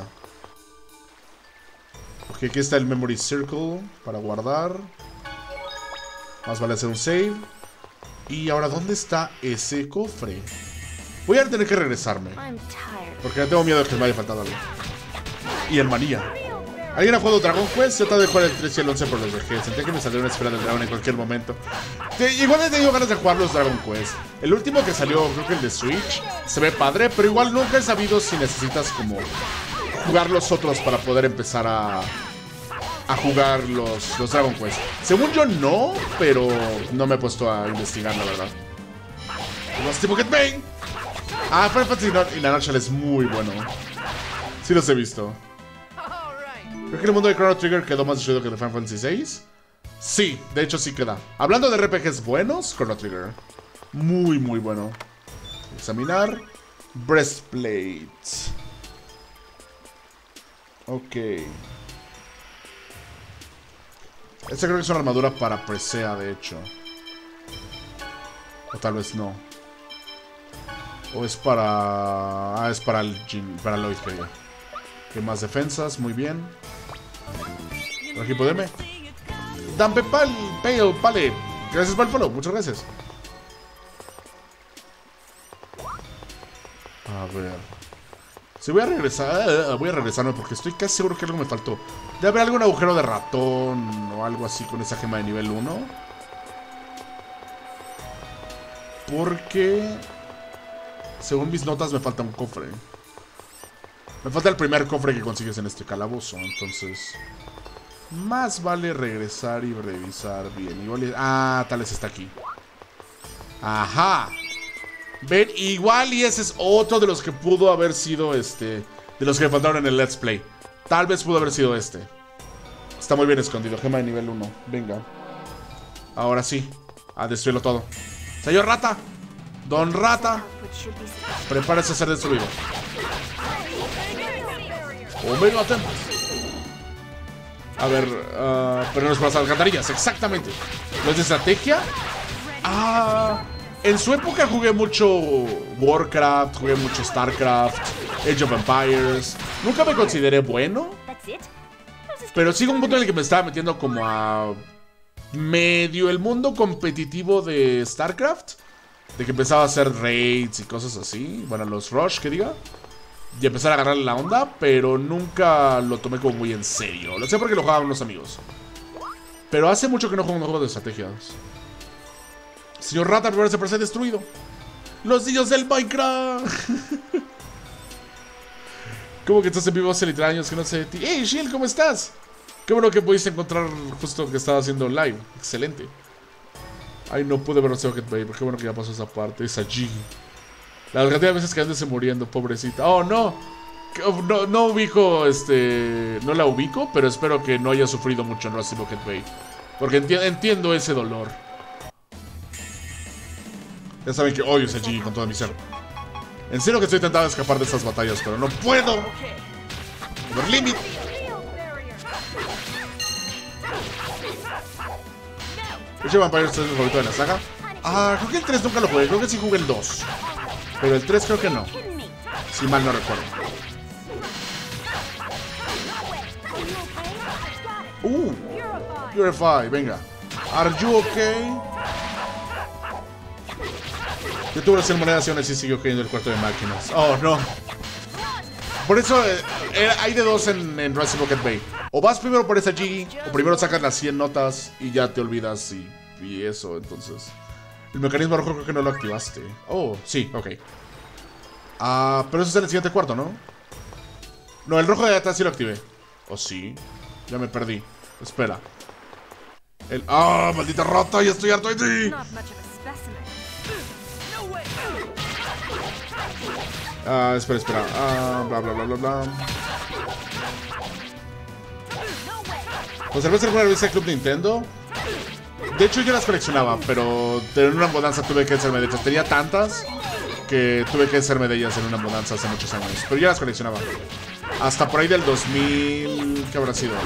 Ok, aquí está el Memory Circle para guardar. Más vale hacer un save. Y ahora, ¿dónde está ese cofre? Voy a tener que regresarme. Porque tengo miedo de que me haya faltado algo. Y el manía. ¿Alguien ha jugado Dragon Quest? Yo traté de jugar el 3 y el 11 por los dejé. Sentí que me salió una esfera del dragón en cualquier momento. Igual he tenido ganas de jugar los Dragon Quest. El último que salió, creo que el de Switch, se ve padre, pero igual nunca he sabido si necesitas como jugar los otros para poder empezar a jugar los Dragon Quest. Según yo no, pero no me he puesto a investigar, la verdad. Los tipo Get Bang. Final Fantasy y la Nutshell es muy bueno. Sí los he visto. Creo que el mundo de Chrono Trigger quedó más destruido que el de Final Fantasy VI. Sí, de hecho sí queda. Hablando de RPGs buenos, Chrono Trigger. Muy, muy bueno. Examinar. Breastplate. Ok. Esta creo que es una armadura para Presea, de hecho. O tal vez no. O es para... es para el para Lloyd, creo. Que más defensas, muy bien. Por aquí podeme. Dampe Pale. Gracias por el follow, muchas gracias. A ver. Si voy a regresar. Voy a regresarme porque estoy casi seguro que algo me faltó. Debe haber algún agujero de ratón o algo así con esa gema de nivel 1. Porque según mis notas me falta un cofre. Me falta el primer cofre que consigues en este calabozo. Entonces más vale regresar y revisar bien. Igual tal vez está aquí. Ajá. Ven, igual y ese es otro de los que pudo haber sido de los que me faltaron en el Let's Play. Tal vez pudo haber sido este. Está muy bien escondido, gema de nivel 1. Venga. Ahora sí. A destruirlo todo. Señor Rata. Don Rata. Prepárese a ser destruido. Omega Tempest. A ver, pero no es para las alcantarillas, exactamente. ¿No es de estrategia? En su época jugué mucho Warcraft, jugué mucho Starcraft, Age of Empires. Nunca me consideré bueno, pero sí un punto en el que me estaba metiendo como a medio el mundo competitivo de Starcraft, de que empezaba a hacer raids y cosas así, bueno, los rush que diga, y empezar a agarrarle la onda, pero nunca lo tomé como muy en serio. Lo sé porque lo jugaban unos amigos, pero hace mucho que no juego un juego de estrategias. Señor Rata, primero se parece destruido. Los niños del Minecraft. ¿Cómo que estás en vivo hace literal años que no sé de ti? ¡Hey, Shield! ¿Cómo estás? Qué bueno que pudiste encontrar justo que estaba haciendo live. Excelente. Ay, no pude ver Rocket Bay, pero qué bueno que ya pasó esa parte. Esa G. La cantidad de veces quedándose muriendo, pobrecita. Oh, no. No ubico, no la ubico, pero espero que no haya sufrido mucho en Rocket Bay. Porque entiendo ese dolor. Ya saben que odio ese G con todo mi ser. En serio que estoy tentado de escapar de estas batallas, pero no puedo. Over limit. Age of Empires 3 es mi favorito de la saga. Creo que el 3 nunca lo jugué. Creo que sí jugué el 2. Pero el 3 creo que no. Si mal no recuerdo. Purify, venga. Are you okay? Yo tuve que hacer monedas y aún así siguió cayendo el cuarto de máquinas. Oh, no. Por eso hay de dos en Rocket Bay. O vas primero por esa G, o primero sacas las 100 notas y ya te olvidas y eso, entonces. El mecanismo rojo creo que no lo activaste. Oh, sí, ok. Pero eso es en el siguiente cuarto, ¿no? No, el rojo de atrás sí lo activé. ¿O sí? Ya me perdí. Espera. Maldita rata, ya estoy harto de ti. Espera. Bla, bla, bla, bla, bla. ¿Conservaste alguna revista de Club Nintendo? De hecho, yo las coleccionaba, pero en una mudanza tuve que hacerme de ellas. Tenía tantas que tuve que hacerme de ellas en una mudanza hace muchos años. Pero yo las coleccionaba. Hasta por ahí del 2000... ¿Qué habrá sido?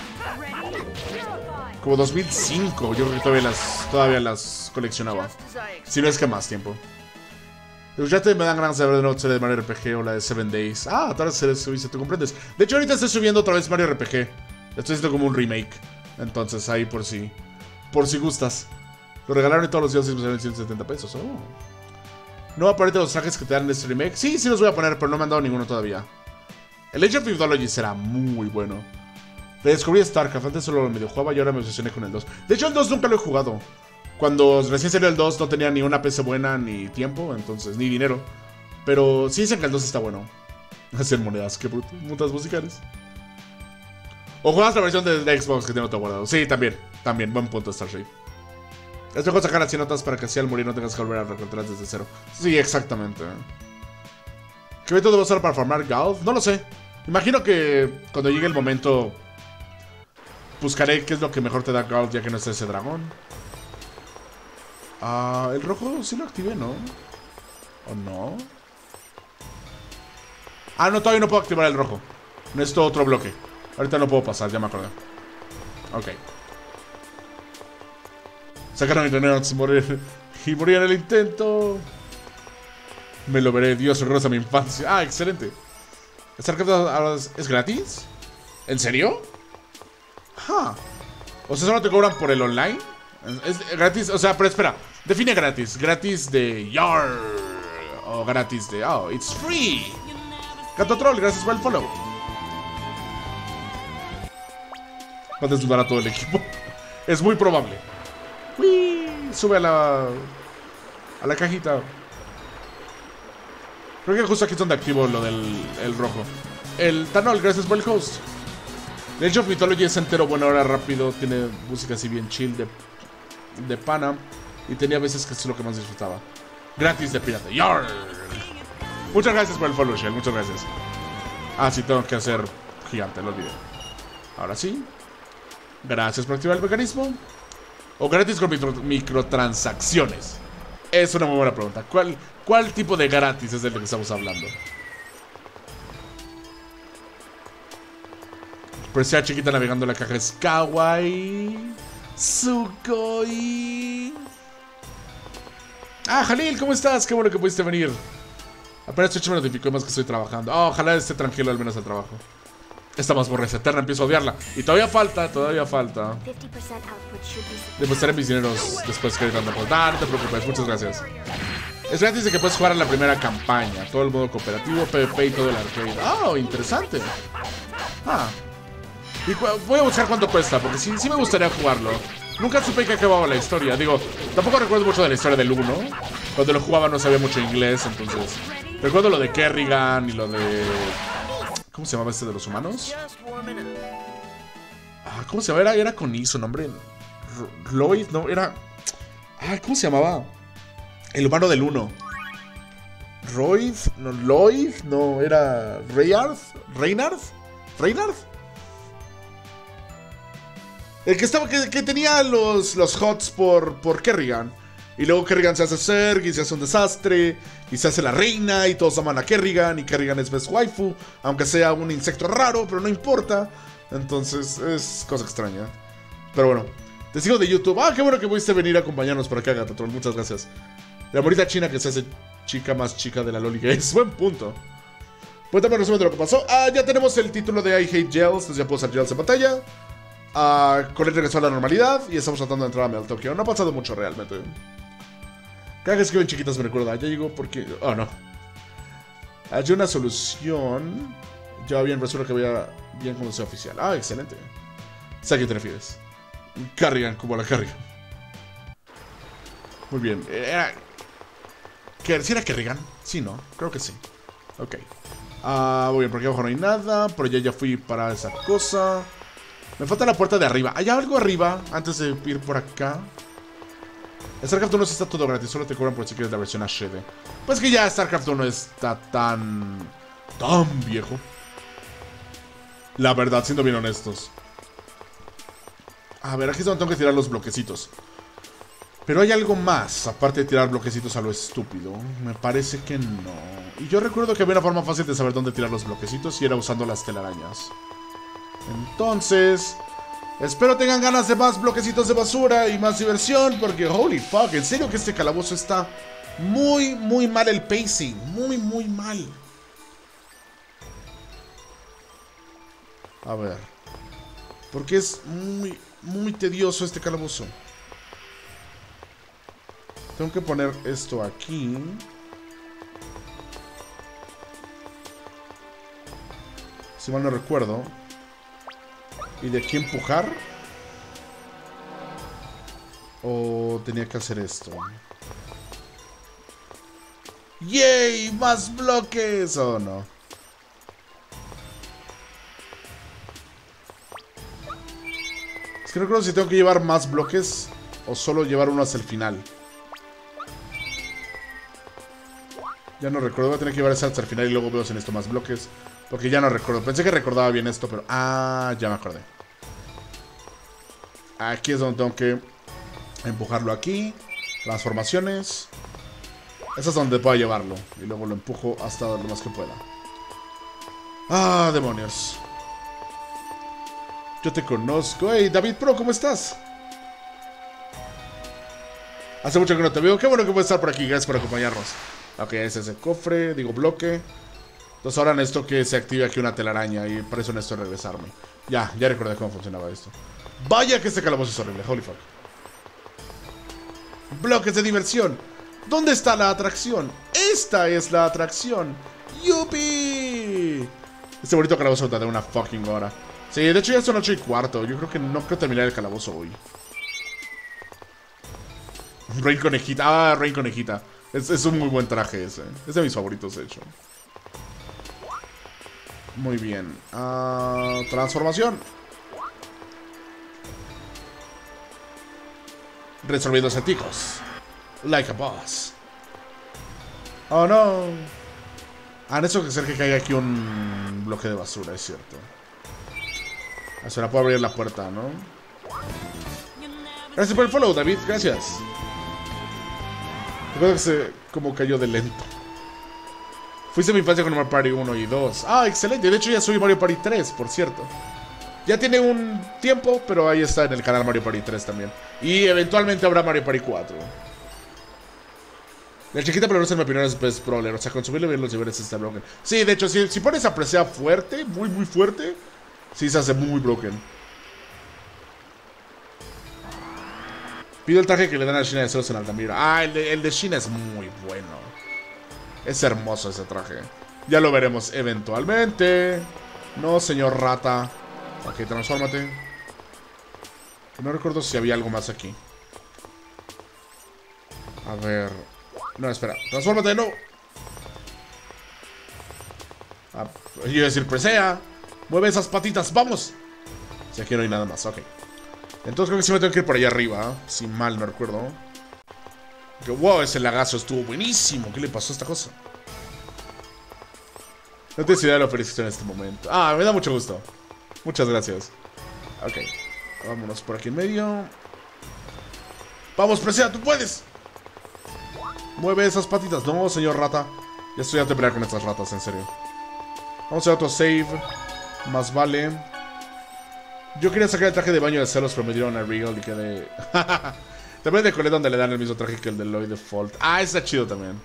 Como 2005. Yo creo que todavía las coleccionaba. Si no es que más tiempo. Ya me dan ganas de ver de nuevo serie de Mario RPG o la de 7 Days. Tal vez se subiste, ¿tú comprendes? De hecho, ahorita estoy subiendo otra vez Mario RPG. Estoy haciendo como un remake. Entonces, ahí por si gustas. Lo regalaron y todos los días y me salen 170 pesos. Oh. ¿No va a ponerte los trajes que te dan en este remake? Sí los voy a poner, pero no me han dado ninguno todavía. El Age of Mythology será muy bueno. Redescubrí StarCraft. Antes solo lo medio jugaba y ahora me obsesioné con el 2. De hecho, el 2 nunca lo he jugado. Cuando recién salió el 2 no tenía ni una PC buena, ni tiempo, entonces, ni dinero. Pero sí dicen que el 2 está bueno. Hacer monedas, qué bruto. Mutas musicales. O juegas la versión de Xbox que tiene todo guardado. Sí, también. Buen punto, Starshade. Es mejor sacar las 100 notas para que así al morir no tengas que volver a recortarlas desde cero. Sí, exactamente. ¿Qué método debo usar para farmar Gald? No lo sé. Imagino que cuando llegue el momento buscaré qué es lo que mejor te da Gald ya que no está ese dragón. El rojo sí lo activé, ¿no? ¿O no? No, todavía no puedo activar el rojo. Necesito otro bloque. Ahorita no puedo pasar, ya me acordé. Ok. Sacaron mi torneo antes de morir. Y morí en el intento. Me lo veré, Dios, regresa a mi infancia. Excelente. ¿StarCraft ahora es gratis? ¿En serio? O sea, ¿solo te cobran por el online? ¿Es gratis? O sea, pero espera. Define gratis. ¿Gratis de Yar? ¿O gratis de... it's free? Gato Troll, gracias por el follow. Va a desnudar a todo el equipo. Es muy probable. ¡Uy! Sube a la cajita. Creo que justo aquí es donde activo lo del rojo. El Tanol, gracias por el host. The Age of Mythology es entero, bueno, ahora rápido. Tiene música así bien chill de pana. Y tenía veces que es lo que más disfrutaba. Gratis de pirata. ¡Yarr! Muchas gracias por el follow, Shell. Muchas gracias. Sí, tengo que hacer gigante, lo olvidé. Ahora sí. Gracias por activar el mecanismo. O gratis con microtransacciones. Es una muy buena pregunta. ¿Cuál tipo de gratis es del que estamos hablando? Presea chiquita navegando la caja es kawaii. Sugoi. Ah, Jalil, ¿cómo estás? Qué bueno que pudiste venir. Apenas Twitch me notificó más que estoy trabajando. Oh, ojalá esté tranquilo al menos al trabajo. Esta mazmorra es eterna, empiezo a odiarla. Y todavía falta. Depositaré mis dineros después que gritando. Nah, no te preocupes, muchas gracias. Es gratis de que puedes jugar en la primera campaña. Todo el modo cooperativo, PvP y todo el arcade. Oh, interesante. Ah. Y voy a buscar cuánto cuesta, porque sí me gustaría jugarlo. Nunca supe que acababa la historia. Digo, tampoco recuerdo mucho de la historia del 1. Cuando lo jugaba no sabía mucho inglés, entonces... Recuerdo lo de Kerrigan y lo de... ¿Cómo se llamaba este de los humanos? Ah, ¿cómo se llamaba? Era con I, su nombre. Lloyd, no, era... Ah, ¿cómo se llamaba? El humano del 1. Lloyd, no, era... Reynard. El que estaba, que tenía los HOTS por Kerrigan. Y luego Kerrigan se hace Zerg y se hace un desastre. Y se hace la reina y todos aman a Kerrigan. Y Kerrigan es best waifu. Aunque sea un insecto raro, pero no importa. Entonces es cosa extraña. Pero bueno, te sigo de YouTube. Ah, qué bueno que pudiste venir a acompañarnos por acá, Gatatron. Muchas gracias. La morita china que se hace chica más chica de la Loli que es. Buen punto. Cuéntame el resumen de lo que pasó. Ah, ya tenemos el título de I Hate Gels. Entonces ya puedo usar Gels en pantalla. Con él regresó a la normalidad. Y estamos tratando de entrar a Mel Tokyo. No ha pasado mucho realmente. Cada vez que escriben chiquitas me recuerda. Ya llegó porque... Oh, no. Hay una solución. Ya bien, resulta que vaya bien como sea oficial. Ah, excelente. Sé a qué te refieres. Kerrigan, como la Kerrigan. Muy bien. ¿Sí era Kerrigan? Sí, ¿no? Creo que sí. Ok. Muy bien, por aquí abajo no hay nada. Por allá ya fui para esa cosa. Me falta la puerta de arriba. ¿Hay algo arriba antes de ir por acá? StarCraft 1 sí está todo gratis. Solo te cobran por si quieres la versión HD. Pues que ya StarCraft 1 está tan viejo. La verdad, siendo bien honestos. A ver, aquí es donde tengo que tirar los bloquecitos. Pero hay algo más, aparte de tirar bloquecitos a lo estúpido. Me parece que no. Y yo recuerdo que había una forma fácil de saber dónde tirar los bloquecitos y era usando las telarañas. Entonces... espero tengan ganas de más bloquecitos de basura y más diversión, porque holy fuck, en serio que este calabozo está muy mal el pacing. Muy mal. A ver. Porque es muy tedioso este calabozo. Tengo que poner esto aquí. Si mal no recuerdo. ¿Y de aquí empujar? ¿O tenía que hacer esto? ¡Yay! ¡Más bloques! ¿O no? Es que no creo si tengo que llevar más bloques o solo llevar uno hacia el final. Ya no recuerdo, voy a tener que llevar ese hasta el final y luego veo si necesito más bloques. Porque ya no recuerdo. Pensé que recordaba bien esto, pero... ah, ya me acordé. Aquí es donde tengo que empujarlo aquí. Transformaciones. Esa es donde puedo llevarlo. Y luego lo empujo hasta lo más que pueda. Ah, demonios. Yo te conozco. Hey, David Pro, ¿cómo estás? Hace mucho que no te veo. Qué bueno que puedes estar por aquí. Gracias por acompañarnos. Ok, ese es el cofre. Digo, bloque. Entonces ahora necesito que se active aquí una telaraña. Y por eso necesito regresarme. Ya recordé cómo funcionaba esto. Vaya que este calabozo es horrible. Holy fuck. Bloques de diversión. ¿Dónde está la atracción? Esta es la atracción. ¡Yupi! Este bonito calabozo tarda una fucking hora. Sí, de hecho ya son 8:15. Yo creo que no quiero terminar el calabozo hoy. Rain Conejita. Ah, Rain Conejita. Es un muy buen traje ese. Es de mis favoritos, de hecho. Muy bien. Transformación. Resolviendo acertijos. Like a boss. Oh no. Necesito que hacer que caiga aquí un bloque de basura, es cierto. Se la puedo abrir la puerta, ¿no? Gracias por el follow, David, gracias. Recuerdo que se como cayó de lento. Fuiste a mi infancia con Mario Party 1 y 2. Ah, excelente, de hecho ya subí Mario Party 3, por cierto. Ya tiene un tiempo, pero ahí está en el canal Mario Party 3 también. Y eventualmente habrá Mario Party 4. La chiquita pero en mi opinión es best brawler. O sea, consumirle bien los niveles está broken. Sí, de hecho, si pones a Presea fuerte, muy fuerte, sí se hace muy broken. Pido el traje que le dan a Sheena de Celos en Altamira. Ah, el de Sheena es muy bueno. Es hermoso ese traje. Ya lo veremos eventualmente. No, señor rata. Ok, transfórmate. No recuerdo si había algo más aquí. A ver. No, espera. Transfórmate, no. Ah, yo iba a decir Presea. Mueve esas patitas, vamos. Si aquí no hay nada más, ok. Entonces creo que sí me tengo que ir por allá arriba. Si mal no recuerdo. Que, wow, ese lagazo estuvo buenísimo. ¿Qué le pasó a esta cosa? No tienes idea de lo feliz que estoy en este momento. Ah, me da mucho gusto. Muchas gracias. Ok. Vámonos por aquí en medio. Vamos, Presea, tú puedes. Mueve esas patitas. No, señor rata. Ya estoy a pelear con estas ratas, en serio. Vamos a hacer otro save. Más vale. Yo quería sacar el traje de baño de Celos, pero me dieron a Regal y quedé... También de Colette donde le dan el mismo traje que el de Lloyd Default. Ah, está chido también.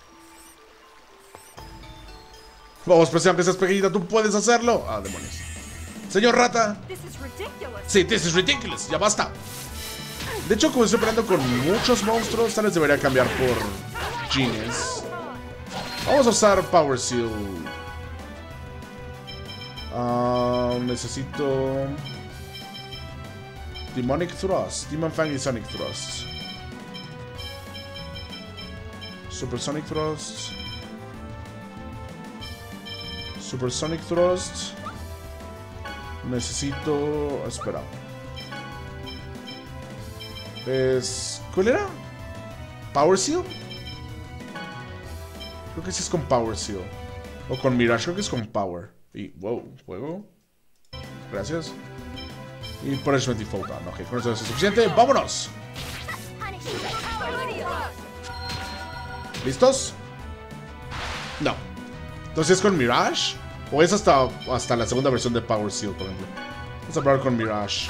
Vamos, Presea, aunque seas pequeñita, tú puedes hacerlo. Ah, demonios. Señor rata. Sí, this is ridiculous. Ya basta. De hecho, como estoy peleando con muchos monstruos, tal vez debería cambiar por Genius. Vamos a usar Power Seal. Necesito Demonic Thrust, Demon Fang y Sonic Thrust. Supersonic Thrust. Supersonic Thrust. Necesito... Espera. ¿Cuál era? ¿Power Seal? Creo que sí es con Power Seal. O con Mirage, creo que es con Power. Y, wow, juego. Gracias. Y Punishment Default. Ok, con eso es suficiente. ¡Vámonos! ¿Listos? No. Entonces es con Mirage. O es hasta la segunda versión de Power Seal, por ejemplo. Vamos a probar con Mirage.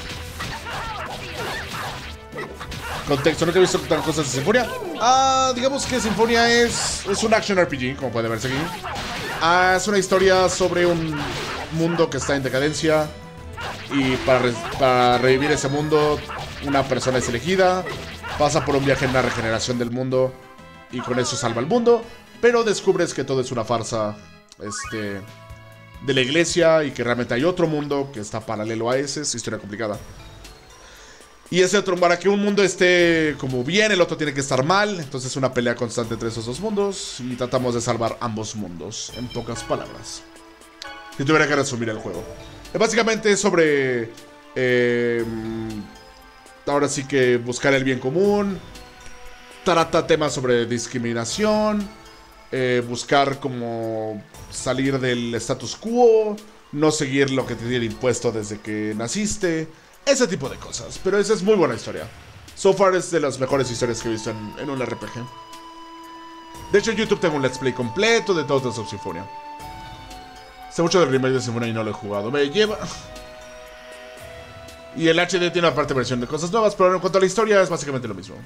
Contexto, nunca he visto tan cosas de Sinfonia. Digamos que Sinfonia es un action RPG, como puede verse aquí. Es una historia sobre un mundo que está en decadencia. Y para revivir ese mundo, una persona es elegida. Pasa por un viaje en la regeneración del mundo. Y con eso salva el mundo. Pero descubres que todo es una farsa de la iglesia. Y que realmente hay otro mundo que está paralelo a ese. Es historia complicada. Y ese otro, para que un mundo esté como bien, el otro tiene que estar mal. Entonces es una pelea constante entre esos dos mundos. Y tratamos de salvar ambos mundos, en pocas palabras. Si tuviera que resumir el juego, básicamente es sobre ahora sí que buscar el bien común. Trata temas sobre discriminación, buscar como salir del status quo, no seguir lo que te tiene impuesto desde que naciste. Ese tipo de cosas, pero esa es muy buena historia. So far es de las mejores historias que he visto en un RPG. De hecho en YouTube tengo un let's play completo de Tales of Symphonia. Sé mucho del remake de Symphonia y no lo he jugado. Me lleva... Y el HD tiene aparte versión de cosas nuevas, pero en cuanto a la historia es básicamente lo mismo.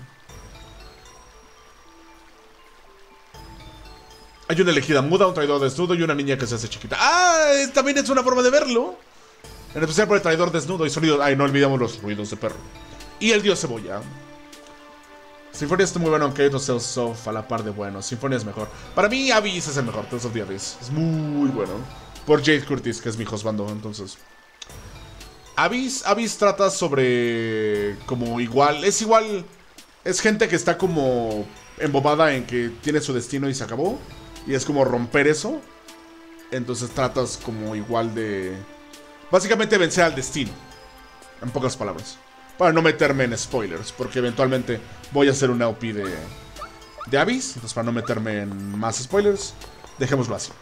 Hay una elegida muda, un traidor desnudo y una niña que se hace chiquita. También es una forma de verlo. En especial por el traidor desnudo y sonido. No olvidamos los ruidos de perro. Y el dios cebolla. Symphonia está muy bueno, aunque Tales of a la par de bueno. Symphonia es mejor. Para mí Abyss es el mejor, Tales of the Abyss. Es muy bueno. Por Jade Curtis, que es mi husbando, entonces. Abyss trata sobre... como igual. Es gente que está como embobada en que tiene su destino y se acabó. Y es como romper eso. Entonces tratas como igual de... básicamente vencer al destino. En pocas palabras. Para no meterme en spoilers. Porque eventualmente voy a hacer una OP de Abyss. Entonces para no meterme en más spoilers, dejémoslo así.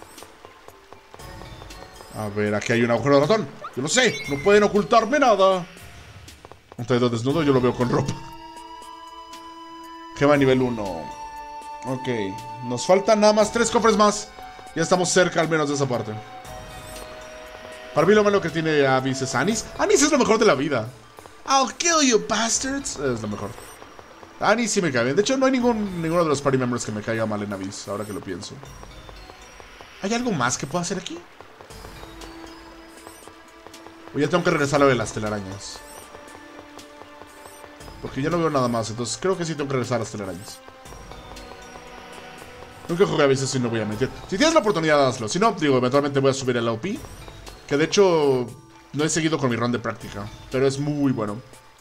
A ver, aquí hay un agujero de ratón. Yo no sé, no pueden ocultarme nada. Un traidor desnudo, yo lo veo con ropa. Gema nivel 1. Ok, nos faltan nada más 3 cofres más. Ya estamos cerca al menos de esa parte. Para mí lo malo que tiene Abyss es Anis. Anis es lo mejor de la vida. I'll kill you, bastards. Es lo mejor. Annie sí me cae bien. De hecho, no hay ninguno de los party members que me caiga mal en Abyss, ahora que lo pienso. ¿Hay algo más que pueda hacer aquí? O ya tengo que regresar a lo de las telarañas. Porque ya no veo nada más, entonces creo que sí tengo que regresar a las telarañas. Nunca jugué a Abyss, así no voy a mentir. Si tienes la oportunidad, hazlo. Si no, digo, eventualmente voy a subir el OP. Que de hecho no he seguido con mi run de práctica, pero es muy bueno.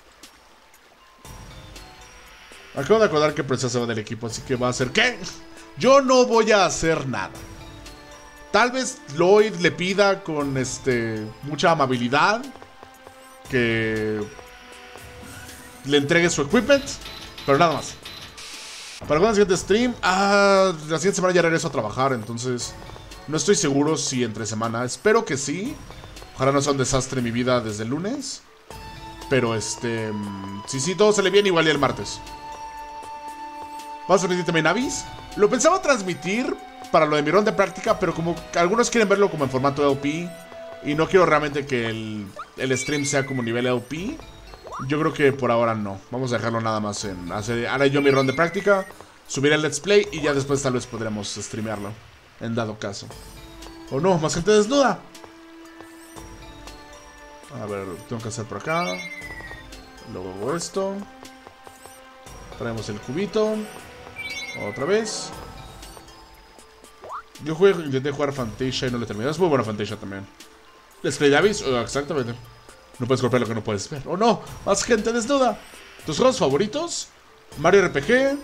Acabo de acordar que Princesa se va del equipo, así que va a hacer... ¿Qué? Yo no voy a hacer nada. Tal vez Lloyd le pida con mucha amabilidad que le entregue su equipment, pero nada más. Para el siguiente stream, la siguiente semana ya regreso a trabajar, entonces no estoy seguro si entre semana. Espero que sí. Ojalá no sea un desastre mi vida desde el lunes. Pero si todo sale bien, igual y el martes. Vamos a transmitir también Abyss. Lo pensaba transmitir para lo de mi run de práctica, pero como algunos quieren verlo como en formato LP y no quiero realmente que el stream sea como nivel LP, yo creo que por ahora no. Vamos a dejarlo nada más en... Haré yo mi run de práctica, subiré el let's play y ya después tal vez podremos streamearlo, en dado caso. O no, más gente desnuda. A ver, tengo que hacer por acá. Luego hago esto. Traemos el cubito. Otra vez. Yo intenté jugar Fantasia y no le terminé. Es muy buena Fantasia también. ¿Les creí Abyss? Exactamente. No puedes golpear lo que no puedes ver. ¡Oh no! ¡Más gente desnuda! ¿Tus juegos favoritos? Mario RPG.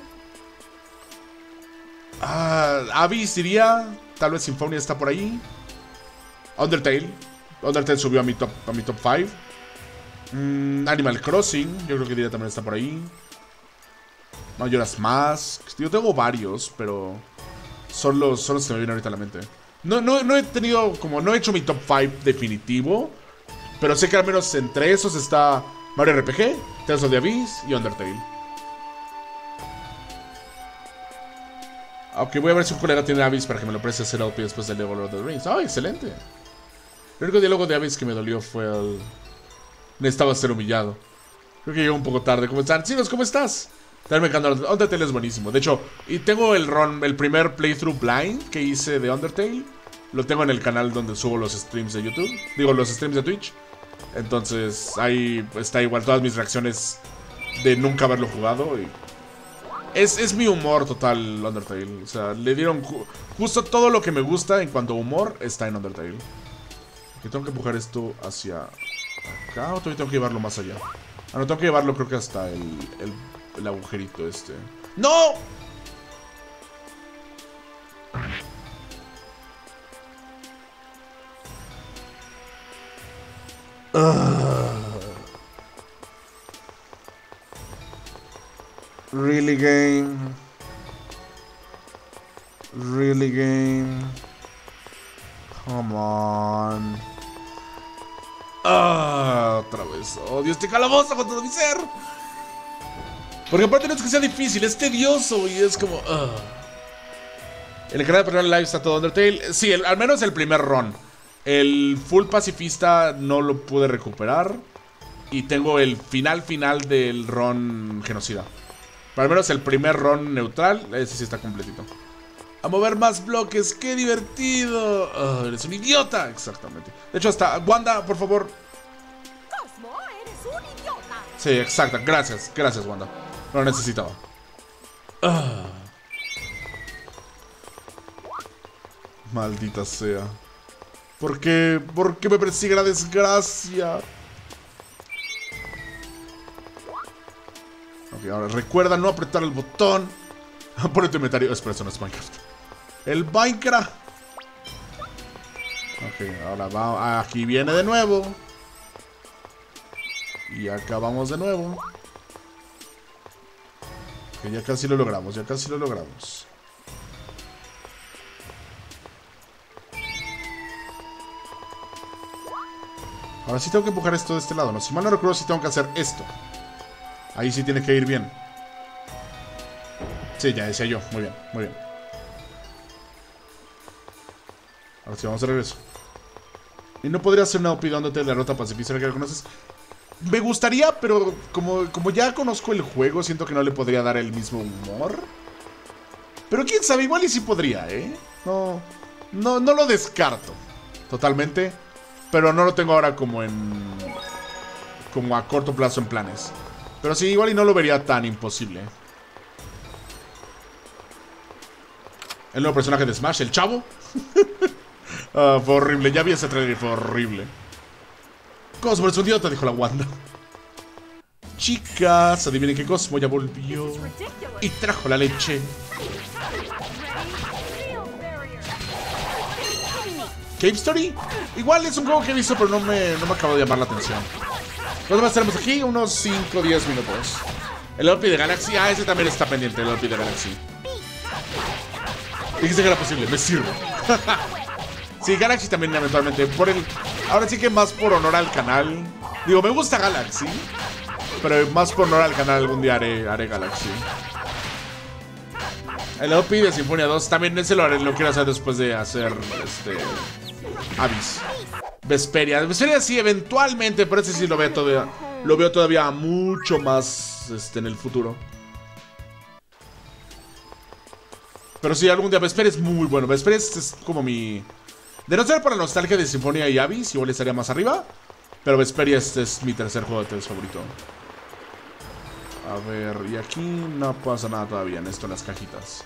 Abyss diría. Tal vez Symphonia está por ahí. Undertale. Undertale subió a mi top 5. Animal Crossing. Yo creo que diría también está por ahí. Majora's Mask. Yo tengo varios, pero son los que me vienen ahorita a la mente. No he tenido, como no he hecho mi top 5 definitivo, pero sé que al menos entre esos está Mario RPG, Tales of the Abyss y Undertale. Aunque voy a ver si un colega tiene Abyss para que me lo preste a hacer LP después del Lego Lord of the Rings. ¡Ah, excelente! El único diálogo de Abyss que me dolió fue el... Necesitaba ser humillado. Creo que llegó un poco tarde. ¿Cómo están? Chicos, ¿cómo estás? También me encanta. Undertale es buenísimo. De hecho, y tengo el primer playthrough blind que hice de Undertale. Lo tengo en el canal donde subo los streams de YouTube. Digo, los streams de Twitch. Entonces, ahí está igual todas mis reacciones de nunca haberlo jugado. Y es mi humor total, Undertale. O sea, le dieron justo todo lo que me gusta en cuanto a humor está en Undertale. Que tengo que empujar esto hacia acá o todavía tengo que llevarlo más allá. No, tengo que llevarlo creo que hasta el agujerito este. ¡No! Really game. Really game. Come on. Otra vez. Odio este calabozo con todo mi ser. Porque aparte no es que sea difícil, es tedioso y es como... En el canal de Personal Live está todo Undertale. Sí, al menos el primer run. El full pacifista no lo pude recuperar. Y tengo el final del run genocida. Pero al menos el primer run neutral, ese sí está completito. A mover más bloques, ¡qué divertido! Eres un idiota. Exactamente. De hecho, hasta Wanda, por favor. Cosmo, eres un idiota. Sí, exacto. Gracias, Wanda. Lo necesitaba. Maldita sea. ¿Por qué me persigue la desgracia? Ok, ahora recuerda no apretar el botón. Pon en tu inventario. Espera, eso no es Minecraft. El Minecraft. Ok, ahora va. Aquí viene de nuevo. Y acá vamos de nuevo. Ok, ya casi lo logramos, Ahora sí tengo que empujar esto de este lado, ¿no? Si mal no recuerdo, sí tengo que hacer esto. Ahí sí tiene que ir bien. Sí, ya decía yo. Muy bien, muy bien. Ahora sí, vamos de regreso. Y no podría ser una OP dándote la ruta pacifista que conoces. Me gustaría, pero como ya conozco el juego, siento que no le podría dar el mismo humor. Pero quién sabe, igual y sí podría, ¿eh? No lo descarto totalmente, pero no lo tengo ahora como a corto plazo en planes. Pero sí, igual y no lo vería tan imposible. El nuevo personaje de Smash, el chavo. Fue horrible, ya vi ese trailer y fue horrible. Cosmo es un idiota, dijo la Wanda. Chicas, adivinen que Cosmo ya volvió y trajo la leche. Cave Story, igual es un juego que he visto, pero no me acabo de llamar la atención. ¿Cuánto más tenemos aquí? Unos 5 o 10 minutos. El LP de Galaxy, ese también está pendiente, el LP de Galaxy. Dijiste que era posible, me sirve. Sí, Galaxy también eventualmente. Ahora sí que más por honor al canal. Digo, me gusta Galaxy, pero más por honor al canal algún día haré Galaxy. El LP de Sinfonia 2 también ese lo quiero hacer después de hacer Abyss. Vesperia sí, eventualmente, pero ese sí lo veo todavía mucho más en el futuro. Pero sí, algún día Vesperia es muy bueno. Vesperia es como mi... De no ser por la nostalgia de Sinfonia y Abyss, igual estaría más arriba. Pero Vesperia es mi tercer juego de 3 favorito. A ver, y aquí no pasa nada todavía en esto, en las cajitas.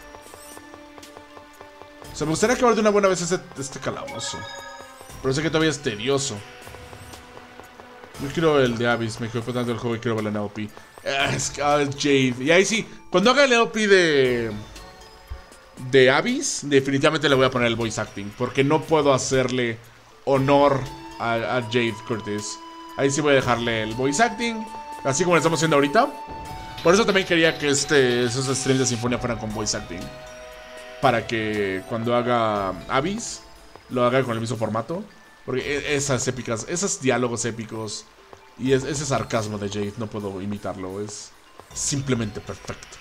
O sea, me gustaría acabar de una buena vez este calabozo. Pero sé que todavía es tedioso. Yo quiero el de Abyss, me quedo tanto el juego y quiero ver el NLP. Jade. Y ahí sí, cuando haga el NLP de Abyss, definitivamente le voy a poner el voice acting, porque no puedo hacerle honor a Jade Curtis. Ahí sí voy a dejarle el voice acting, así como lo estamos haciendo ahorita. Por eso también quería que esos streams de Sinfonia fueran con voice acting, para que cuando haga Abyss lo haga con el mismo formato. Porque esas épicas, esos diálogos épicos y ese sarcasmo de Jade no puedo imitarlo, es simplemente perfecto.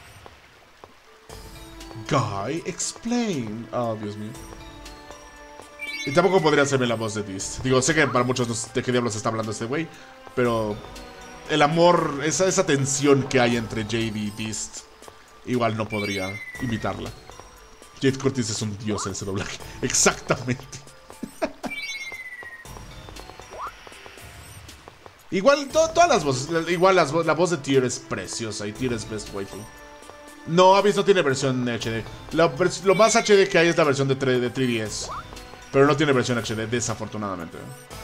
Guy, explain. Oh, Dios mío. Y tampoco podría hacerme la voz de Dist. Digo, sé que para muchos no sé de qué diablos está hablando este güey, pero el amor, esa tensión que hay entre Jade y Dist, igual no podría imitarla. Jade Curtis es un dios en ese doblaje. Exactamente. Igual, todas las voces. Igual la voz de Tyr es preciosa y Tyr es best waifu. No, Abyss no tiene versión HD. Lo más HD que hay es la versión de 3DS. Pero no tiene versión HD, desafortunadamente.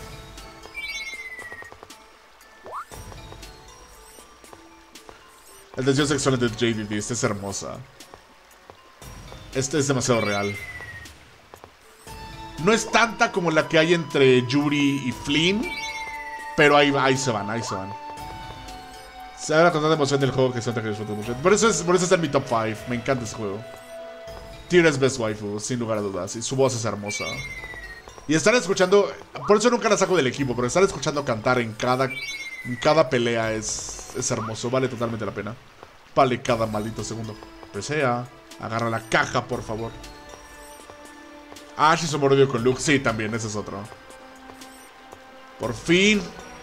La tensión sexual de JDD, esta es hermosa. Este es demasiado real. No es tanta como la que hay entre Yuri y Flynn, pero ahí se van. Se da la constante emoción del juego que siento que disfruto mucho. Por eso está en mi top 5. Me encanta ese juego. Tyr es best waifu, sin lugar a dudas. Y su voz es hermosa. Y estar escuchando... Por eso nunca la saco del equipo, pero estar escuchando cantar en cada pelea es hermoso. Vale totalmente la pena. Vale cada maldito segundo. Presea. Agarra la caja, por favor. Ash hizo mordido con Luke. Sí, también, ese es otro. Por fin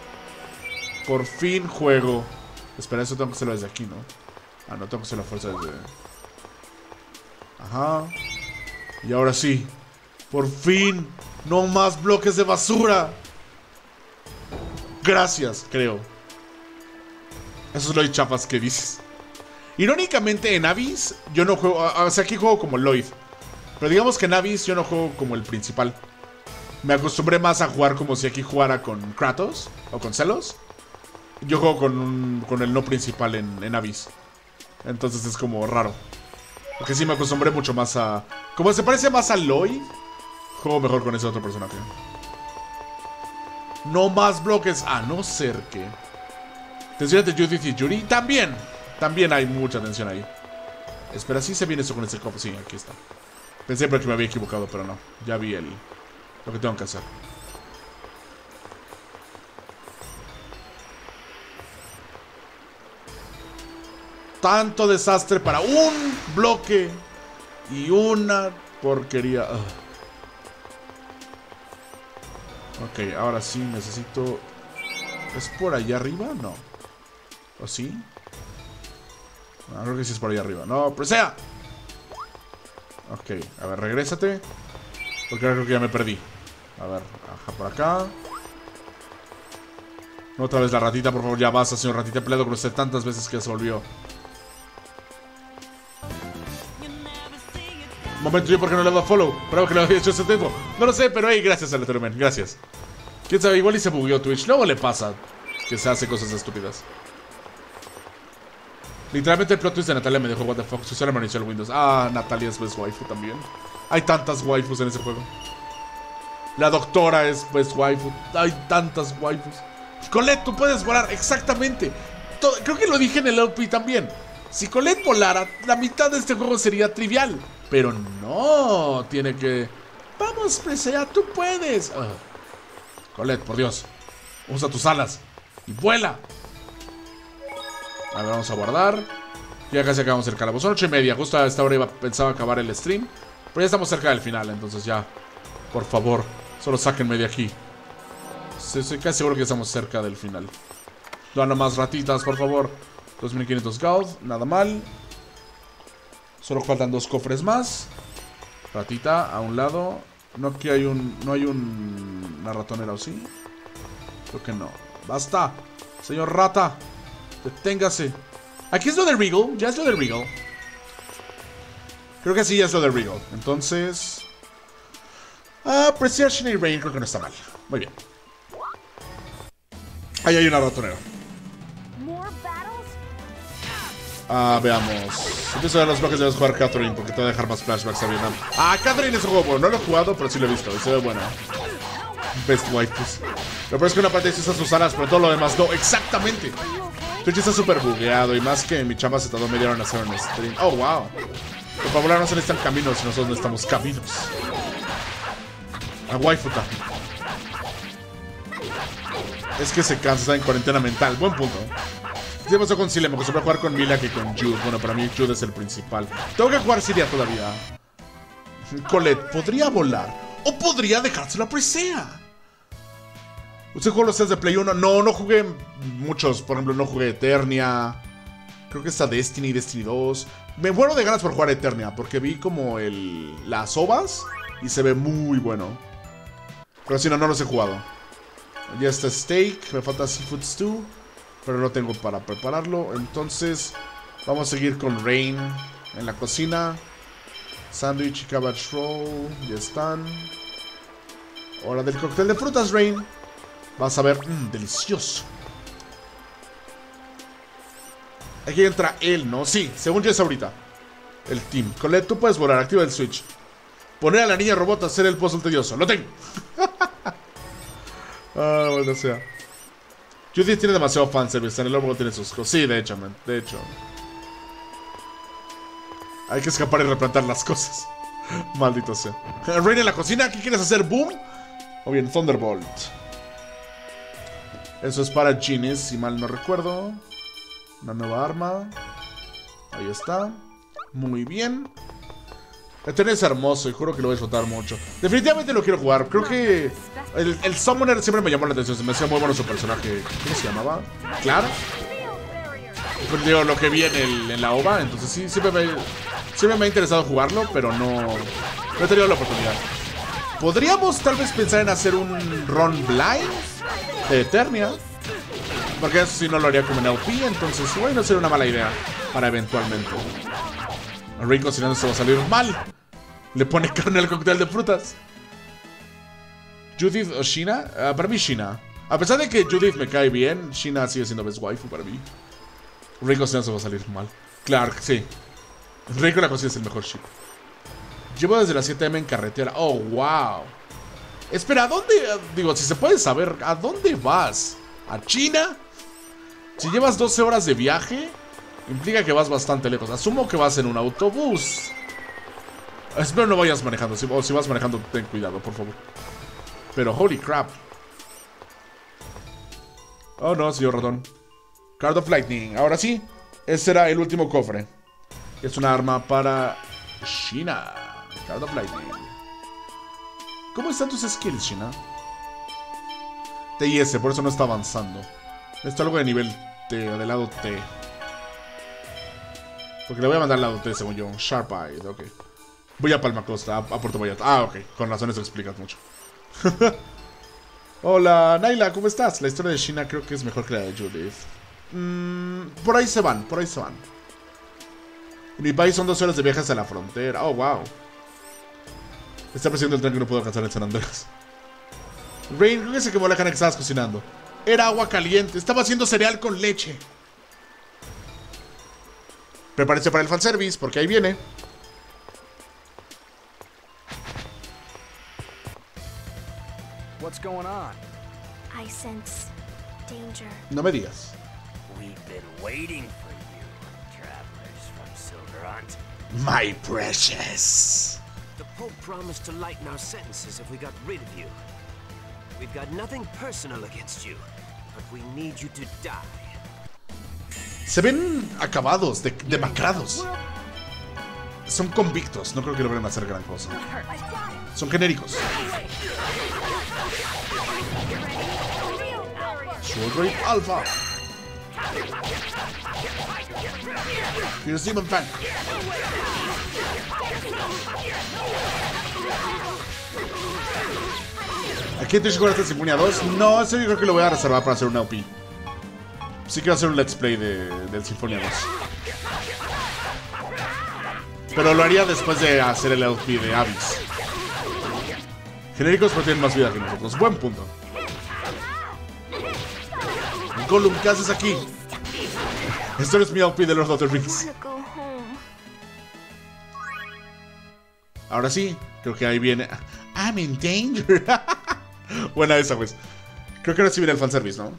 juego. Espera, eso tengo que hacerlo desde aquí, ¿no? Ah, no, tengo que hacer la fuerza desde... Ajá. Y ahora sí. Por fin. No más bloques de basura. Gracias, creo. Eso es lo de chapas que dices. Irónicamente, en Abyss yo no juego... O sea, aquí juego como Lloyd. Pero digamos que en Abyss yo no juego como el principal. Me acostumbré más a jugar como si aquí jugara con Kratos o con Zelos. Yo juego con el no principal en Abyss. Entonces es como raro. Porque sí me acostumbré mucho más a... Como se parece más a Lloyd, juego mejor con ese otro personaje. No más bloques, a no ser que... Tensión entre Judith y Yuri. También hay mucha tensión ahí. Espera, ¿sí se viene eso con este copo? Sí, aquí está. Pensé que me había equivocado, pero no. Ya vi lo que tengo que hacer. Tanto desastre para un bloque y una porquería. Ok, ahora sí necesito ¿Es por allá arriba? No. ¿O sí? No, creo que sí es por allá arriba. No, Presea. Ok, a ver, regrésate. Porque ahora creo que ya me perdí. A ver, baja por acá. Otra vez la ratita, por favor, ya basta, señor ratita. He peleado con usted tantas veces que ya se volvió. Momento, yo porque no le he dado follow. Bravo que lo había hecho ese tiempo. No lo sé, pero hey, gracias, Aleatorioman, gracias. Quién sabe, igual y se bugueó Twitch. Luego le pasa que se hace cosas estúpidas. Literalmente el plot twist de Natalia me dejó what the fuck. Su usuario me inició el Windows. Ah, Natalia es best waifu también. Hay tantas waifus en ese juego. La doctora es best waifu. Hay tantas waifus. Colette, tú puedes volar, exactamente. Creo que lo dije en el LP también. Si Colette volara, la mitad de este juego sería trivial. Pero no, tiene que... Vamos, Presea, tú puedes. Colette, por Dios. Usa tus alas y vuela. A ver, vamos a guardar. Ya casi acabamos el calabozo. Son 8:30. Justo a esta hora pensaba acabar el stream. Pero ya estamos cerca del final. Entonces ya, por favor, solo sáquenme de aquí. Estoy casi seguro que estamos cerca del final. Dona más ratitas, por favor. 2500 gold, nada mal. Solo faltan 2 cofres más. Ratita, a un lado. No que hay un... No hay una ratonera, ¿o sí? Creo que no. ¡Basta! Señor rata, deténgase. Aquí es lo de Regal. Ya es lo de Regal. Creo que sí, ya es lo de Regal. Entonces... Precision y Rain creo que no está mal. Muy bien. Ahí hay una ratonera. Veamos. Empiezo a ver los bloques, debes jugar Catherine porque te va a dejar más flashbacks a Vietnam. Catherine es un juego bueno. No lo he jugado, pero sí lo he visto. Y se ve buena. Best waifus. Lo peor es que una parte usa sus alas, pero todo lo demás no. Exactamente. Twitch está súper bugueado. Y más que mi chamba se tardó media hora en hacer un stream. Oh, wow. Por favor, no se necesitan caminos y nosotros necesitamos caminos. A waifuta. Es que se cansa, está en cuarentena mental. Buen punto. ¿Qué pasó con Cilia? Me acostumbré a jugar con Mila que con Jude. Bueno, para mí Jude es el principal. Tengo que jugar Cilia todavía. Colette, ¿podría volar? ¿O podría dejárselo a Presea? ¿Usted jugó los sets de Play 1? No, no jugué muchos. Por ejemplo, no jugué Eternia. Creo que está Destiny, Destiny 2. Me muero de ganas por jugar Eternia, porque vi como las ovas y se ve muy bueno. Pero si no, no los he jugado. Ya está Steak, me falta Seafood Stew, pero no tengo para prepararlo. Entonces vamos a seguir con Rain en la cocina. Sandwich y cabbage roll, ya están. Hora del cóctel de frutas, Rain. Vas a ver, delicioso. Aquí entra él, ¿no? Sí, según yo es ahorita. El team. Colette, tú puedes volar, activa el switch. Poner a la niña robot a hacer el puzzle tedioso. ¡Lo tengo! Bueno sea. Judith tiene demasiado fanservice. En el lobo tiene sus cosas. Sí, de hecho, man. De hecho. Hay que escapar y replantar las cosas. Maldito sea. Rain en la cocina. ¿Qué quieres hacer? ¿Boom? O bien, Thunderbolt. Eso es para Genius, si mal no recuerdo. Una nueva arma. Ahí está. Muy bien. Eternia es hermoso y juro que lo voy a disfrutar mucho. Definitivamente lo quiero jugar. Creo que el Summoner siempre me llamó la atención. Se me hacía muy bueno su personaje. ¿Cómo se llamaba? ¿Clara? Pues digo, lo que vi en la OVA. Entonces sí, siempre me ha interesado jugarlo, pero no he tenido la oportunidad. Podríamos tal vez pensar en hacer un run blind de Eternia, porque eso sí no lo haría como en LP. Entonces bueno, sería una mala idea para eventualmente. Rain cocinando se va a salir mal. Le pone carne al cóctel de frutas. ¿Judith o Sheena? Para mí Sheena. A pesar de que Judith me cae bien, Sheena sigue siendo best waifu para mí. Rain cocinando se va a salir mal. Clark, sí. Rain con la cocina es el mejor ship. Llevo desde las 7 AM en carretera. Oh, wow. Espera, ¿a dónde? Digo, si se puede saber, ¿a dónde vas? ¿A China? Si llevas 12 horas de viaje, implica que vas bastante lejos. Asumo que vas en un autobús. Espero no vayas manejando. O si vas manejando, ten cuidado, por favor. Pero holy crap. Oh no, señor ratón. Card of Lightning. Ahora sí, ese será el último cofre. Es una arma para Sheena. Card of Lightning. ¿Cómo están tus skills, Sheena? T y S, por eso no está avanzando. Esto algo de nivel T, de lado T. Porque le voy a mandar al lado T, según yo. Sharp Eye, ok. Voy a Palma Costa, a Puerto Vallarta. Ah, ok, con razón eso explica mucho. Hola, Naila, ¿cómo estás? La historia de Sheena creo que es mejor que la de Judith. Por ahí se van, por ahí se van. En mi país son 2 horas de viaje hacia la frontera. Oh, wow. Está presionando el tren que no puedo alcanzar en San Andrés. Rain, creo que se quemó la carne que estabas cocinando. Era agua caliente. Estaba haciendo cereal con leche. Prepárese para el fanservice, porque ahí viene. What's going on? I sense danger. No me digas. We've been waiting for you, travelers from Silverhunt. My precious. The Pope promised to lighten our sentences if we got rid of you. We've got nothing personal against you, but we need you to die. Se ven acabados, demacrados. Son convictos, no creo que logren hacer gran cosa. Son genéricos. Sword Rape Alpha. Here's Demon Fang. ¿Aquí te llegó esta Sinfonía 2? No, eso yo creo que lo voy a reservar para hacer una OP. Sí quiero hacer un let's play del Sinfonía 2. Pero lo haría después de hacer el LP de Abyss. Genéricos pero tienen más vida que nosotros. Buen punto. Gollum, ¿qué haces aquí? Esto es mi LP de Lord of the Rings. Ahora sí, creo que ahí viene. I'm in danger. Buena esa, pues. Creo que ahora sí viene el fanservice, ¿no?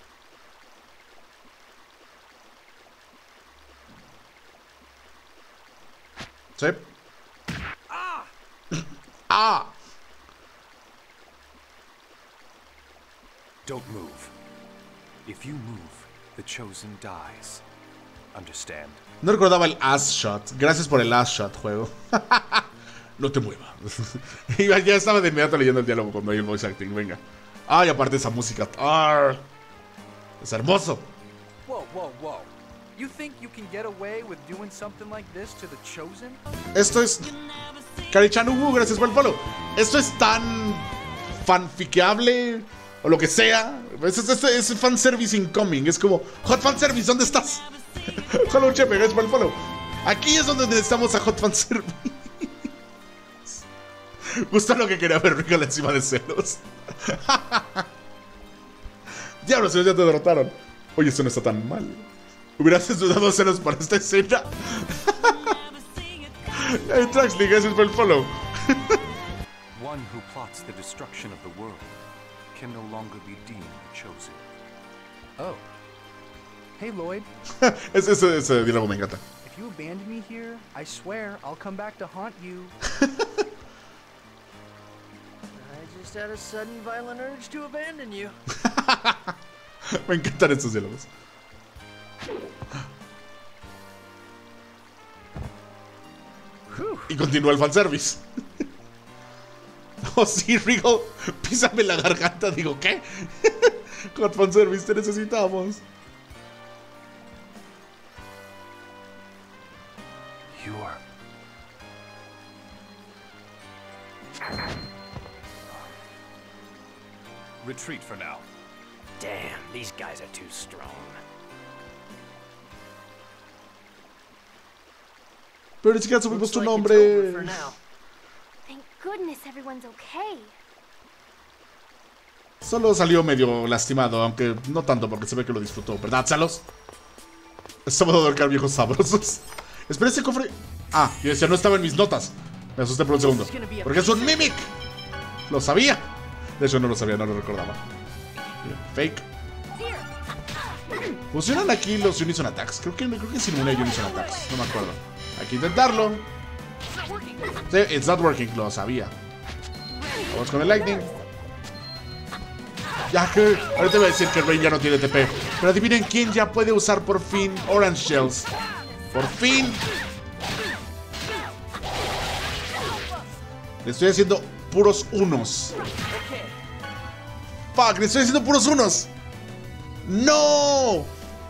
Sí. Ah. Don't move. If you move, the chosen dies. Understand? No recordaba el ass shot. Gracias por el ass shot, juego. No te muevas. Y ya estaba de inmediato leyendo el diálogo cuando hay el voice acting. Venga. Ay, aparte esa música. Es hermoso. Whoa, whoa, whoa. You think you can get away with doing something like this to the Chosen? Esto es... Karichan, gracias por el follow. Esto es tan fanfiqueable o lo que sea. Es fanservice incoming. Es como, Hot Fanservice, ¿dónde estás? Hello, Chepe, gracias por el follow. Aquí es donde necesitamos a Hot Fanservice. Justo lo que quería ver Rico encima de celos. Diablos, ya te derrotaron. Oye, esto no está tan mal. Hubieras dudado celos para esta escena. Hey, Traxley, gracias por el follow. One who plots the destruction of the world can no longer be deemed chosen. Oh. Hey, Lloyd. Ese diálogo me encanta. If you abandon me here, I swear I'll come back to haunt you. I just had a sudden violent urge to abandon you. Me encantan estos diálogos. Y continúa el fanservice. Oh, sí, Rigo, písame la garganta. Digo, ¿qué? Con fanservice te necesitamos. Retreat for now. Damn, these guys are too strong. Pero ni siquiera supimos tu nombre. Thank goodness everyone's okay. Solo salió medio lastimado, aunque no tanto porque se ve que lo disfrutó, ¿verdad, Salos? Estamos a dorcar viejos sabrosos. Espera, ese cofre. Ah, yo decía, no estaba en mis notas. Me asusté por un segundo. Porque es un Mimic. Lo sabía. De hecho, no lo sabía, no lo recordaba. Fake. ¿Funcionan aquí los Unison Attacks? Creo que simula Unison Attacks. No me acuerdo. Hay que intentarlo. Sí, it's not working. Lo sabía. Vamos con el Lightning. Ya que... Ahorita voy a decir que Rain ya no tiene TP. Pero adivinen quién ya puede usar por fin Orange Shells. Por fin. Le estoy haciendo puros unos. Fuck, le estoy haciendo puros unos. ¡No!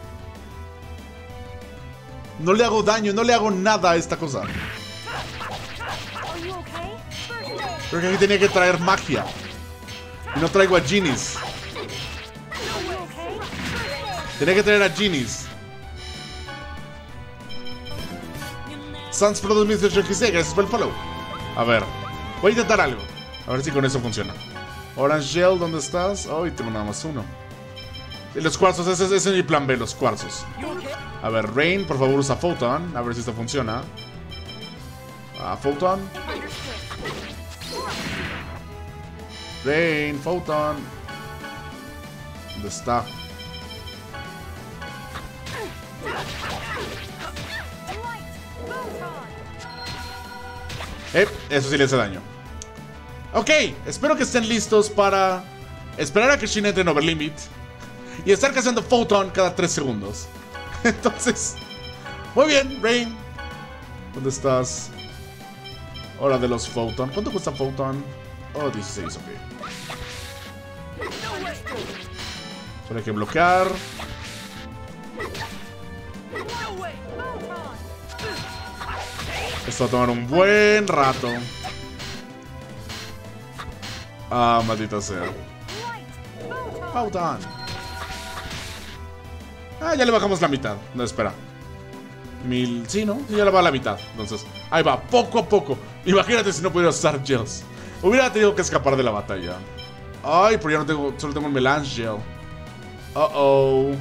No le hago daño, no le hago nada a esta cosa. Creo que aquí tenía que traer magia. Y no traigo a Genies. Tenía que traer a Genies. Sans Pro 2018, gracias por el follow. A ver, voy a intentar algo. A ver si con eso funciona. Orange Gel, ¿dónde estás? Oh, y tengo nada más uno. Y los cuarzos, ese es mi plan B, los cuarzos. A ver, Rain, por favor usa Photon. A ver si esto funciona. Photon. Rain, Photon. ¿Dónde está? Eso sí le hace daño. Ok, espero que estén listos para esperar a que Shin entre en Overlimit y estar cazando Photon cada 3 segundos. Entonces, muy bien, Rain. ¿Dónde estás? Hora de los Photon. ¿Cuánto cuesta Photon? Oh, 16, ok. Solo hay que bloquear. Esto va a tomar un buen rato. Ah, maldita sea. Photon. Ah, ya le bajamos la mitad. No, espera. 1000, sí, ¿no? Sí, ya le va a la mitad. Entonces, ahí va, poco a poco. Imagínate si no pudiera usar gels. Hubiera tenido que escapar de la batalla. Ay, pero ya no tengo, solo tengo un melange gel. Uh-oh.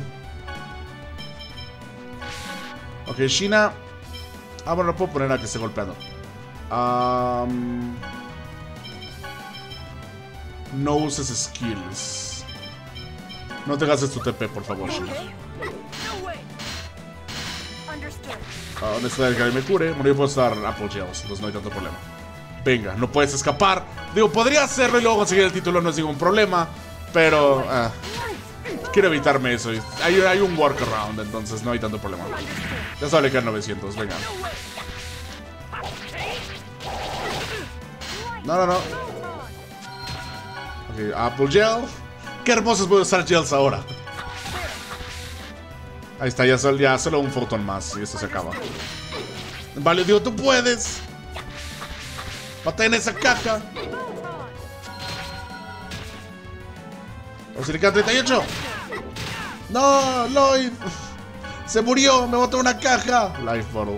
Ok, Sheena. Ah, bueno, no puedo poner a que esté golpeando. No uses skills. No te gastes tu TP, por favor, Sheena. Necesito que me cure. Bueno, yo puedo estar Apple Gels, entonces no hay tanto problema. Venga, no puedes escapar. Digo, podría hacerlo y luego conseguir el título, no es ningún problema. Pero quiero evitarme eso. Hay un workaround, entonces no hay tanto problema. Ya solo le quedan 900, venga. No. Ok, Apple Gel. Qué hermosos voy a usar gels ahora. Ahí está, ya solo un Photon más y esto se acaba. Vale, digo, tú puedes. Mata en esa caja. O si le queda 38. No, Lloyd. Se murió, me botó una caja. Life bottle.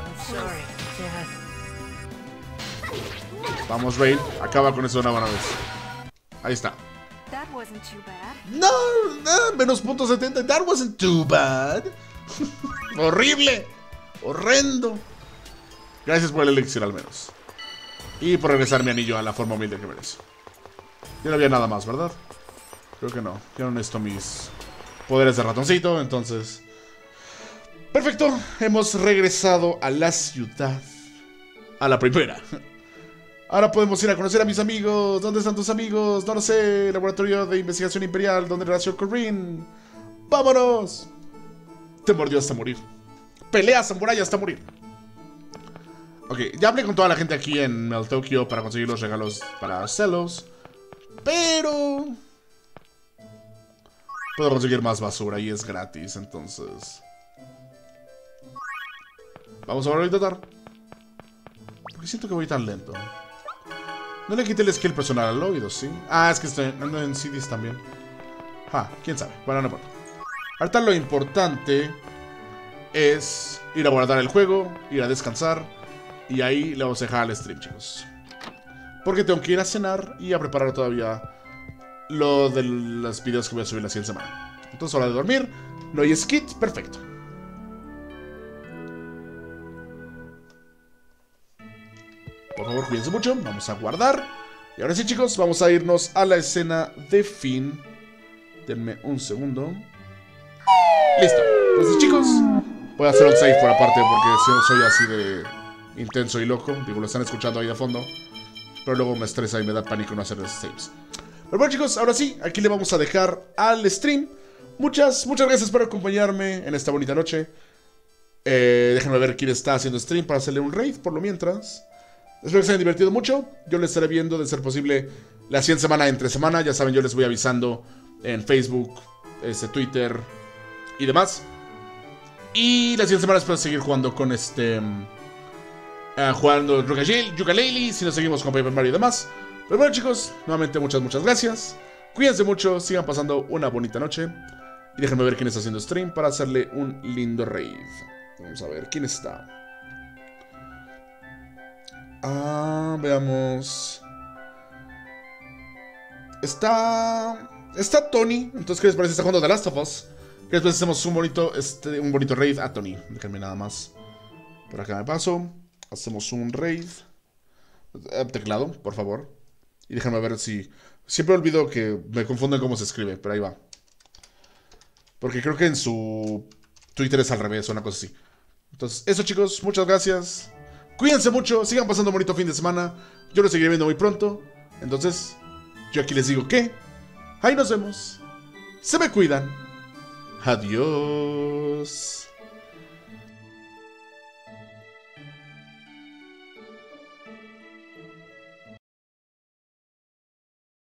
Vamos, Rain. Acaba con eso de una buena vez. Ahí está. No, menos .70. That wasn't too bad. Horrible. Horrendo. Gracias por el elixir al menos. Y por regresar mi anillo a la forma humilde que merece. Ya no había nada más, ¿verdad? Creo que no. Quiero esto mis poderes de ratoncito, entonces... Perfecto. Hemos regresado a la ciudad. A la primera. Ahora podemos ir a conocer a mis amigos. ¿Dónde están tus amigos? No lo sé. Laboratorio de Investigación Imperial. ¿Dónde nació Corinne? ¡Vámonos! Te mordió hasta morir. Pelea samurai hasta morir. Ok, ya hablé con toda la gente aquí en Mel Tokyo para conseguir los regalos para Celos. Pero... puedo conseguir más basura y es gratis, entonces... vamos a volver a intentar. Porque siento que voy tan lento. No le quité el skill personal al oído, ¿sí? Ah, es que estoy andando en CDs también. Quién sabe. Bueno, no importa. Ahorita lo importante es ir a guardar el juego, ir a descansar. Y ahí le vamos a dejar al stream, chicos. Porque tengo que ir a cenar y a preparar todavía lo de los videos que voy a subir la siguiente semana. Entonces, hora de dormir. No hay skit, perfecto. Por favor, cuídense mucho. Vamos a guardar. Y ahora sí, chicos, vamos a irnos a la escena de fin. Denme un segundo. Listo. Entonces, chicos, voy a hacer un save por aparte porque soy así de intenso y loco. Digo, lo están escuchando ahí de fondo. Pero luego me estresa y me da pánico no hacer saves. Pero bueno, chicos, ahora sí, aquí le vamos a dejar al stream. Muchas gracias por acompañarme en esta bonita noche. Déjenme ver quién está haciendo stream para hacerle un raid por lo mientras. Espero que se hayan divertido mucho. Yo les estaré viendo, de ser posible, La siguiente semana, entre semana, ya saben, yo les voy avisando en Facebook, Twitter y demás. Y la siguiente semana espero seguir jugando con jugando Yooka-Laylee, si nos seguimos con Paper Mario y demás. Pero bueno, chicos, nuevamente muchas gracias. Cuídense mucho, sigan pasando una bonita noche. Y déjenme ver quién está haciendo stream para hacerle un lindo rave. Vamos a ver quién está. Veamos. Está Tony. Entonces, ¿qué les parece? Está jugando The Last of Us. ¿Qué les parece? Hacemos un bonito raid a Tony. Déjenme nada más. Por acá me paso. Hacemos un raid. Teclado, por favor. Y déjenme ver si... Siempre olvido que me confundo en cómo se escribe, pero ahí va. Porque creo que en su Twitter es al revés o una cosa así. Entonces, eso chicos, muchas gracias. Cuídense mucho, sigan pasando un bonito fin de semana. Yo los seguiré viendo muy pronto. Entonces, yo aquí les digo que... Ahí nos vemos. Se me cuidan. Adiós.